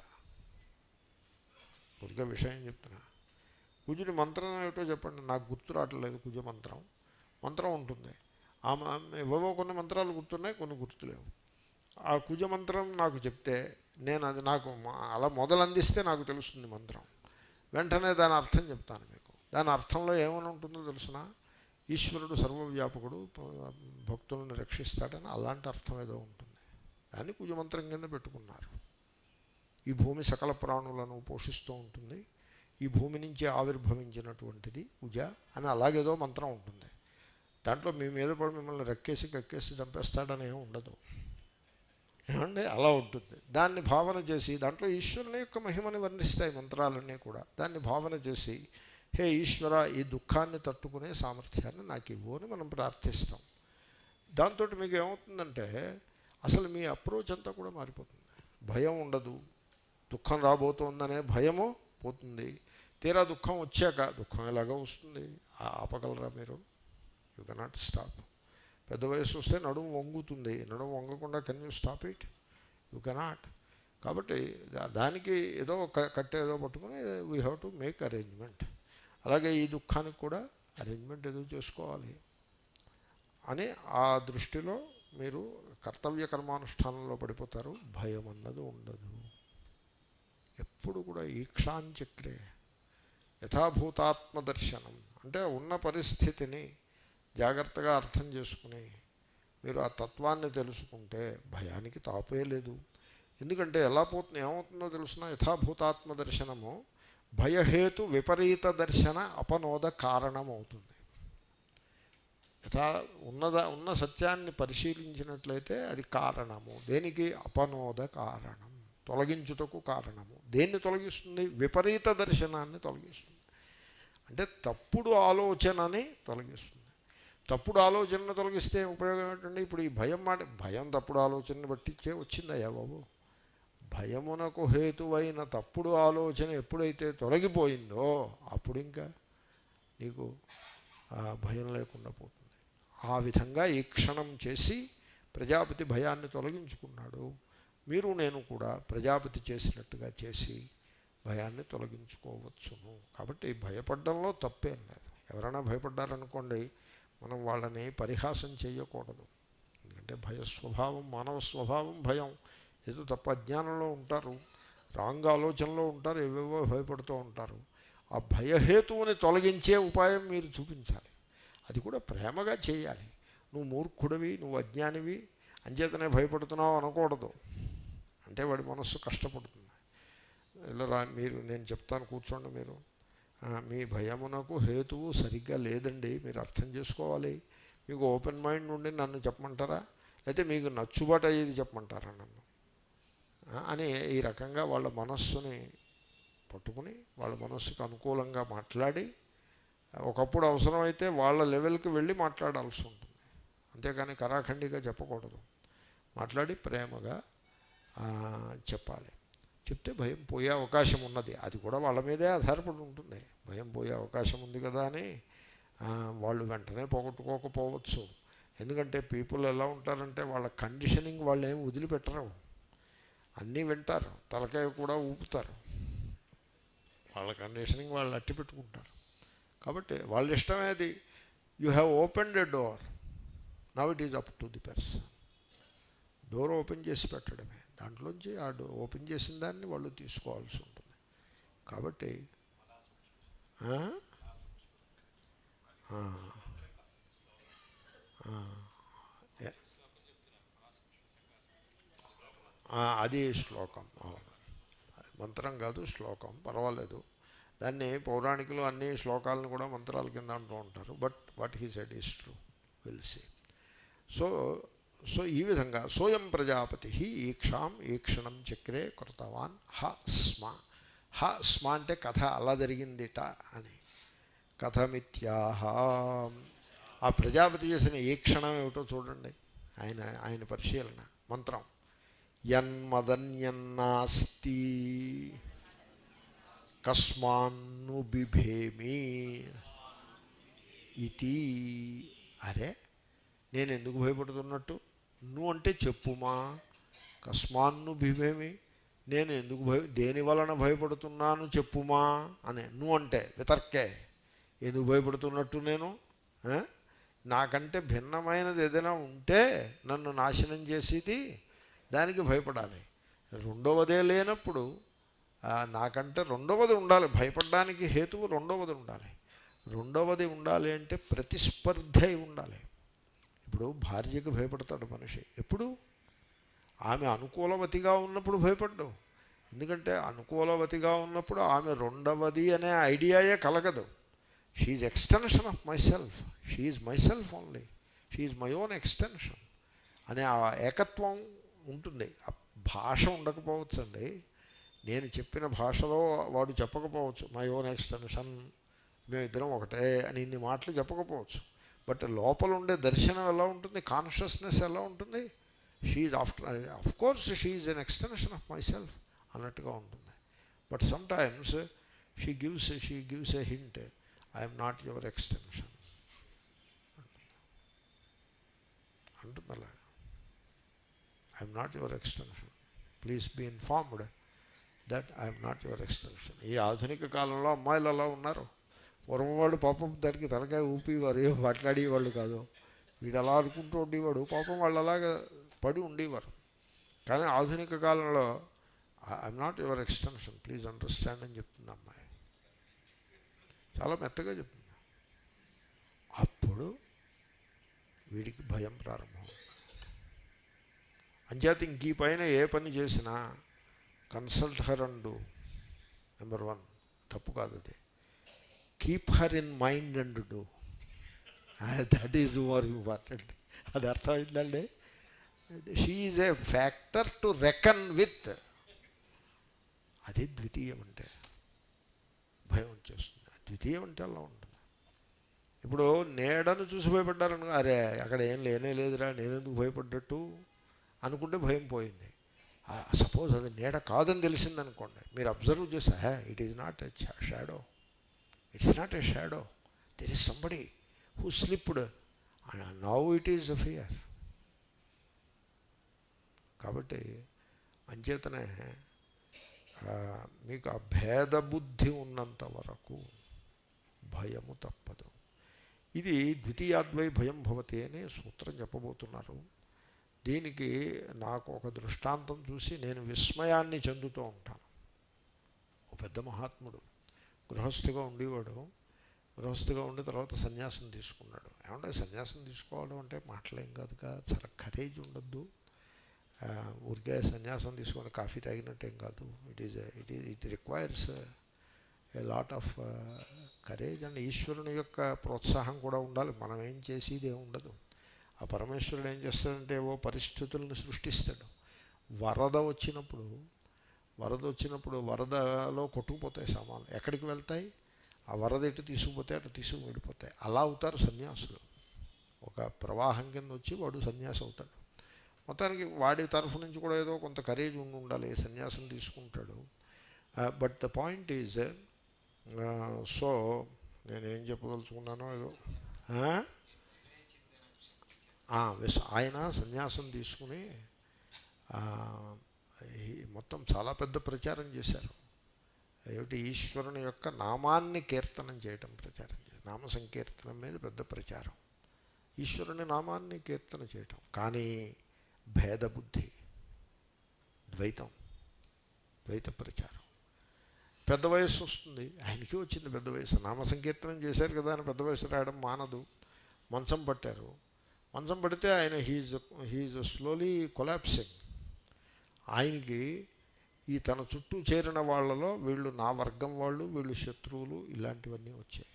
దుర్గ విషయం చెప్తున్నా. కుజుడి మంత్రం ఏమిటో చెప్పండి, నాకు గుర్తు రావట్లేదు. కుజ మంత్రం ఉంటుంది. ఏవో కొన్ని మంత్రాలు గుర్తున్నాయి, కొన్ని గుర్తులేవు. ఆ కుజ మంత్రం నాకు చెప్తే నేను అది నాకు అలా మొదలందిస్తే నాకు తెలుస్తుంది మంత్రం. వెంటనే దాని అర్థం చెప్తాను మీకు. దాని అర్థంలో ఏమని ఉంటుందో తెలుసునా? ఈశ్వరుడు సర్వవ్యాపకుడు, భక్తులను రక్షిస్తాడని అలాంటి అర్థం ఏదో ఉంటుంది. దాన్ని కుజమంత్రం కింద పెట్టుకున్నారు. ఈ భూమి సకల ప్రాణులను పోషిస్తూ ఉంటుంది, ఈ భూమి నుంచి ఆవిర్భవించినటువంటిది కుజ అని అలాగేదో మంత్రం ఉంటుంది. దాంట్లో మీ మీద పడి మిమ్మల్ని రెక్కేసి కక్కేసి చంపేస్తాడని ఏమి ఉండదు, ఏమండి? అలా ఉంటుంది. దాన్ని భావన చేసి, దాంట్లో ఈశ్వరుని యొక్క మహిమని వర్ణిస్తాయి మంత్రాలన్నీ కూడా. దాన్ని భావన చేసి, హే ఈశ్వర, ఈ దుఃఖాన్ని తట్టుకునే సామర్థ్యాన్ని నాకు ఇవ్వు అని మనం ప్రార్థిస్తాం. దాంతో మీకు ఏమవుతుందంటే అసలు మీ అప్రోచ్ అంతా కూడా మారిపోతుంది. భయం ఉండదు, దుఃఖం రాబోతోందనే భయము పోతుంది. తీరా దుఃఖం వచ్చాక, దుఃఖం ఎలాగో వస్తుంది, ఆపగలరా మీరు? You cannot stop. పెద్ద వయసు వస్తే నడుము వంగుతుంది, నడుము వంగకుండా can you stop it? You cannot. కాబట్టి దానికి ఏదో కట్టె ఏదో పట్టుకుని we have to make arrangement. అలాగే ఈ దుఃఖానికి కూడా అరేంజ్మెంట్ ఏదో చేసుకోవాలి అని ఆ దృష్టిలో మీరు కర్తవ్య కర్మానుష్ఠానంలో పడిపోతారు. భయం అన్నది ఉండదు. ఎప్పుడు కూడా ఈక్షాంచక్రే యథాభూతాత్మదర్శనం అంటే ఉన్న పరిస్థితిని జాగ్రత్తగా అర్థం చేసుకుని మీరు ఆ తత్వాన్ని తెలుసుకుంటే భయానికి తాపే లేదు. ఎందుకంటే ఏమవుతుందో తెలుసిన యథాభూతాత్మదర్శనము భయహేతు విపరీత దర్శన అపనోద కారణం అవుతుంది. ఉన్న సత్యాన్ని పరిశీలించినట్లయితే అది కారణము. దేనికి? అపనోద కారణం, తొలగించుటకు కారణము. దేన్ని తొలగిస్తుంది? విపరీత దర్శనాన్ని తొలగిస్తుంది. అంటే తప్పుడు ఆలోచనని తొలగిస్తుంది. తప్పుడు ఆలోచనను తొలగిస్తే ఉపయోగం ఏంటంటే, ఇప్పుడు ఈ భయం తప్పుడు ఆలోచనని బట్టించే వచ్చిందయ్యా బాబు. భయమునకు హేతువైన తప్పుడు ఆలోచన ఎప్పుడైతే తొలగిపోయిందో అప్పుడు ఇంకా నీకు భయం లేకుండా పోతుంది. ఆ విధంగా ఈ క్షణం చేసి ప్రజాపతి భయాన్ని తొలగించుకున్నాడు. మీరు నేను కూడా ప్రజాపతి చేసినట్టుగా చేసి భయాన్ని తొలగించుకోవచ్చును. కాబట్టి భయపడడంలో తప్పేం లేదు. ఎవరైనా భయపడ్డారనుకోండి, మనం వాళ్ళని పరిహాసం చేయకూడదు. ఎందుకంటే భయస్వభావం, మానవ స్వభావం భయం. ఏదో తప్ప అజ్ఞానంలో ఉంటారు, రాంగ్ ఆలోచనలో ఉంటారు, ఏవేవో భయపడుతూ ఉంటారు. ఆ భయహేతువుని తొలగించే ఉపాయం మీరు చూపించాలి. అది కూడా ప్రేమగా చేయాలి. నువ్వు మూర్ఖుడివి, నువ్వు అజ్ఞానివి అంచేతనే భయపడుతున్నావు అనకూడదు. అంటే వాడి మనస్సు కష్టపడుతుంది. ఇలా నేను చెప్తాను, కూర్చోండి. మీరు మీ భయమునకు హేతువు సరిగ్గా లేదండి, మీరు అర్థం చేసుకోవాలి. మీకు ఓపెన్ మైండ్ నుండి నన్ను చెప్పమంటారా, అయితే మీకు నచ్చుబాటు అయ్యేది చెప్పమంటారా నన్ను అని ఈ రకంగా వాళ్ళ మనస్సుని పట్టుకుని వాళ్ళ మనస్సుకు అనుకూలంగా మాట్లాడి, ఒకప్పుడు అవసరమైతే వాళ్ళ లెవెల్కి వెళ్ళి మాట్లాడాల్సి ఉంటుంది. అంతేకాని కరాఖండిగా చెప్పకూడదు. మాట్లాడి ప్రేమగా చెప్పాలి. చెప్తే భయం పోయే అవకాశం ఉన్నది. అది కూడా వాళ్ళ మీదే ఆధారపడి ఉంటుంది. భయం పోయే అవకాశం ఉంది కదా అని వాళ్ళు వెంటనే పోగొట్టుకోకపోవచ్చు. ఎందుకంటే పీపుల్ ఎలా ఉంటారంటే వాళ్ళ కండిషనింగ్ వాళ్ళు ఏమి వదిలిపెట్టరు, అన్నీ వింటారు, తలకాయ కూడా ఊపుతారు. వాళ్ళ కండిషనింగ్ వాళ్ళు అట్టి పెట్టుకుంటారు. కాబట్టి వాళ్ళ ఇష్టమేది. You have opened a door, now it is up to the person. Door open చేసి పెట్టడమే, దాంట్లోంచి ఆ ఓపెన్ చేసిన దాన్ని వాళ్ళు తీసుకోవాల్సి ఉంటుంది. కాబట్టి ఆ, ఆ, ఎ- అది శ్లోకం. అవును, మంత్రం కాదు శ్లోకం, పర్వాలేదు. దాన్ని పౌరాణికులు అన్ని శ్లోకాలను కూడా మంత్రాల కింద అంటూ ఉంటారు. But what he said is true, will see. So so ఈ విధంగా సోయం ప్రజాపతి ఈక్షాం ఈక్షణం చక్రే కృతవాన్ హ స్మ. హ స్మ అంటే కథ అలా జరిగిందిట అని. కథమిత్యాహ. ఆ ప్రజాపతి చేసిన ఈక్షణం ఏమిటో చూడండి. ఆయన ఆయన పరిశీలన మంత్రం. యన్మదన్యన్నాస్తి కస్మాన్ను బిభేమి ఇది. అరే, నేను ఎందుకు భయపడుతున్నట్టు? నువ్వు అంటే చెప్పుమా. కస్మాన్ను బిభేమి, నేను ఎందుకు దేని వలన భయపడుతున్నాను చెప్పుమా అని. నువ్వు అంటే వితర్కే. ఎందుకు భయపడుతున్నట్టు నేను? నాకంటే భిన్నమైనది ఏదైనా ఉంటే నన్ను నాశనం చేసేది, దానికి భయపడాలి. రెండవదే లేనప్పుడు నాకంటే రెండవది ఉండాలి. భయపడడానికి హేతువు రెండవది ఉండాలి. రెండవది ఉండాలి అంటే ప్రతిస్పర్ధ ఉండాలి. ఇప్పుడు భార్యకు భయపడతాడు మనిషి ఎప్పుడు? ఆమె అనుకూలవతిగా ఉన్నప్పుడు భయపడ్డు. ఎందుకంటే అనుకూలవతిగా ఉన్నప్పుడు ఆమె రెండవది అనే ఐడియాయే కలగదు. She is extension of myself, she is myself only, she is my own extension అనే ఆ ఏకత్వం ఉంటుంది. ఆ భాష ఉండకపోవచ్చండి. నేను చెప్పిన భాషలో వాడు చెప్పకపోవచ్చు మై ఓన్ ఎక్స్టెన్షన్, మేమిద్దరం ఒకటే అని ఇన్ని మాటలు చెప్పకపోవచ్చు. బట్ లోపల ఉండే దర్శనం ఎలా ఉంటుంది, కాన్షియస్నెస్ ఎలా ఉంటుంది? She is of course she is an extension of myself అన్నట్టుగా ఉంటుంది. But sometimes she gives a hint, I'm not your extension అంటుంది. అలా I'm not your extension, please be informed that I'm not your extension. ఈ ఆధునిక కాలంలో అమ్మాయిలు అలా ఉన్నారు. పూర్వం వాళ్ళు పాపం దానికి తలకాయ ఊపివారు, ఏం మాట్లాడేవాళ్ళు కాదు. వీడు అలా అనుకుంటూ ఉండేవాడు, పాపం వాళ్ళు అలాగా పడి ఉండేవారు. కానీ ఆధునిక కాలంలో I'm not your extension, please understand అని చెప్తుంది అమ్మాయి. చాలా మెత్తగా చెప్తుంది. అప్పుడు వీడికి భయం ప్రారంభం. అంచేత ఇంక ఈ పైన ఏ పని చేసినా consult her and do. Number 1 తప్పు కాదు అది. Keep her in mind and do, that is more important. అది అర్థమైందండి. She is a factor to reckon with. అది ద్వితీయం అంటే. భయం వచ్చేస్తుంది. ద్వితీయం అంటే అలా ఉంటుంది. ఇప్పుడు నీడను చూసి భయపడ్డారను, అరే అక్కడ ఏం లేనే లేదురా, నేనెందుకు భయపడ్డట్టు అనుకుంటే భయం పోయింది. సపోజ్ అది నీడ కాదని తెలిసిందనుకోండి, మీరు అబ్జర్వ్ చేసా, it is not a shadow, it's not a shadow, there is somebody who slipped, now it is a fear. కాబట్టి అంచేతనే మీకు ఆ భేద బుద్ధి ఉన్నంత వరకు భయము తప్పదు. ఇది ద్వితీయాద్వై భయం భవతి అనే సూత్రం చెప్పబోతున్నారు. దీనికి నాకు ఒక దృష్టాంతం చూసి నేను విస్మయాన్ని చెందుతూ ఉంటాను. ఒక పెద్ద మహాత్ముడు గృహస్థిగా ఉండేవాడు. గృహస్థిగా ఉండి తర్వాత సన్యాసం తీసుకున్నాడు. ఏమంటే సన్యాసం తీసుకోవడం అంటే మాటలేం కాదుగా, చాలా కరేజ్ ఉండద్దు. ఊరికే సన్యాసం తీసుకొని కాఫీ తాగినట్టేం కాదు. It requires a lot of courage and ఈశ్వరుని యొక్క ప్రోత్సాహం కూడా ఉండాలి. మనం ఏం చేసేది ఏమి ఉండదు. ఆ పరమేశ్వరుడు ఏం చేస్తాడంటే ఏవో పరిస్థితులను సృష్టిస్తాడు. వరద వచ్చినప్పుడు వరదలో కొట్టుకుపోతాయి సామాన్లు. ఎక్కడికి వెళ్తాయి? ఆ వరద ఎటు తీసుకుపోతే అటు తీసుకు వెళ్ళిపోతాయి. అలా అవుతారు సన్యాసులు. ఒక ప్రవాహం కింద వచ్చి వాడు సన్యాసి అవుతాడు. మొత్తానికి వాడి తరఫు నుంచి కూడా ఏదో కొంత కరేజ్ ఉండాలి, సన్యాసం తీసుకుంటాడు. But the point is, so నేనేం చెప్పదలుచుకున్నానో ఏదో, ఆయన సన్యాసం తీసుకుని మొత్తం చాలా పెద్ద ప్రచారం చేశారు. ఏమిటి? ఈశ్వరుని యొక్క నామాన్ని కీర్తనం చేయటం, ప్రచారం చేశారు. నామ సంకీర్తనం మీద పెద్ద ప్రచారం, ఈశ్వరుని నామాన్ని కీర్తన చేయటం. కానీ భేదబుద్ధి, ద్వైత ప్రచారం. పెద్ద వయస్సు వస్తుంది. ఆయనకి వచ్చింది పెద్ద వయసు, నామ సంకీర్తనం చేశారు కదా అని పెద్ద వయసు రాయడం మానదు. మంచం పట్టారు. మంచం పడితే ఆయన హీజ్ స్లోలీ కొలాప్సింగ్. ఆయనకి ఈ తన చుట్టూ చేరిన వాళ్ళలో వీళ్ళు నా వర్గం వాళ్ళు, వీళ్ళు శత్రువులు, ఇలాంటివన్నీ వచ్చాయి.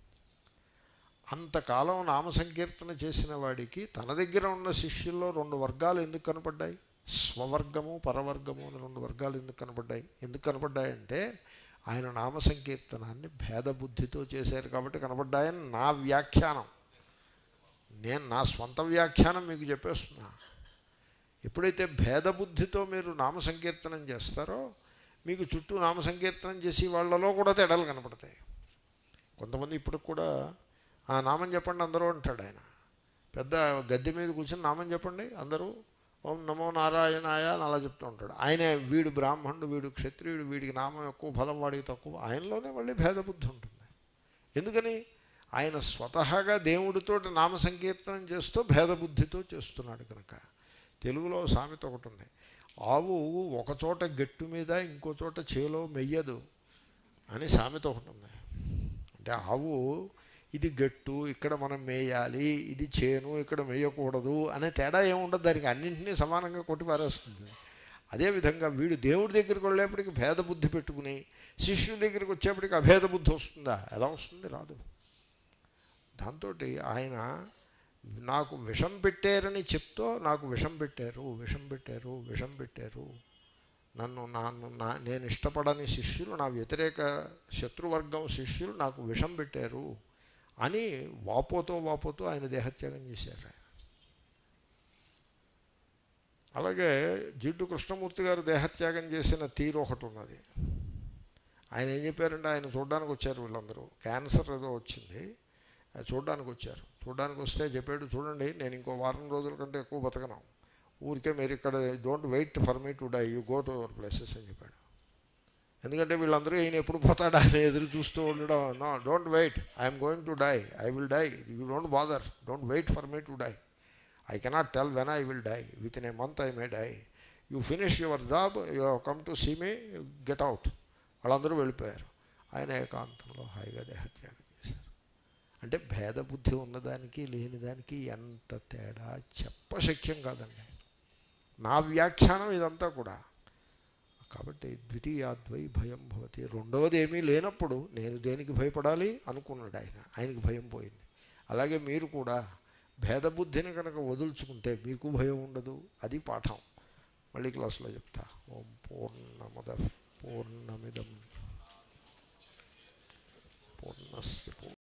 అంతకాలం నామ సంకీర్తన చేసిన వాడికి తన దగ్గర ఉన్న శిష్యుల్లో 2 వర్గాలు ఎందుకు కనపడ్డాయి? స్వవర్గము, పరవర్గము అని 2 వర్గాలు ఎందుకు కనపడ్డాయి? ఎందుకు కనపడ్డాయంటే ఆయన నామ సంకీర్తనాన్ని భేదబుద్ధితో చేశారు కాబట్టి కనపడ్డాయని నా వ్యాఖ్యానం. నేను నా స్వంత వ్యాఖ్యానం మీకు చెప్పేస్తున్నా. ఎప్పుడైతే భేదబుద్ధితో మీరు నామ సంకీర్తనం చేస్తారో మీకు చుట్టూ నామ సంకీర్తనం చేసి వాళ్ళలో కూడా తేడాలు కనపడతాయి. కొంతమంది ఇప్పుడు కూడా నామం చెప్పండి అందరూ అంటాడు ఆయన. పెద్ద గద్దె మీద కూర్చొని నామం చెప్పండి అందరూ, ఓం నమో నారాయణాయ అని అలా చెప్తూ ఉంటాడు. ఆయన వీడు బ్రాహ్మణుడు, వీడు క్షత్రియుడు, వీడికి నామం ఎక్కువ, ఫలం వాడికి తక్కువ. ఆయనలోనే మళ్ళీ భేదబుద్ధి ఉంటుంది. ఎందుకని? ఆయన స్వతహాగా దేవుడితో నామ సంకీర్తనం చేస్తూ భేదబుద్ధితో చేస్తున్నాడు కనుక. తెలుగులో సామెత ఒకటి ఉంది, ఆవు ఒకచోట గట్టు మీద ఇంకో చోట చేలో మెయ్యదు అని సామెత ఒకటి ఉంది. అంటే ఆవు ఇది గట్టు ఇక్కడ మనం మేయాలి, ఇది చేను ఇక్కడ మేయకూడదు అనే తేడా ఏముండదు, దానికి అన్నింటినీ సమానంగా కొట్టి పారేస్తుంది. అదేవిధంగా వీడు దేవుడి దగ్గరికి వెళ్ళేప్పటికి భేదబుద్ధి పెట్టుకుని శిష్యుడి దగ్గరికి వచ్చేప్పటికి అభేద బుద్ధి వస్తుందా? ఎలా వస్తుంది? రాదు. దాంతో ఆయన నాకు విషం పెట్టారని చెప్తూ నాకు విషం పెట్టారు, విషం పెట్టారు, విషం పెట్టారు, నేను ఇష్టపడని శిష్యులు, నా వ్యతిరేక శత్రువర్గం శిష్యులు నాకు విషం పెట్టారు అని వాపోతూ ఆయన దేహత్యాగం చేశారు. అలాగే జిడ్డు కృష్ణమూర్తి గారు దేహత్యాగం చేసిన తీరు ఒకటి ఉన్నది. ఆయన ఏం చెప్పారంటే, ఆయన చూడడానికి వచ్చారు వీళ్ళందరూ, క్యాన్సర్ ఏదో వచ్చింది, చూడడానికి వచ్చారు. చూడడానికి వస్తే చెప్పాడు, చూడండి నేను ఇంకో వారం రోజుల కంటే ఎక్కువ బతకను, ఊరికే మీరు ఇక్కడ don't wait for me to die, you go to your places అని చెప్పాడు. ఎందుకంటే వీళ్ళందరూ ఈయన ఎప్పుడు పోతాడా అని ఎదురు చూస్తూ ఉండడం. No, don't wait, I'm going to die, I will die, you don't bother, don't wait for me to die, I cannot tell when I will die, within a month I may die, you finish your job, you come to see me, get out. వాళ్ళందరూ వెళ్ళిపోయారు. ఆయన ఏకాంతంలో హాయిగా దేహత్యాగం చేశారు. అంటే భేదబుద్ధి ఉన్నదానికి లేనిదానికి ఎంత తేడా చెప్పశక్యం కాదండి. నా వ్యాఖ్యానం ఇదంతా కూడా. కాబట్టి ద్వితీయాద్వై భయం భవతి, రెండవది ఏమీ లేనప్పుడు నేను దేనికి భయపడాలి అనుకున్నాడు ఆయన. ఆయనకి భయం పోయింది. అలాగే మీరు కూడా భేదబుద్ధిని కనుక వదులుచుకుంటే మీకు భయం ఉండదు. అది పాఠం. మళ్ళీ క్లాసులో చెప్తా. ఓం పూర్ణమద పూర్ణమిదం పూర్ణస్య